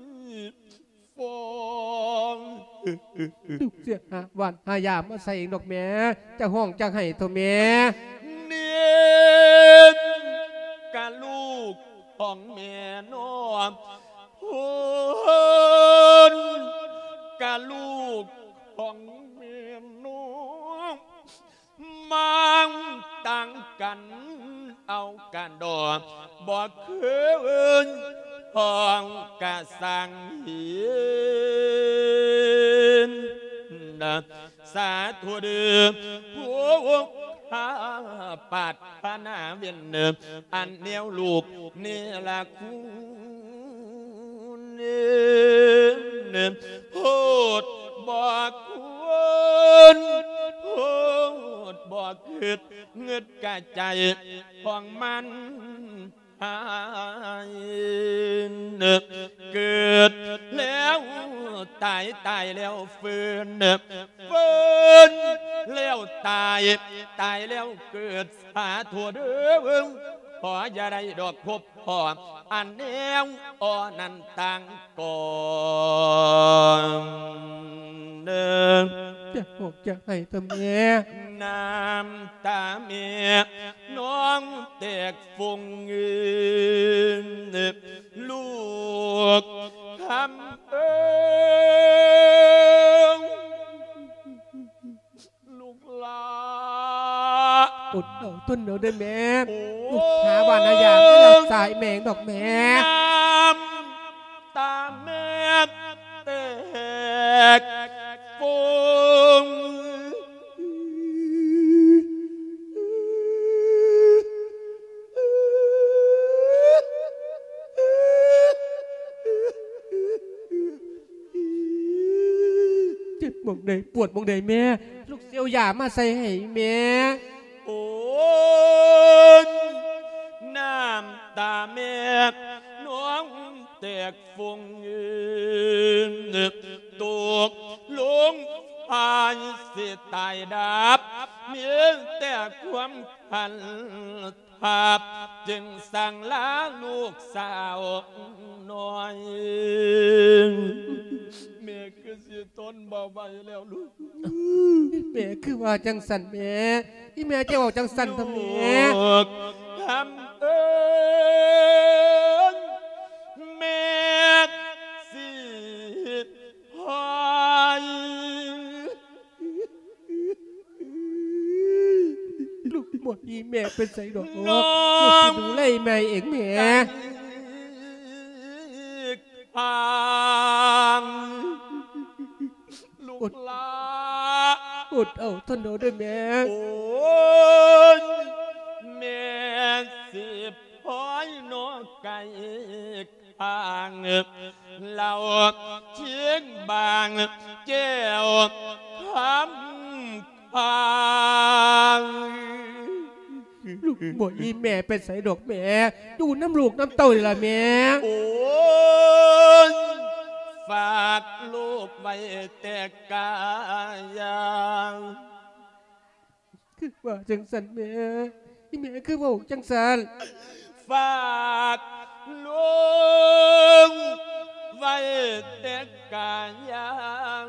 ลูกเสียหาหวานหายามาใส่เองดอกแม่จะห้องจะให้ตัวแม่เนียกะลูกของแม่น้องพูนกะลูกของแม่น้องมังตั้งกันเอากันดอกบอกคืนห้องกะสังเหียนนะสาธุเดิมผู้หาปาดพนาเวียนเนิมอันเนียวลูกนี่ละคุณเนิมพูดบอกคุณพูดบอกคืดเงืดกะใจของมันหายเกิดแล้วตายแล้วฟื้นแล้วตายแล้วเกิดสาธุเด้อขออย่าได้ดอกพบพออันแนวอ่อนันตังก่อนเดิมจะห้องจะให้ตัวแม่น้ำตาเมียน้องแตกฟุงเงินลูกคำลูกลาอดเอาต้นเดียวได้แม่ลูกหาหวานหายาไม่หลับสายแมงดอกแม่น้ำตาเมียแตกฟุงมองใดปวดมองใดแม่ลูกเสียวยามาใส่ให้แม่โอ้น้ำตาแม่น้องแตกฟุงเงินตกลงพายสิตายดับเมียแต่ความพันภาพจึงสั่งลาลูกสาวน้อยแม่คือสิต้นเบาใบแล้วลูกแม่คือว่าจังสันแม่ที่แม่จะบอกจังสันทำแม่ทำเอิญแม่สิพายลูกหมดอีแม่เป็นไสดอกลูกจะดูไล่แม่เองแม่พางลูกลาอดเอาทนเอาด้วยแม่โอ้แม่สิพอยนอไก่พางเราเชียงบางแก้วคำพางลูกบ่อีแม่เป็นไสดอกแม่ดูน้ำลูกน้ำเต้าเลยล่ะแม่โอ้ฝากลูกไว้แต่กายางคือว่าจังสันแม่อีแม่คือว่าจังสันฝากลูกไว้แต่กายาง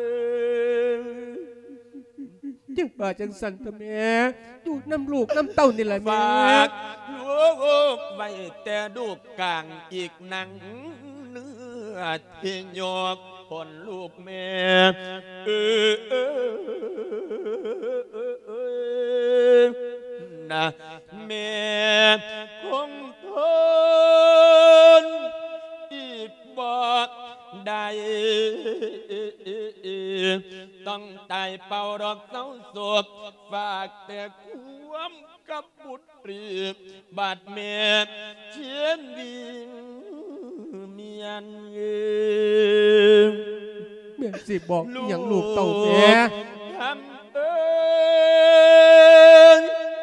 จังว่าจังสันทำแม่ดูน้ำลูกน้ำเต้านี่แหละแม่ฝากลูกไว้แต่ดูกลางอีกนังเนื้อที่ยกคนลูกแม่นะแม่คงทนอีกบ่ได้ต้องตายเป่าดอกเสาศพฝากแต่ความกับบุตรีบาดเมียเชียนดีเมียนแม่สิบอกอย่างลูกเต่าแม่ทำเอิญ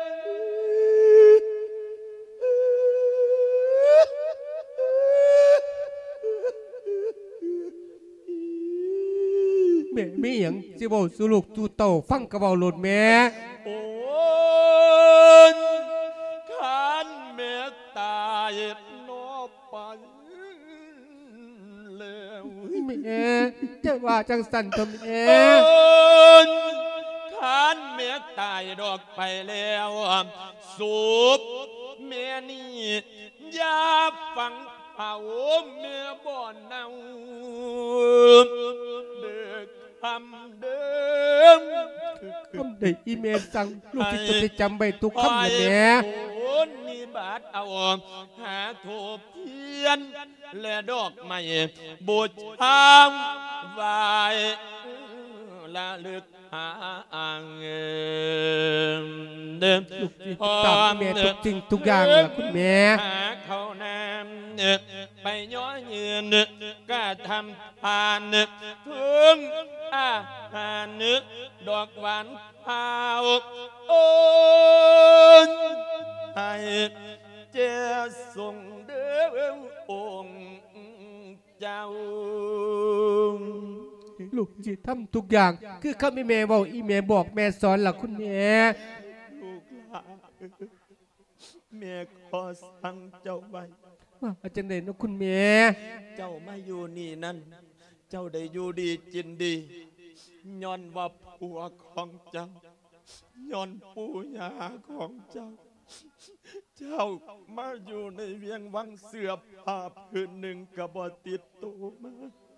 แม่ไม่อย่างสิบอกสุลูกตูเต่าฟังกระเบาหลุดแม่โอ้ขันแม่ตายนอไปแล้วแม่จะว่าจังสันตัวแม่ขันเมียตายดอกไปแล้วสูบเมียนี่อย่าฟังเผาเมียบ่อนเนาเด็กคำเดิมคำใดอีเมลสั่งลูกที่จะจำไปทุกคำเลยแม่มีบาทเอาหาทูบเทียนและดอกไม้บูชาวายละลึกหาอ่างเดิมตามแม่ทุกสิ่งทุกอย่างล่ะคุณแม่หาเขาน้ำไปย้อยยืนก็ทำทานถึงอาหารดอกหวานเผาโอ้ให้เจ้าส่งเดิมองค์เจ้าลูกจิทำทุกอย่างคือข้าอีเมลบอกอีเมลบอกแม่สอนล่ะคุณแม่ลูกหลานแม่ขอสั่งเจ้าไว้ว่าอาจารย์เด่นนะคุณแม่เจ้ามาอยู่นี่นั่นเจ้าได้อยู่ดีจินดีย้อนว่าผัวของเจ้าย้อนปู่ย่าของเจ้าเจ้ามาอยู่ในเวียงวังเสือผ้าพื้นหนึ่งกระบอกติดตัวมา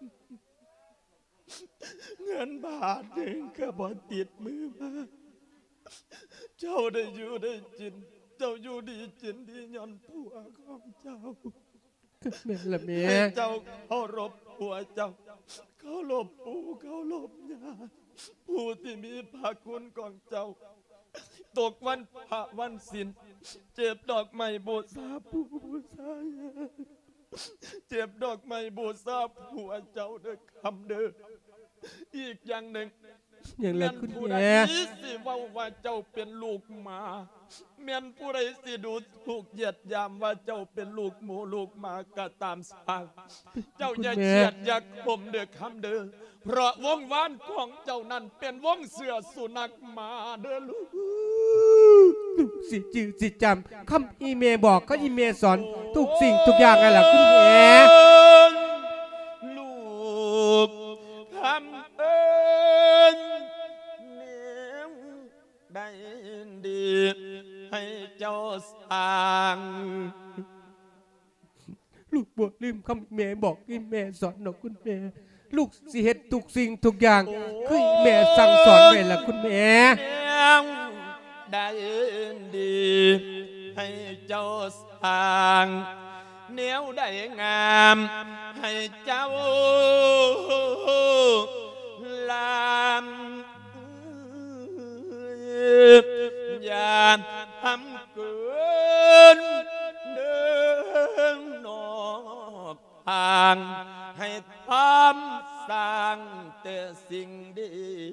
เงินบาทหนึ่งกระบอกติดมือมาเจ้าได้อยู่ได้จินเจ้าอยู่ดีจินดีย้อนผัวของเจ้าแม่ละแม่เจ้าเคารพผัวเจ้าเคารพปู่เคารพย่าผู้ที่มีพระคุณของเจ้าตกวันพระวันศีลเจ็บดอกไม้บูชาปู่บูชาย่าเจ็บดอกไม้บูชาผัวเจ้าเด้อคำเด้ออีกอย่างหนึ่งอย่างไรคุณแม่สิว่าเจ้าเป็นลูกหมาเมียนผู้ใดสิดูถูกเหยียดยามว่าเจ้าเป็นลูกหมูลูกหมาก็ตามสางเจ้าอย่าเฉียดอย่าข่มเด้อคำเด้อเพราะวงวานของเจ้านั้นเป็นวงเสือสุนัขหมาเด้อลูกสิจือสิจำคำอีเมลบอกก็อีเมลสอนทุกสิ่งทุกอย่างไงล่ะคุณแม่ลูกคำเอิญเนียมได้ดีให้เจ้าสร้างลูกบ่ลืมคำแม่บอกอีแม่สอนหนอกคุณแม่ลูกสิเฮ็ดทุกสิ่งทุกอย่างคืออีแม่สั่งสอนไว้ล่ะคุณแม่ได้ดีให้เจ้าสร้างเนียวได้งามให้เจ้าลามอย่าทำเกินเดินนอกทางให้ทำสร้างแต่สิ่งดี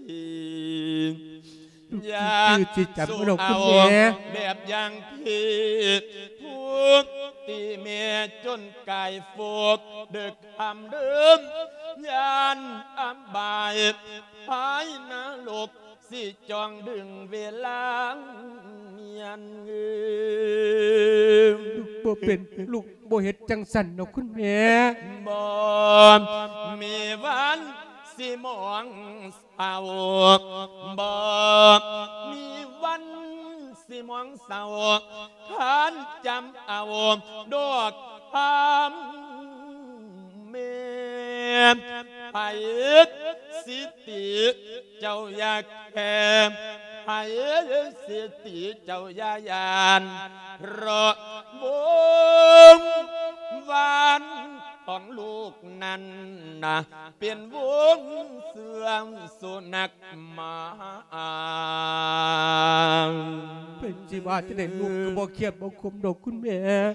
อย่าสู้เอาแบบอย่างที่ทุกตีเมียจนกายโฟกเด็กทำเดิมยานอับบายภายนรกสิจองดึงเวลาเมียนเงิมบ่เป็นลูกบ่เฮ็ดจังสันเนาะคุณแม่บ่มีวันสิมองเศร้าบ่มีวันสิมองเศร้าขันจำเอาดอกพามเมไผ่สิติเจ้าอยากแก่ไผ่สิติเจ้าอยายานรอบงวานของลูกนั้นนะเป็นวงเสื่อมสุนัขมาเป็นจีว่าจะได้ลูกก็บ่เครียดบ่คมดอกคุณแม่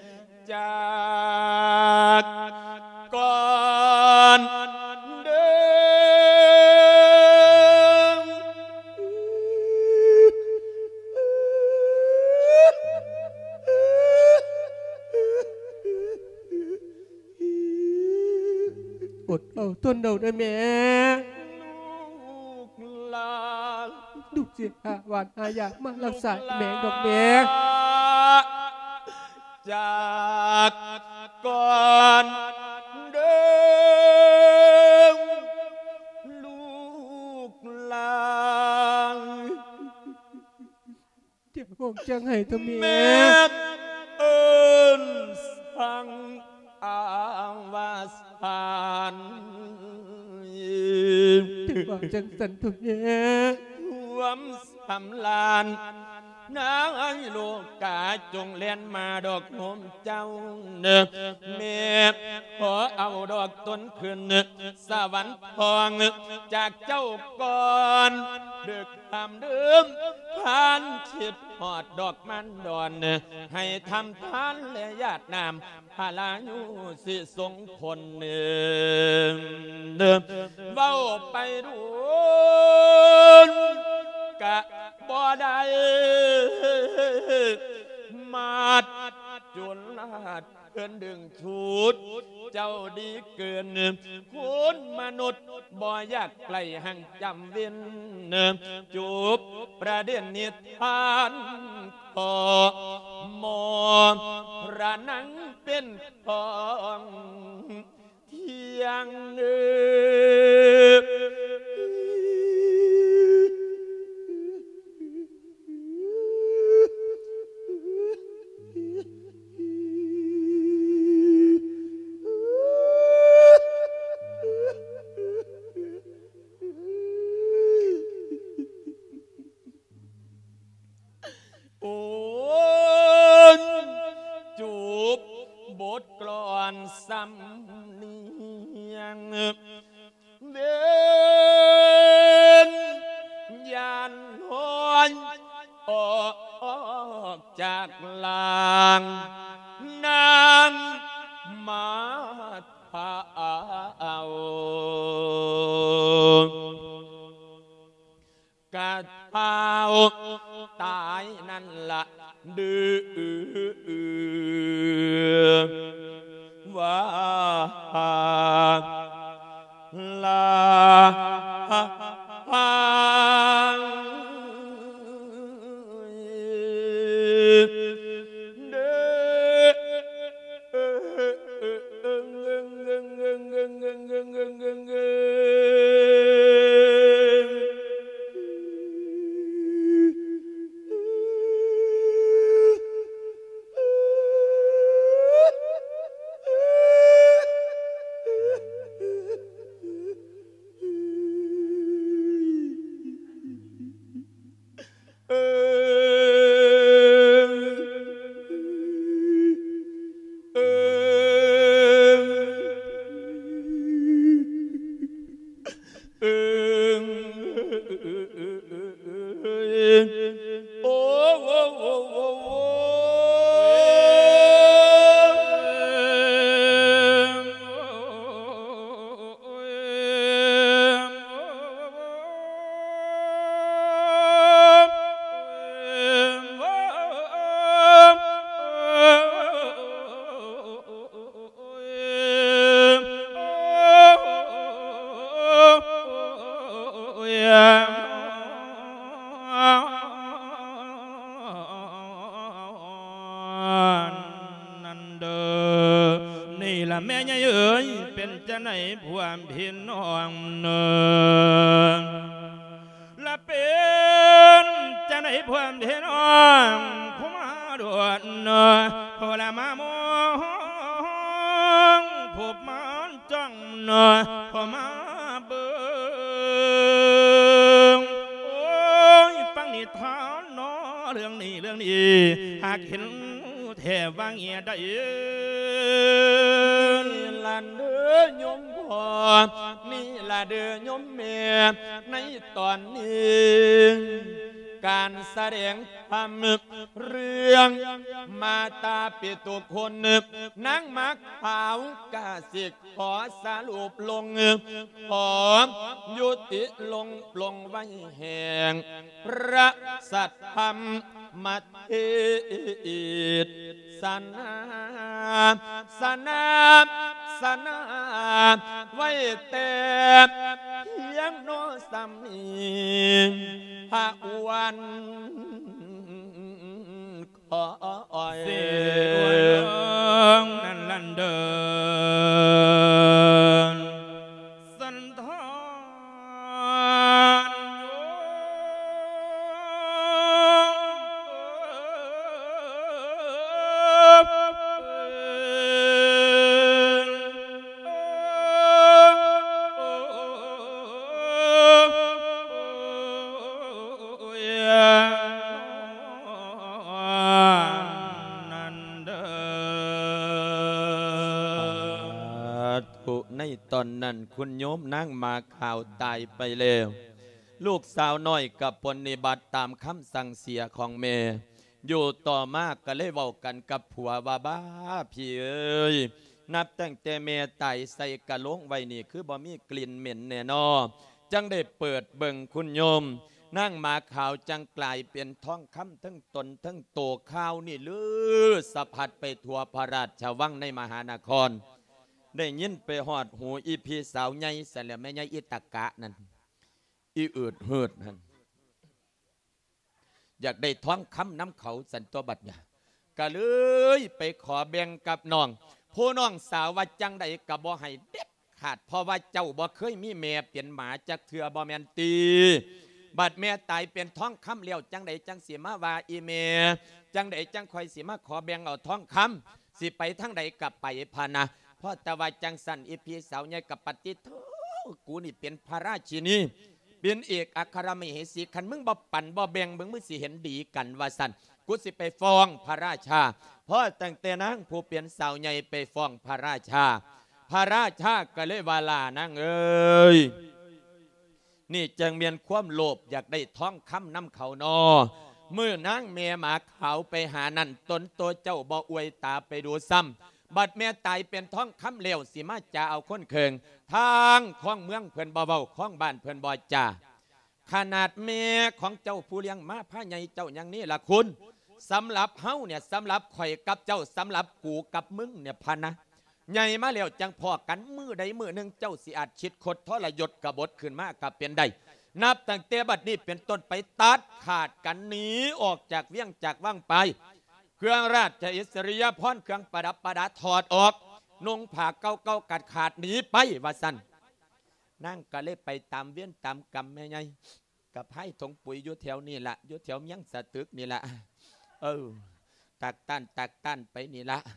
จากก่อนเดิมอดเอาต้นเดาได้แม่ลูกหลานดูเสียหวานอาญามารักษาแม่ดอกแม่จากก่อนเดิมบอกจังให้ตัวเมีแม่ยเอิญสังอาวาสานถึงบอกจังสันตัวเมียรวมสำลานนางไอ้ลูกกาจงเลียนมาดอกโหมเจ้าเนเมขอเอาดอกต้นขึ้นสวรรค์ทองจากเจ้าก่อนดึกทำเดิมทานชิดหอดดอกมันดอนให้ทำทานและญาตินามพาลายุสิสงผลเดิมเว้าไปดูกะบ่ได้มาดจุนลาดเพื่อนดึงชุดเจ้าดีเกินคุณมนุษย์บ่อยากไกลห่างจำเว้นจูบประเด็นนิทานขอมอระนังเป็นของเที่ยงจูบบทกลอนสำเนียงเวนยานหอนออกจากลางนางมาพาเอากะเท้าตายนั่นละดื้อว่าลาแม่ใหญ่เอ๋ยเป็นจะไหนพวามพี่น้องเนอละเป็นจะไหนพวามพี่น้องผู้มาดวดเนอพอละมามองผู้มันจ้องเนอพอมาเบิ่งโอ้ยฟังนิทานเนอเรื่องนี้หากเห็นแทบว่าเงียได้ลันเด้อยมพ่อนี่ละเด้อยมแม่ในตอนนี้การแสดงธรรมเรื่องมาตาปิตุคนนางมักขาวกาสิกขอสรุปลงขอยุติลงปลงไว้แห่งพระสัทธรรมมัทเทศสนาไว้แต่เพียงโนสัมมีพระวันขอเสียงนั่นลันเดินสันทานนันเดอถูกในตอนนั้นคุณโยมนั่งมาข่าวตายไปแล้วลูกสาวน้อยกับปฏิบัติตามคำสั่งเสียของแม่อยู่ต่อมากก็เลยเว้ากันกับผัวว่าบ้าพี่เอ้ยนับตั้งแต่แม่ไตใส่กะโลงไว้นี่คือบ่มีกลิ่นเหม็นแน่นอจังได้เปิดเบิ่งคุณโยมนั่งมาข่าวจังกลายเป็นทองคำทั้งตนทั้งโตข้าวนี่ลือสะพัดไปทั่วพระราชวังในมหานครได้ยินไปหอดหูอีพี่สาวใหญ่เสแล้วแม่ใหญ่อิตกะนั่นอีอืดเหืดนั่นอยากได้ท้องคำน้ำเขาสันตัวบัดเนี่ยก็เลยไปขอแบ่งกับน้องผู้น้องสาวว่าจังใดกับบ่ให้เด็ดขาดเพราะว่าเจ้าบ่เคยมีแม่เป็นหมาจากเถื่อบ่แมนตีบัดแม่ตายเป็นท้องคำเลี้ยวจังใดจังเสียมาว่าอีเมจังใดจังคอยเสียมาขอแบ่งเอาท้องคำสิไปทั้งใดกับไปพานะเพราะแต่ว่าจังสันอีพีสาวใหญ่กับปฏิโทกูนี่เป็นพระราชินีเป็นเอกอัครมเหสีขันมึงบ่ปั่นบ่แบ่งมึงสิเห็นดีกันว่าสันกูสิไปฟ้องพระราชาเพราะตั้งแต่นางผู้เปลี่ยนสาวใหญ่ไปฟ้องพระราชาพระราชาก็เลยวาลานางเอ้ยนี่จังเมียนความโลภอยากได้ท้องคำน้ำเขานอเมื่อนางเมียหมาขาวไปหานั่นตนตัวเจ้าบ่อวยตาไปดูซ้ำบัดแม่ตายเป็นท้องคำเลวสิมาจะเอาคนเคืองทางข้องเมืองเพื่อนเบาๆข้องบ้านเพื่อนบ่จ่าขนาดแม่ของเจ้าผู้เลี้ยงมาผ้าใหญ่เจ้าอย่างนี้ล่ะคุณสำหรับเฮาเนี่ยสำหรับข่อยกับเจ้าสำหรับกูกับมึงเนี่ยพะนะใหญ่มาแล้วจังพอกันมือใดมือหนึ่งเจ้าสิอาจชิดคดทรยศกบฏขึ้นมากับเป็นใดนับตั้งแต่บัดนี้เป็นต้นไปตัดขาดกันหนีออกจากเวียงจากว่างไปเครื่องราชอิสริยาภรณ์เครื่องประดับประดาถอดออกนุ่งผ้าเก่าๆกัดขาดหนีไปว่าสั่นนั่งก็เลยไปตามเวียนตามกรรมแม่ใหญ่กับให้ถงปุ๋ยอยู่แถวนี่ละอยู่แถวเมียงสะตึกนี่ละตักต้านไปนี่ละ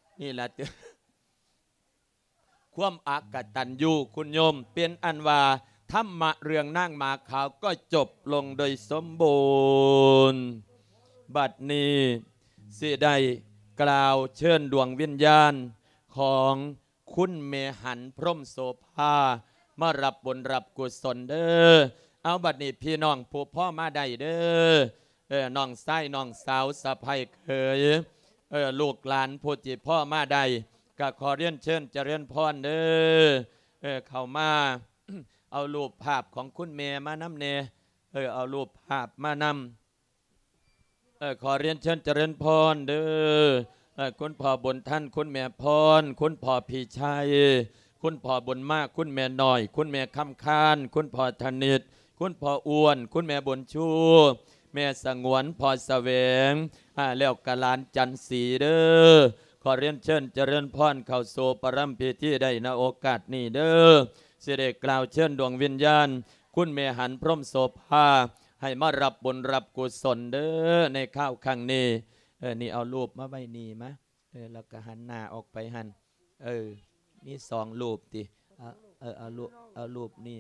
ความอักตันยูคุณโยมเป็นอันว่าธรรมะเรื่องนั่งมาขาวก็จบลงโดยสมบูรณ์บัดนี้สิได้กล่าวเชิญดวงวิญญาณของคุณเมหันพรหมโสภามารับบุญรับกุศลเด้อเอาบัดนี้พี่น้องผู้พ่อมาได้เด้อน้องไส้น้องสาวสะใภ้เคยลูกหลานผู้ที่พ่อมาได้ก็ขอเรียนเชิญเจริญพรเด้อเข้ามา เอารูปภาพของคุณเมมานำเนเอารูปภาพมานำขอเรียนเชิญเจริญพรเด้อคุณพ่อบนท่านคุณแม่พรคุณพ่อพี่ชัยคุณพ่อบนมากคุณแม่หน่อยคุณแม่คำคานคุณพ่อธนิตคุณพ่ออ้วนคุณแม่บนชูแม่สงวนพ่อแสวงแล้วกะลานจันสีเด้อขอเรียนเชิญเจริญพรเข้าโซปรัมพิธีได้ณโอกาสนี้เด้อเสด็จกล่าวเชิญดวงวิญญาณคุณเมหันพรหมโสภาให้มารับบุญรับกุศลเด้อในข้าวครั้งนี้นี่เอารูปมาไว้นี่มะแล้วก็หันหน้าออกไปหันมี2รูปติเอารูปนี่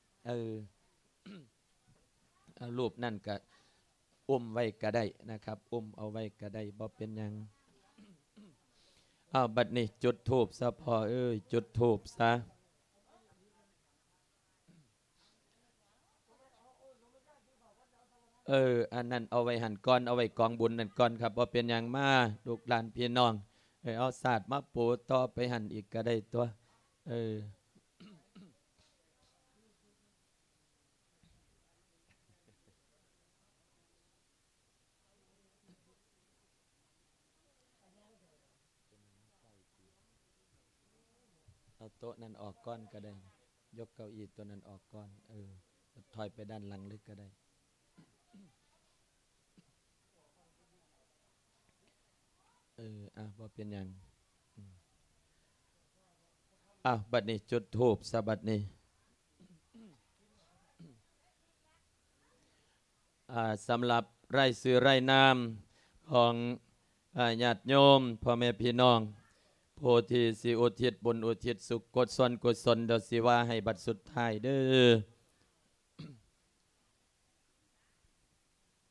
เอารูปนั่นก็อุ้มไว้ก็ได้นะครับอุ้มเอาไว้ก็ได้บ่เป็นหยังเอาบัดนี้จุดธูปซะพอจุดธูปซะอันนั้นเอาไว้หันก้อนเอาไว้กองบุญนั่นก้อนครับว่าเป็นอย่างมาลูกหลานพี่น้องเอาศาสตร์มาปูต่อไปหันอีกก็ได้ตัวเอาโต๊ะนั้นออกก้อนก็ได้ยกเก้าอี้ตัวนั้นออกก้อนถอยไปด้านหลังลึกก็ได้ว่าเป็นอย่างบัดนี้จุดธูปสบัดนี้สำหรับไร่ซื้อไร่น้ำของญาติโยมพ่อแม่พี่น้องโพธิสิอุทิศบุญอุทิศสุขกุศลเดสิว่าให้บัดสุดท้ายเด้อ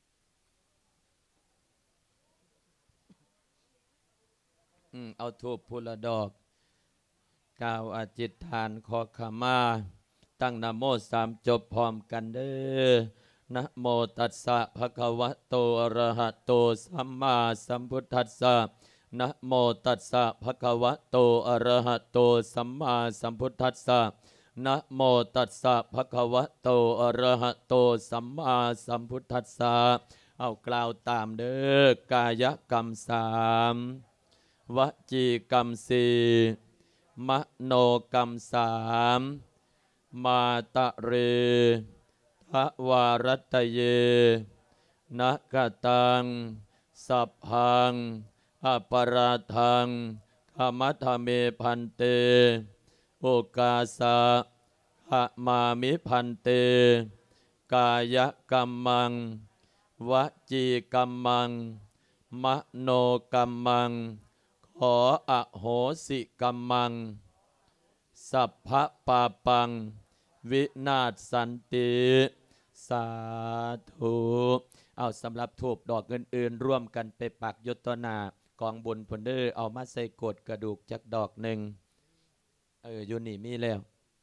เอาทูปพุละดอกกล่าวอธิษฐานขอขมาตั้งนะโมสามจบพร้อมกันเด้อนะโมตัสสะภะคะวะโตอะระหะโตสัมมาสัมพุทธัสสะนะโมตัสสะภะคะวะโตอะระหะโตสัมมาสัมพุทธัสสะนะโมตัสสะภะคะวะโตอะระหะโตสัมมาสัมพุทธัสสะเอากล่าวตามเด้อกายกรรมสามวจีกรรมสี่มโนกรรมสามมาตะเรทวารัตเยนะกตังสัพพังอปราทังธรรมธเมพันเตโอกาสะหะมามิพันเตกายกรรมังวจีกรรมังมโนกรรมังขออโหสิกรรมังสัพพะปาปังวินาศสันติสาธุเอาสำหรับทูบดอกอื่นๆร่วมกันไปปักยศตนากองบุญพนเดอเอามาใส่กดกระดูกจักดอกหนึ่งอยู่นี่มีแล้ว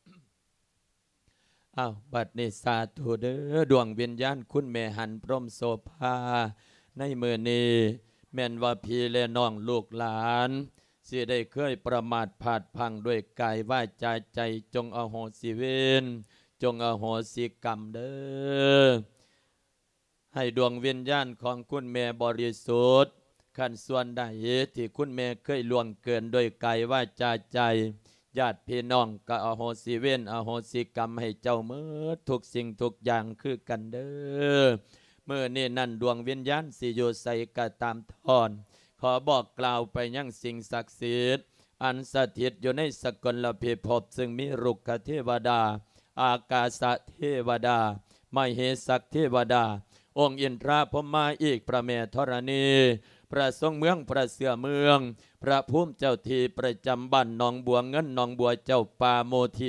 เอาบัดนี้สาธุเด้อดวงวิญญาณคุณแม่หันพรหมโสภาในมือนี้แม่นว่าพี่และน้องลูกหลานสิได้เคยประมาทพลาดพลั้งด้วยกายวาจาใจจงอโหสิเวรจงอโหสิกรรมเด้อให้ดวงวิญญาณของคุณแม่บริสุทธิ์ขันส่วนใดที่คุณแม่เคยล่วงเกินด้วยกายวาจาใจญาติพี่น้องก็อโหสิเวรอโหสิกรรมให้เจ้าเมื่อทุกสิ่งทุกอย่างคือกันเด้อเมื่อนี่นั่นดวงวิญญาณสิอยู่ใส่กะตามทอนขอบอกกล่าวไปยังสิ่งศักดิ์สิทธิ์อันสถิตอยู่ในสกลพิภพซึ่งมีรุกขเทวดาอากาศเทวดามเหสักเทวดาองค์อินทราพรหมาอีกพระแม่ธรณีพระทรงเมืองพระเสือเมืองพระภูมิเจ้าที่ประจำบ้านหนองบัวเงินหนองบัวเจ้าป่าโมที่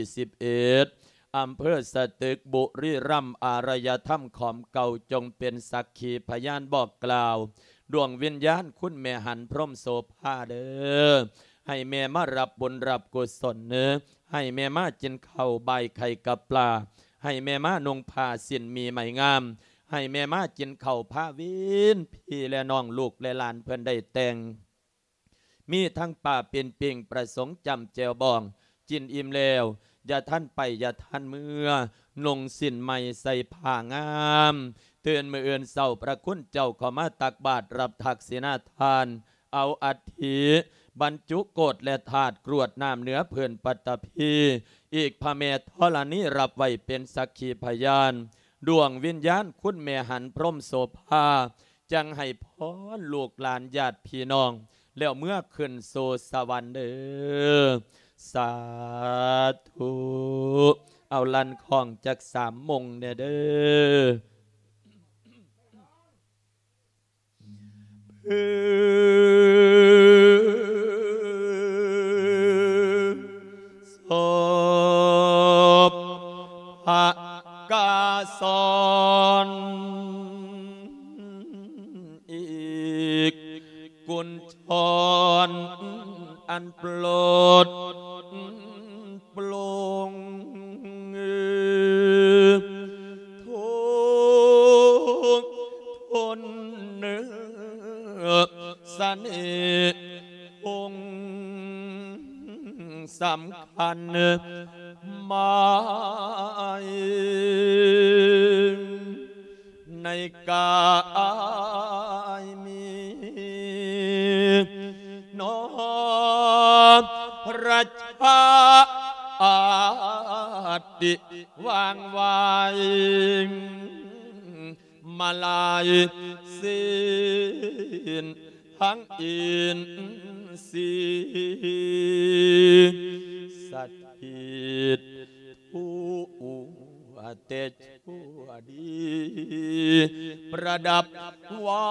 11อำเภอสตึกบุรีรัมย์อารยธรรมขอมเก่าจงเป็นสักขีพยานบอกกล่าวดวงวิญญาณคุณแม่หันพรหมโสภาเด้อให้แม่มารับบุญรับกุศลเนื้อให้แม่มากินข้าวใบไข่กับปลาให้แม่มานุ่งผ้าสิ้นมีไหมงามให้แม่มากินข้าวผ้าวินพี่และน้องลูกและหลานเพื่อนได้แต่งมีทั้งป่าเป็นปิ่งประสงค์จำเจวบองจินอิ่มแล้วอย่าท่านไปอย่าท่านเมื่อนงสินใหม่ใส่ผ้างามเตือนมือเอื่นเศร้าประคุณเจ้าขอมาตักบาตรรับทักษิณาทานเอาอัฐิบรรจุโกฏและถาดกรวดน้ำเหนือเพื่อนปัตตภีอีกพระเมธธรณีรับไว้เป็นสักขีพยานดวงวิญญาณคุณแม่หันพรหมโสภาจังให้พรลูกหลานญาติพี่น้องแล้วเมื่อขึ้นโซสวรรค์เด้อสาธุเอาลันของจาก3 มงเนี่ยเด้อศพพระกาสอนอีกกุญชรอันโปรดปลงทุกทนเนื้อสนิองสำคัญหมายในกายมีน้อมราชาอาติวางไว้มาลายสิ้นทั้งอินทรีย์สถิตผู้เตชั่วดีประดับไว้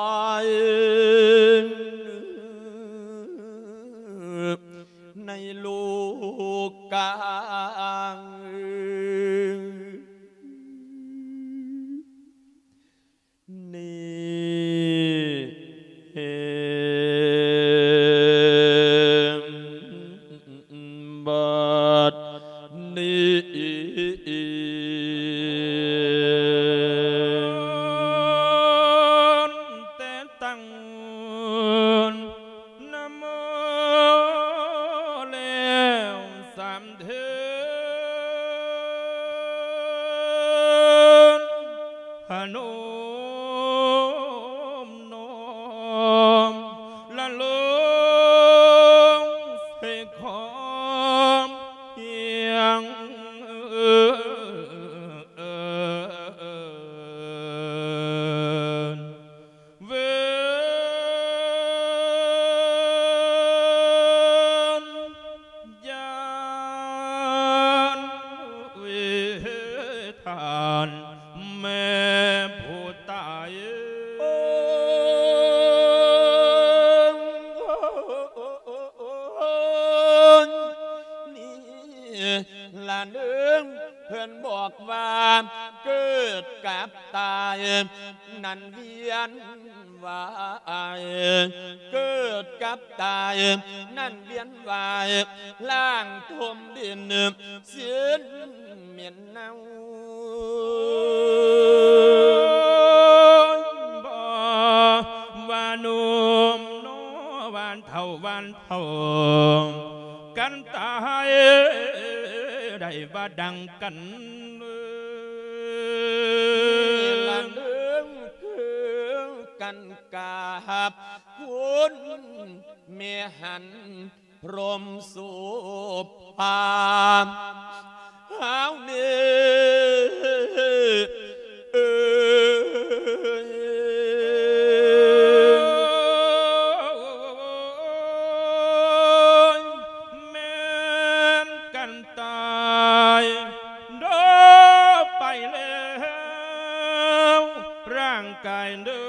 ในลูกกลางนี่นั้นเวียนวายเกิดกับตายนั่นเวียนวายล่างทมดินเสียนเมียนเนาบ่วานุมโนวานเท่าวานเท่ากันตายได้ว่าดังกันละเรื่องคือกันกาบคุณเมียหันพรมสุภาหาวเนื้แม่นกันตายเด้อไปแล้วร่างกายเดิ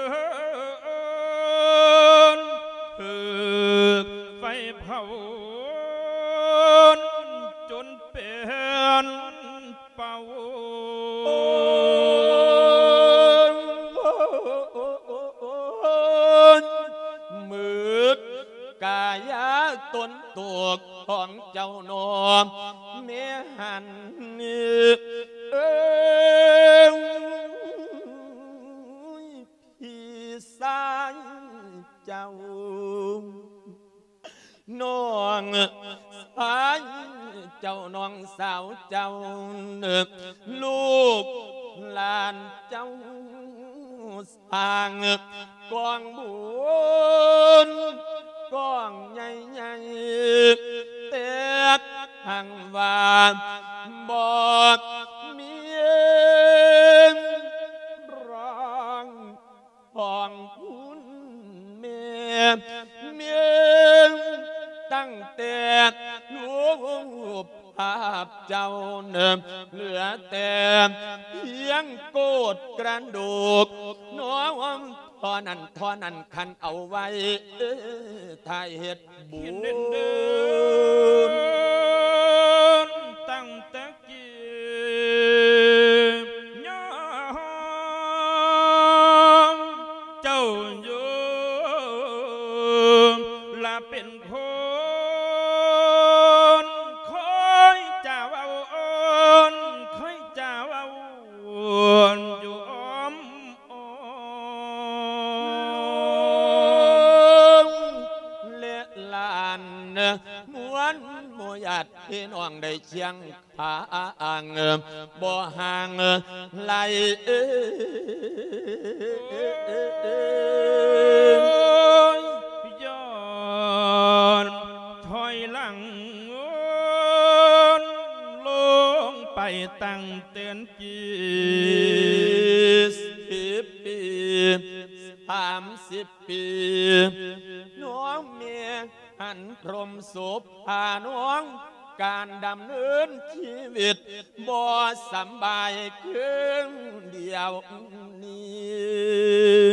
นถูกไฟเผาจนเป็นเป่ามืดกายาตนตัวของเจ้านอมเมหันพี่สายเจ้าน้องสายเจ้าน้องสาวเจ้าลูกหลานเจ้าสร้างกองบุญกองใหญ่ใหญ่เต็บหังว่าบอกเมียร้องห้องคุณเมียตั้งแต่รูปภาพเจ้าเหลือแต่เพียงโกดกระดูกน้องทอนั้นคันเอาไว้ถ่ายเหตุบุญตั้งแต่กี้ย้อมเจ้าอยู่ละเป็นคนคอยจะเอาคอยจะเอาอยู่อ้อมเละลานมวนโมยัดพี่น้องได้เชียงผาอ่างบ่ห่างไหลย้อนถอยหลังลงไปตั้งเตือน 20 ปี30 ปีน้องเมียหันพรมสุภพาน้องการดำเนินชีวิตบ่สำบายคืนเดียวนี้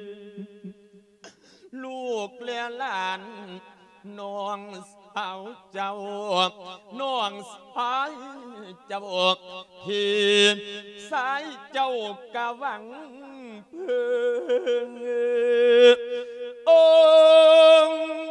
ลูกเลี้ยหลานน้องสาวเจ้าน้องสายเจ้าพี่สายเจ้ากะหวังเพื่ออง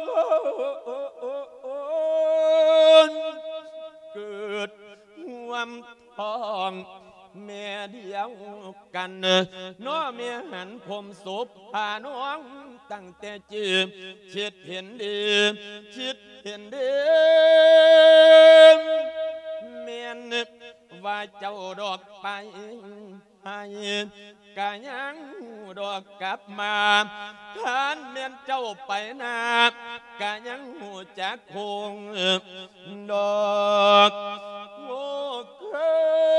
เกิดห่วมทองแม่เดียวกันน้อเมียหันผมสุบพาน้องตั้งแต่จืบคิดเห็นดีคิดเห็นดีเมียนว่าเจ้าดอกไปให้กะยังดอกกลับมาทานเมียนเจ้าไปนากะยังหูจักคงดอกโง่เกิ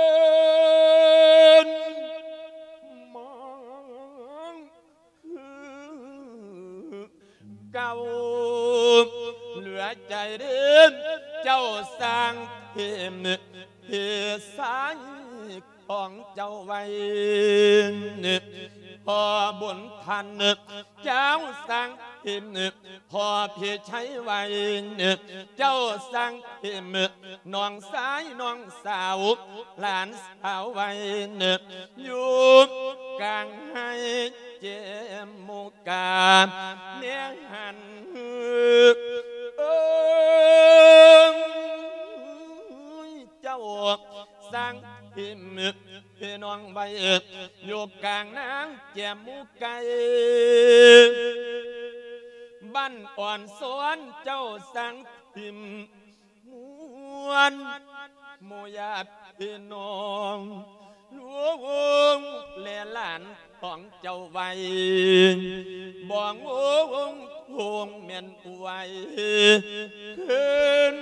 นมองเก่าเหลือใจเดิมเจ้าสร้างเพียมเพียสายของเจ้าไว้พอบุญทันเจ้าสร้างเพียมพอพี่ใช้ไว้เจ้าสั่งพิมน้องสายน้องสาวหลานสาวไว้อยู่กลางให้เจมูกาเนื้อหันเจ้าสั่งพิมพี่น้องใบอยู่กลางนางแจมูกไก่บ้านอ่อนสวนเจ้าสั่งพิมมวนโมญาติพี่น้องหลวงเลหลานของเจ้าไว้บ่องวงวงเมียนไว้ขึ้น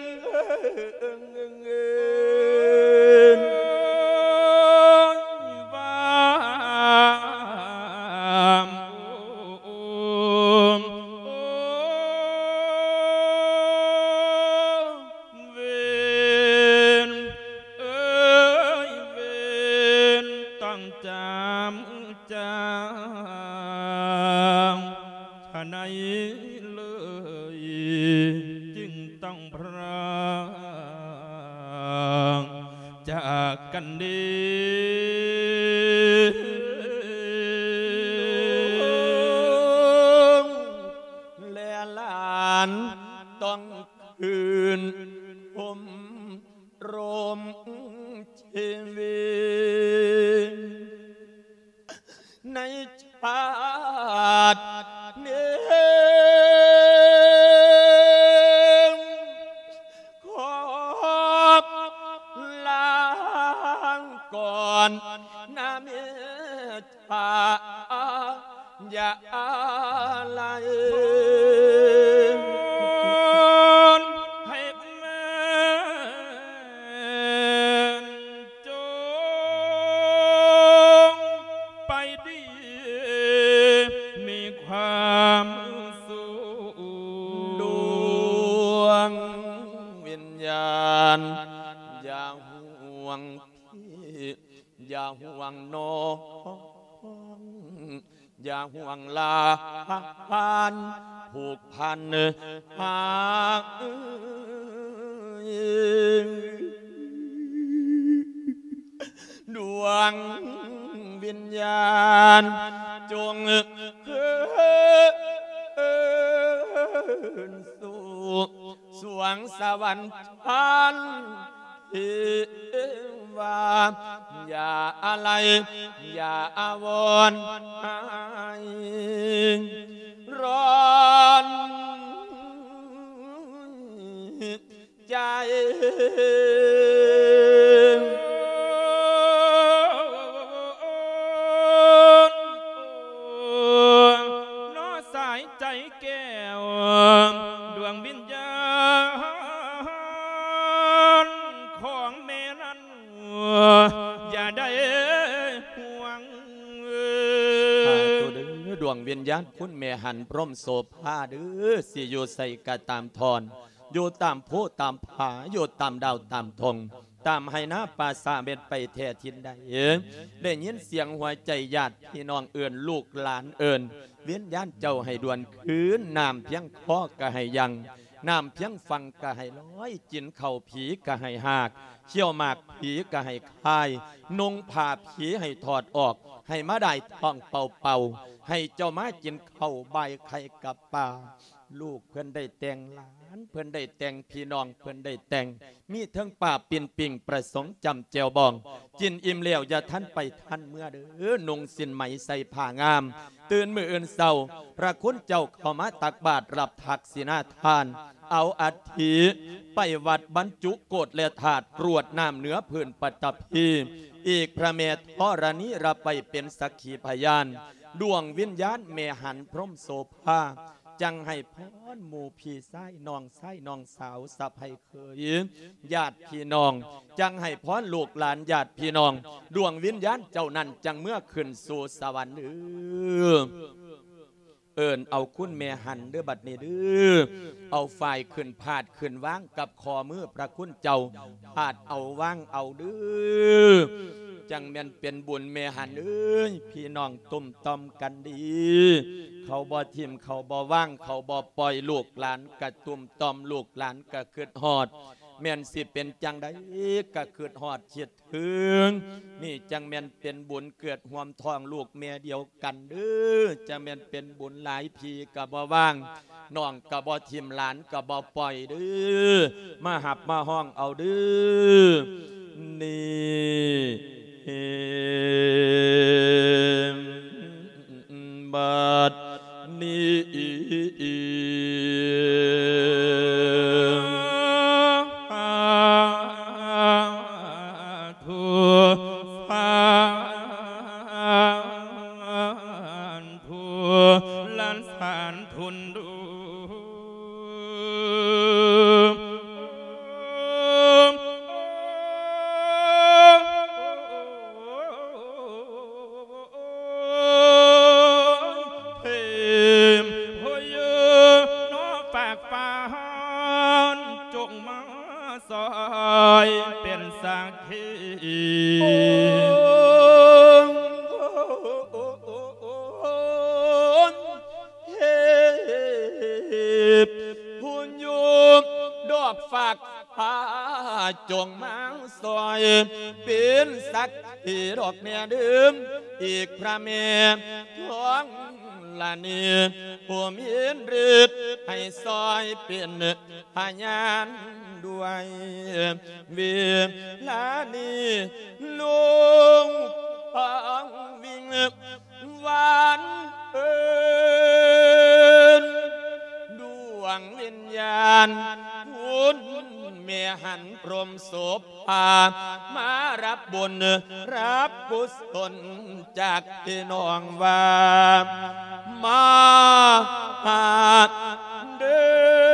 จากกันดีและหลานต้องคืนผมรมชีวิตในชาตินี้ก่อนน้ำเมตตาอย่าอะไรให้แม่จงไปดีมีความสุขดวงวิญญาณอย่าห่วงอย่าห่วงน้องอย่าห่วงลาพันผูกพันหากดวงวิญญาณจงสู่สวงสวรรค์พันว่าอย่าอะไรอย่าอาวรณ์ร้อนใจน้อสายใจแก้วดวงวิญญาณของแม่นั้นอย่าได้ห่วงดวงวิญญาณคุณแม่หันพร่มโสภาเด้อสิอยู่ใส่กะตามทอนอยู่ตามผู้ตามผาอยู่ตามดาวตามธงตามให้นาป่าสาเบ็ดไปแท่ทินใดได้ยินเสียงหัวใจญาติพี่น้องเอิญลูกหลานเอิญวิญญาณเจ้าให้ด่วนคืนน้ำเพียงคอก็ให้ยังน้ำเพียงฟังก็ให้ร้อยจินเข่าผีก็ให้หากเขี้ยวหมากผีก็ให้คายนุ่งผ้าผีให้ถอดออกให้มาได้ท้องเป่าเป่าให้เจ้ามากินข้าวใบไข่กับปลาลูกเพื่อนได้แต่งหลานเพื่อนได้แต่งพี่น้องเพื่อนได้แต่งมีทั้งป่าปิ่นปิ่งประสงค์จำเจียวบองกินอิ่มแล้วอย่าท่านไปท่านเมื่อเด้อนุ่งสินไหมใส่ผ้างามตื่นมืออื่นเศร้าพระคุณเจ้าเข้ามาตักบาตรรับทักษิณาทานเอาอัฐิไปวัดบรรจุโกฏและถาดกรวดน้ำเหนือพื้นปัตตภีอีกพระเมธธรณีรับไปเป็นสักขีพยานดวงวิญญาณเมหันพรหมโสภาจังให้พรหมู่พี่ไส้น้องไส้น้องสาวสะใภ้เคยญาติพี่น้องจังให้พรลูกหลานญาติพี่น้องดวงวิญญาณเจ้านั้นจังเมื่อขึ้นสู่สวรรค์เอิญเอาคุณแม่หันเด้อบัดนี้เด้อเอาฝ่ายขึ้นพาดขึ้นว่างกับคอมือพระคุณเจ้าพาดเอาว่างเอาเด้อจังแม่นเป็นบุญแม่หันเอ้ยพี่น้องตุ่มต้อมกันดีเขาบ่ทิมเขาบ่ว่างเขาบ่ปล่อยลูกหลานกะตุ่มต้อมลูกหลานกะคิดฮอดแม่นสิเป็นจังใดกะคิดฮอดเฉียดถึงนี่จังแม่นเป็นบุญเกิดห่วมท้องลูกแม่เดียวกันเด้อจะแม่นเป็นบุญหลายพี่กะบ่ว่างน้องกะบ่ทิมหลานกะบ่ปล่อยเด้อมาหับมาห้องเอาเด้อนี่บัดนี้จงมังซอยเป็นสักที่ดอกเมียดื่มอีกพระเมียท้องละนีผู้มีฤทธิ์ให้ซอยเป็นพยานด้วยเวลานี้ลุงพังวิ่งหวานดวงวิญญาณคุณเมียหันพรมโสภามารับบุญรับกุศลจากพี่น้องว่ามาเด้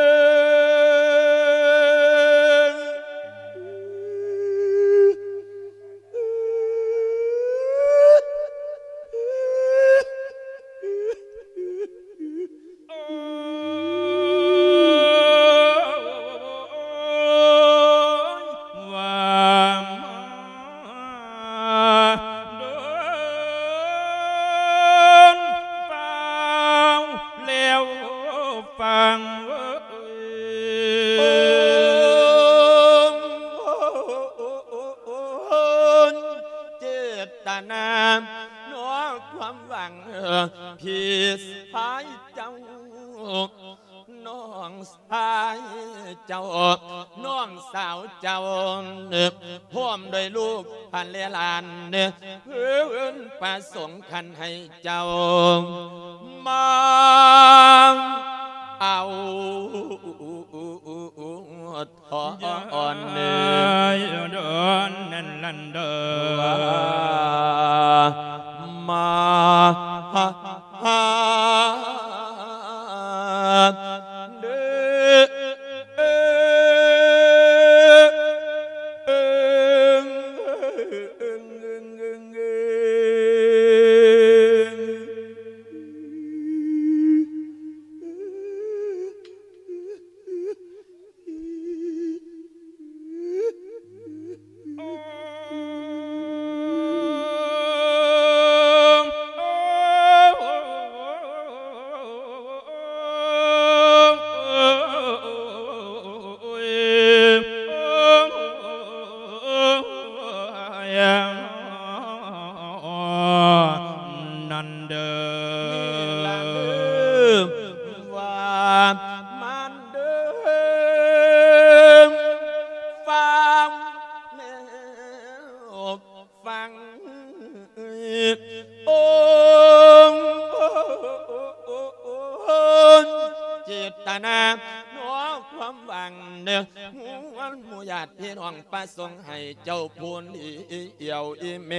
พี่สายเจ้าน้องสายเจ้าน้องสาวเจ้าพร้อมโดยลูกพันเลลานเพื่อนประสงค์คันให้เจ้ามาเอาทอนเนื้อดอนนั่นลันเดอมาเด้พี่น้องประสงค์ให้เจ้าพูนเอี่ยวอีเม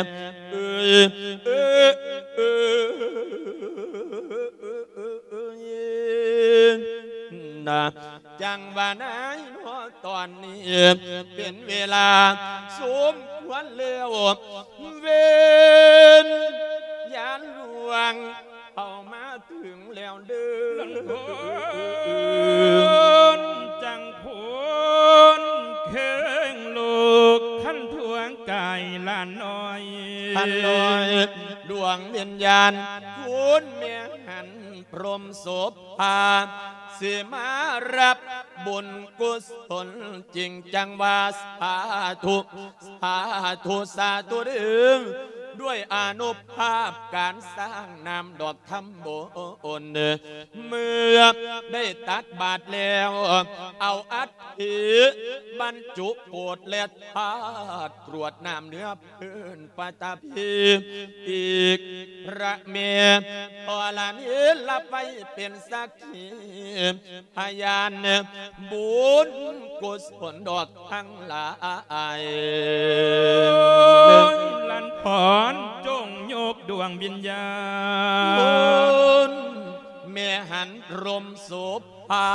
นะจังบ้านไหนตอนนี้เป็นเวลาสมควรเลี้ยวเวนยานหลวงเอามาถึงแล้วเดินจังพูนเข่งลูกขั้นทวงไก่ลันานน้อยพันลอยดวงวิญญาณคุณเมียหันพรหมโสภาสิมารับบุญกุศลจริงจังว่าสาธุสาธุสาธุดึงด้วยอานุภาพการสร้างนามดอกธรรมโบนเมื่อได้ตักบาตรแล้วเอาอัฐิบรรจุโกดและธาตุกรวดน้ำเนื้อพื้นปตพีอีกพระเมียพอละนี้รับไว้เป็นสักขีพยานบุญกุศลดอกทั้งหลายลันพรจงโยกดวงวิญญาณแม่หันรมโสภา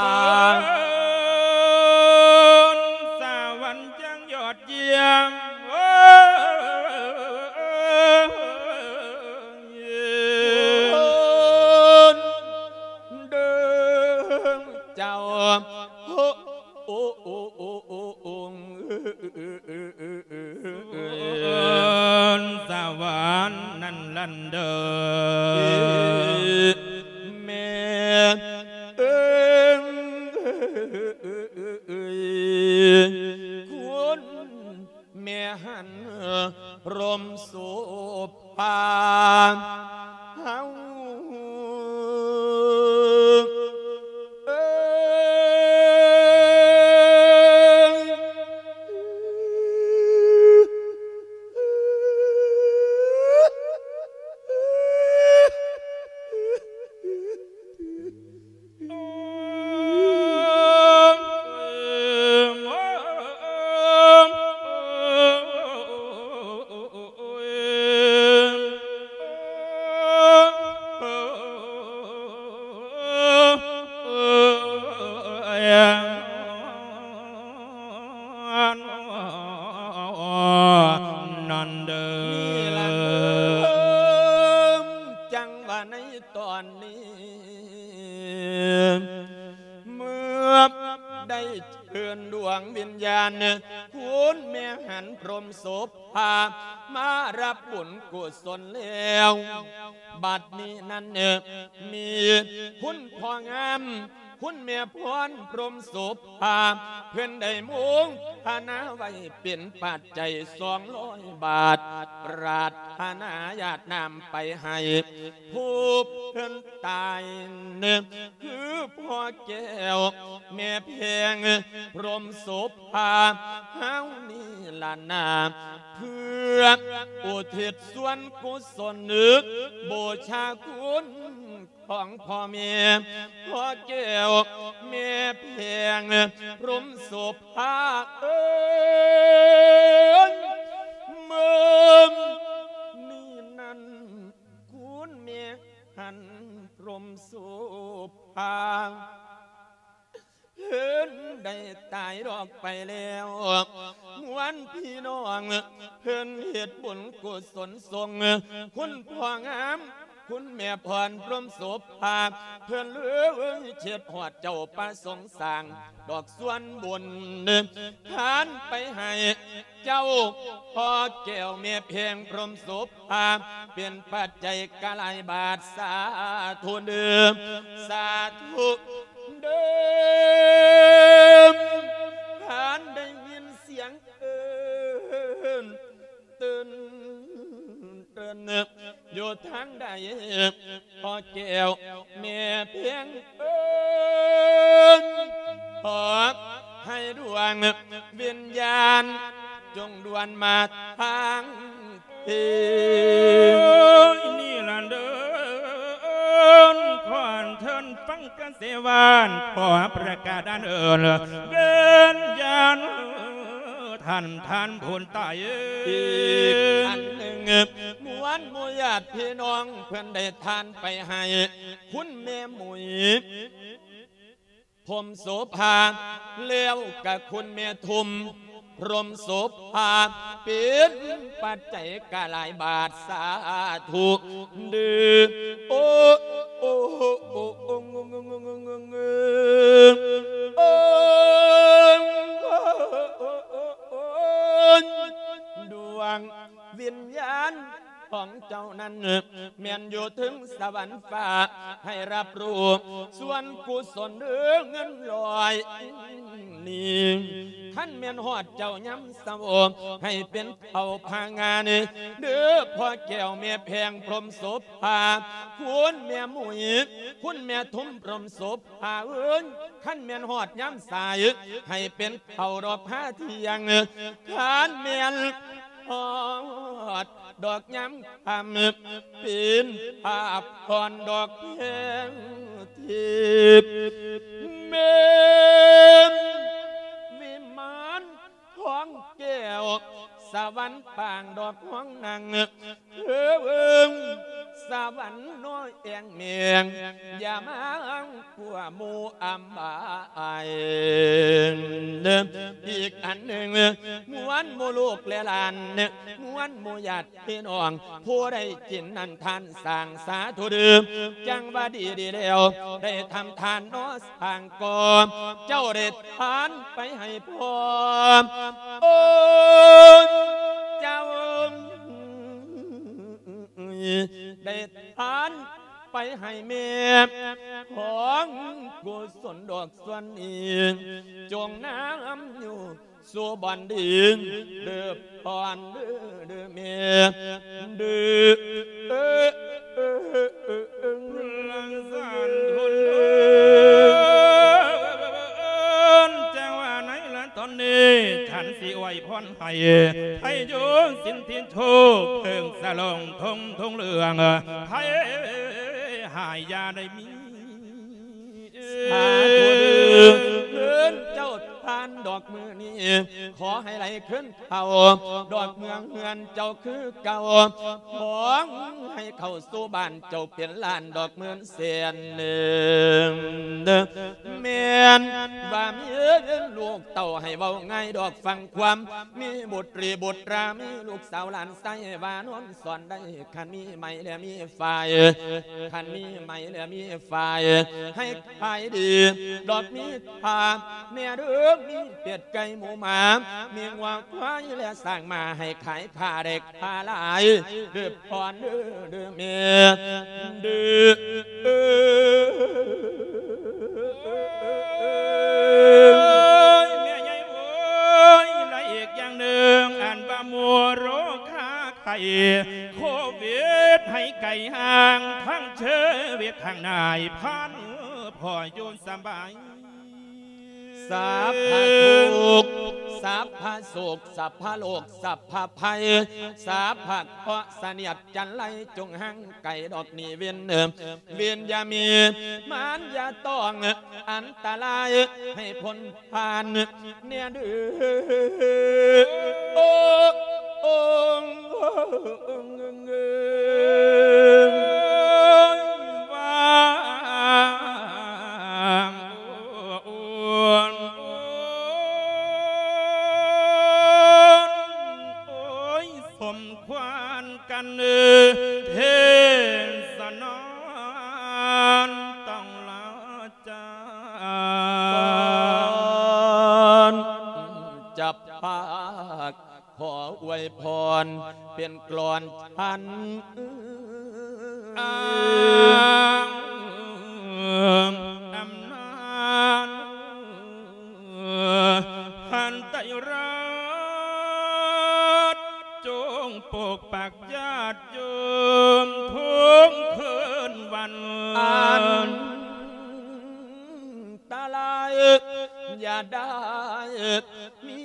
สวรรค์จังยอดเยี่ยมเดิมเจ้าโอ้สวรรค์นั่นลันเดิมแม่คุณแม่หันรมโสภาเฮานันเดิมจังว่าในตอนนี้เมื่อได้เชิญดวงวิญญาณคุณแม่หันพรหมโสภามารับบุญกุศลแล้วบัดนี้นั้นมีคุณพ่องามคุณแม่พรพรหมโสภาเพื่อนได้มุ่งธนาไว้เป็นปัจจัย200 บาทปราดธนาญาตินำไปให้ผู้เพื่อนตายคือพ่อแก้วแม่เพียงพรหมโสภาเฮานี่ล่ะนาเพื่ออุทิศส่วนกุศลนึกบูชาคุณของพ่อแม่พ่อแก้วแม่เพียงพรหมโสภาเมื่อนี่นั้นคุณแม่หันพรหมโสภาเห็นได้ตายรอกไปแล้ววันพี่น้องเพิ่นเหตุบุญกุศลทรงคุณพ่องามคุณแม่พรพรหมโสภาเพื่อนเลือเฉียดหอดเจ้าประสงค์สร้างดอกส่วนบุญทานไปให้เจ้าพ่อแก้วแม่เพียงพรหมโสภาเป็นปัจจัยกะหลายบาทสาธุเดิมสาธุเดิมทานได้ยินเสียงตื่นอยู่ทางใดพ่อแก้วแม่เพียงขอให้ดวงวิญญาณจงด่วนมาทางนี่ล่ะเดินขอนเทินฟังกันเสวานขอประกาศด้านเอิญเดินยานท่านพูนตายอีกอันหนึ่งมวนมวยญาติพี่น้องเพื่อนได้ทานไปให้คุณแม่หมุยพรหมโสภาเลี้ยวกับคุณแม่ทุมพรหมโสภาเป็นปัจจัยกะหลายบาทสาธุดื้อโอ้โอ้โอ้โอ้งงงงงงโอ้ดวงวิญวรรค์ฟ้าให้รับรู้ส่วนกุศลหรือเงินลอยนี่ท่านเมียนหอดเจ้าย้ำสมบให้เป็นเอาพางานเด้อพ่อแก้วเมียแพงพรมศพพาคุณเมียมุยคุณเมียทุ่มพรมศพพาท่านเมียนหอดย้ำสายให้เป็นเอาดอกผ้าเทียงท่านเมียนหอดดอกย้ำคำปีนภาพพรดอกเพลงทิพเมมวิมานท้องแก้วสวรรค์ปางดอกห้องนางสวรรค์น้อยเอียงเมียงอย่ามาผัวมูอัมบายอีกอันหนึ่งมวนมูลูกและหลานมวนมูญาติพี่น้องผู้ได้จินนันทานสร้างสาธุเดิมจังว่าดีแล้วได้ทำทานน้อสร้างก่อเจ้าได้ทานไปให้พ่อโอ้เจ้าได้ทานไปให้เมียของกุศลดอกส่วนนี้จงน้ำอยู่สู่บันดินเดือบพรเดือเมียเดือสันทุนจังว่าไหนละตอนนี้ฉันสิไหวพรให้โยนสินทินโชคเพิ่งสลงทงเรืองให้หายยาได้มีสาธุเดือเงินเจ้าทานดอกมือนี้ขอให้ไหลขึ้นเขาดอกเมืองเฮือนเจ้าคือเก่าของให้เข้าสู่บ้านเจ้าเปลี่ยนล้านดอกเมืองเสียนหนึ่งเมียนว่ามีลูกเต่าให้เว้าง่ายดอกฟังความมีบุตรีบุตรามีลูกสาวหลานไส้ว่านวลสอนได้ขันมีไหมและมีไฟขันมีไหมและมีไฟให้ขายดีดอกมีผาเนี่ยเรื่องมีเป็ดไก่หมูหมาเมียงว่าควายและสร้างมาให้ขายผ้าเด็กผ้าลายเดือดพรเดือเมียเดือเมียใหญ่โว้ยและอีกอย่างหนึ่งอันบะมัวโรคาไข่โควิดให้ไก่ห่างทั้งเชื้อเวียดข้างนายพันพ่อโยนสบายสัพพะทุกสัพพะโศกสัพพะโลกสัพพะภัยสัพพะเคราะห์เสนียดจันไรจงหังไก่ดอกนี้เวียนเวียนอย่ามีมันอย่าต้องอันตรายให้พ้นผ่านเนี่ยดื้อโอ้โอ้เทศนานต้องลาจากจับปากขออวยพรเป็นกลอนพันอำนาจหันไตรัสจงปกปักญาติโยมทุกคืนวันอันตาลายอย่าได้มี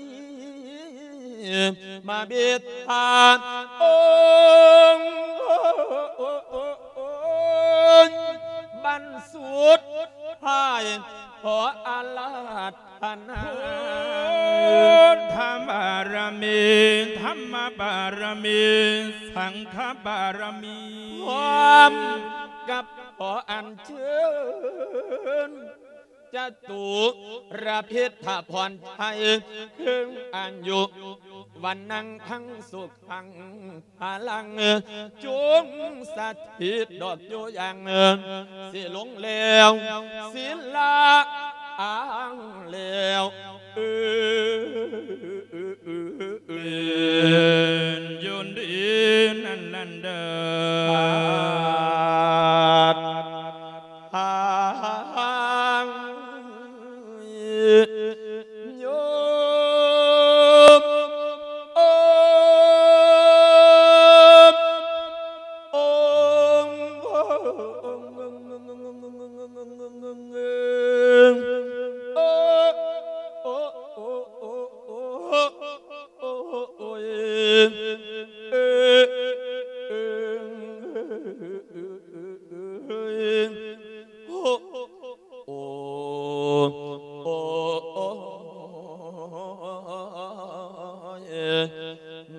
มาเบียดทานองค์บรรสุดให้ขออาลาธนาธรรมบารมีธรรมบารมีสังฆบารมีพร้อมกับขออัญเชิญจะตุระพิธาพรชัยถึงอันยุวันนั่งทั้งสุขทั้งพลังจุงสัตถิตดอกโยอย่างสิลงแล้วศิลาอ้างแล้วยุนดีนั่นเดิ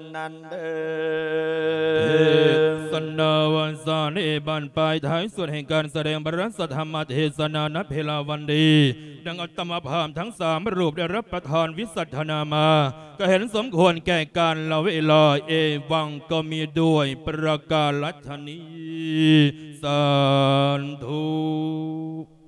นั้นเด้อสนาวันสาเนบันปลายท้ายส่วนแห่งการแสดงบรสธรรมเทศนาณเพลาวันดีดังอัตมาภาพทั้งสามรูปได้รับประทานวิสัชนามาก็เห็นสมควรแก่การละเวลาเอวังก็มีด้วยประกาศนี้สาธุ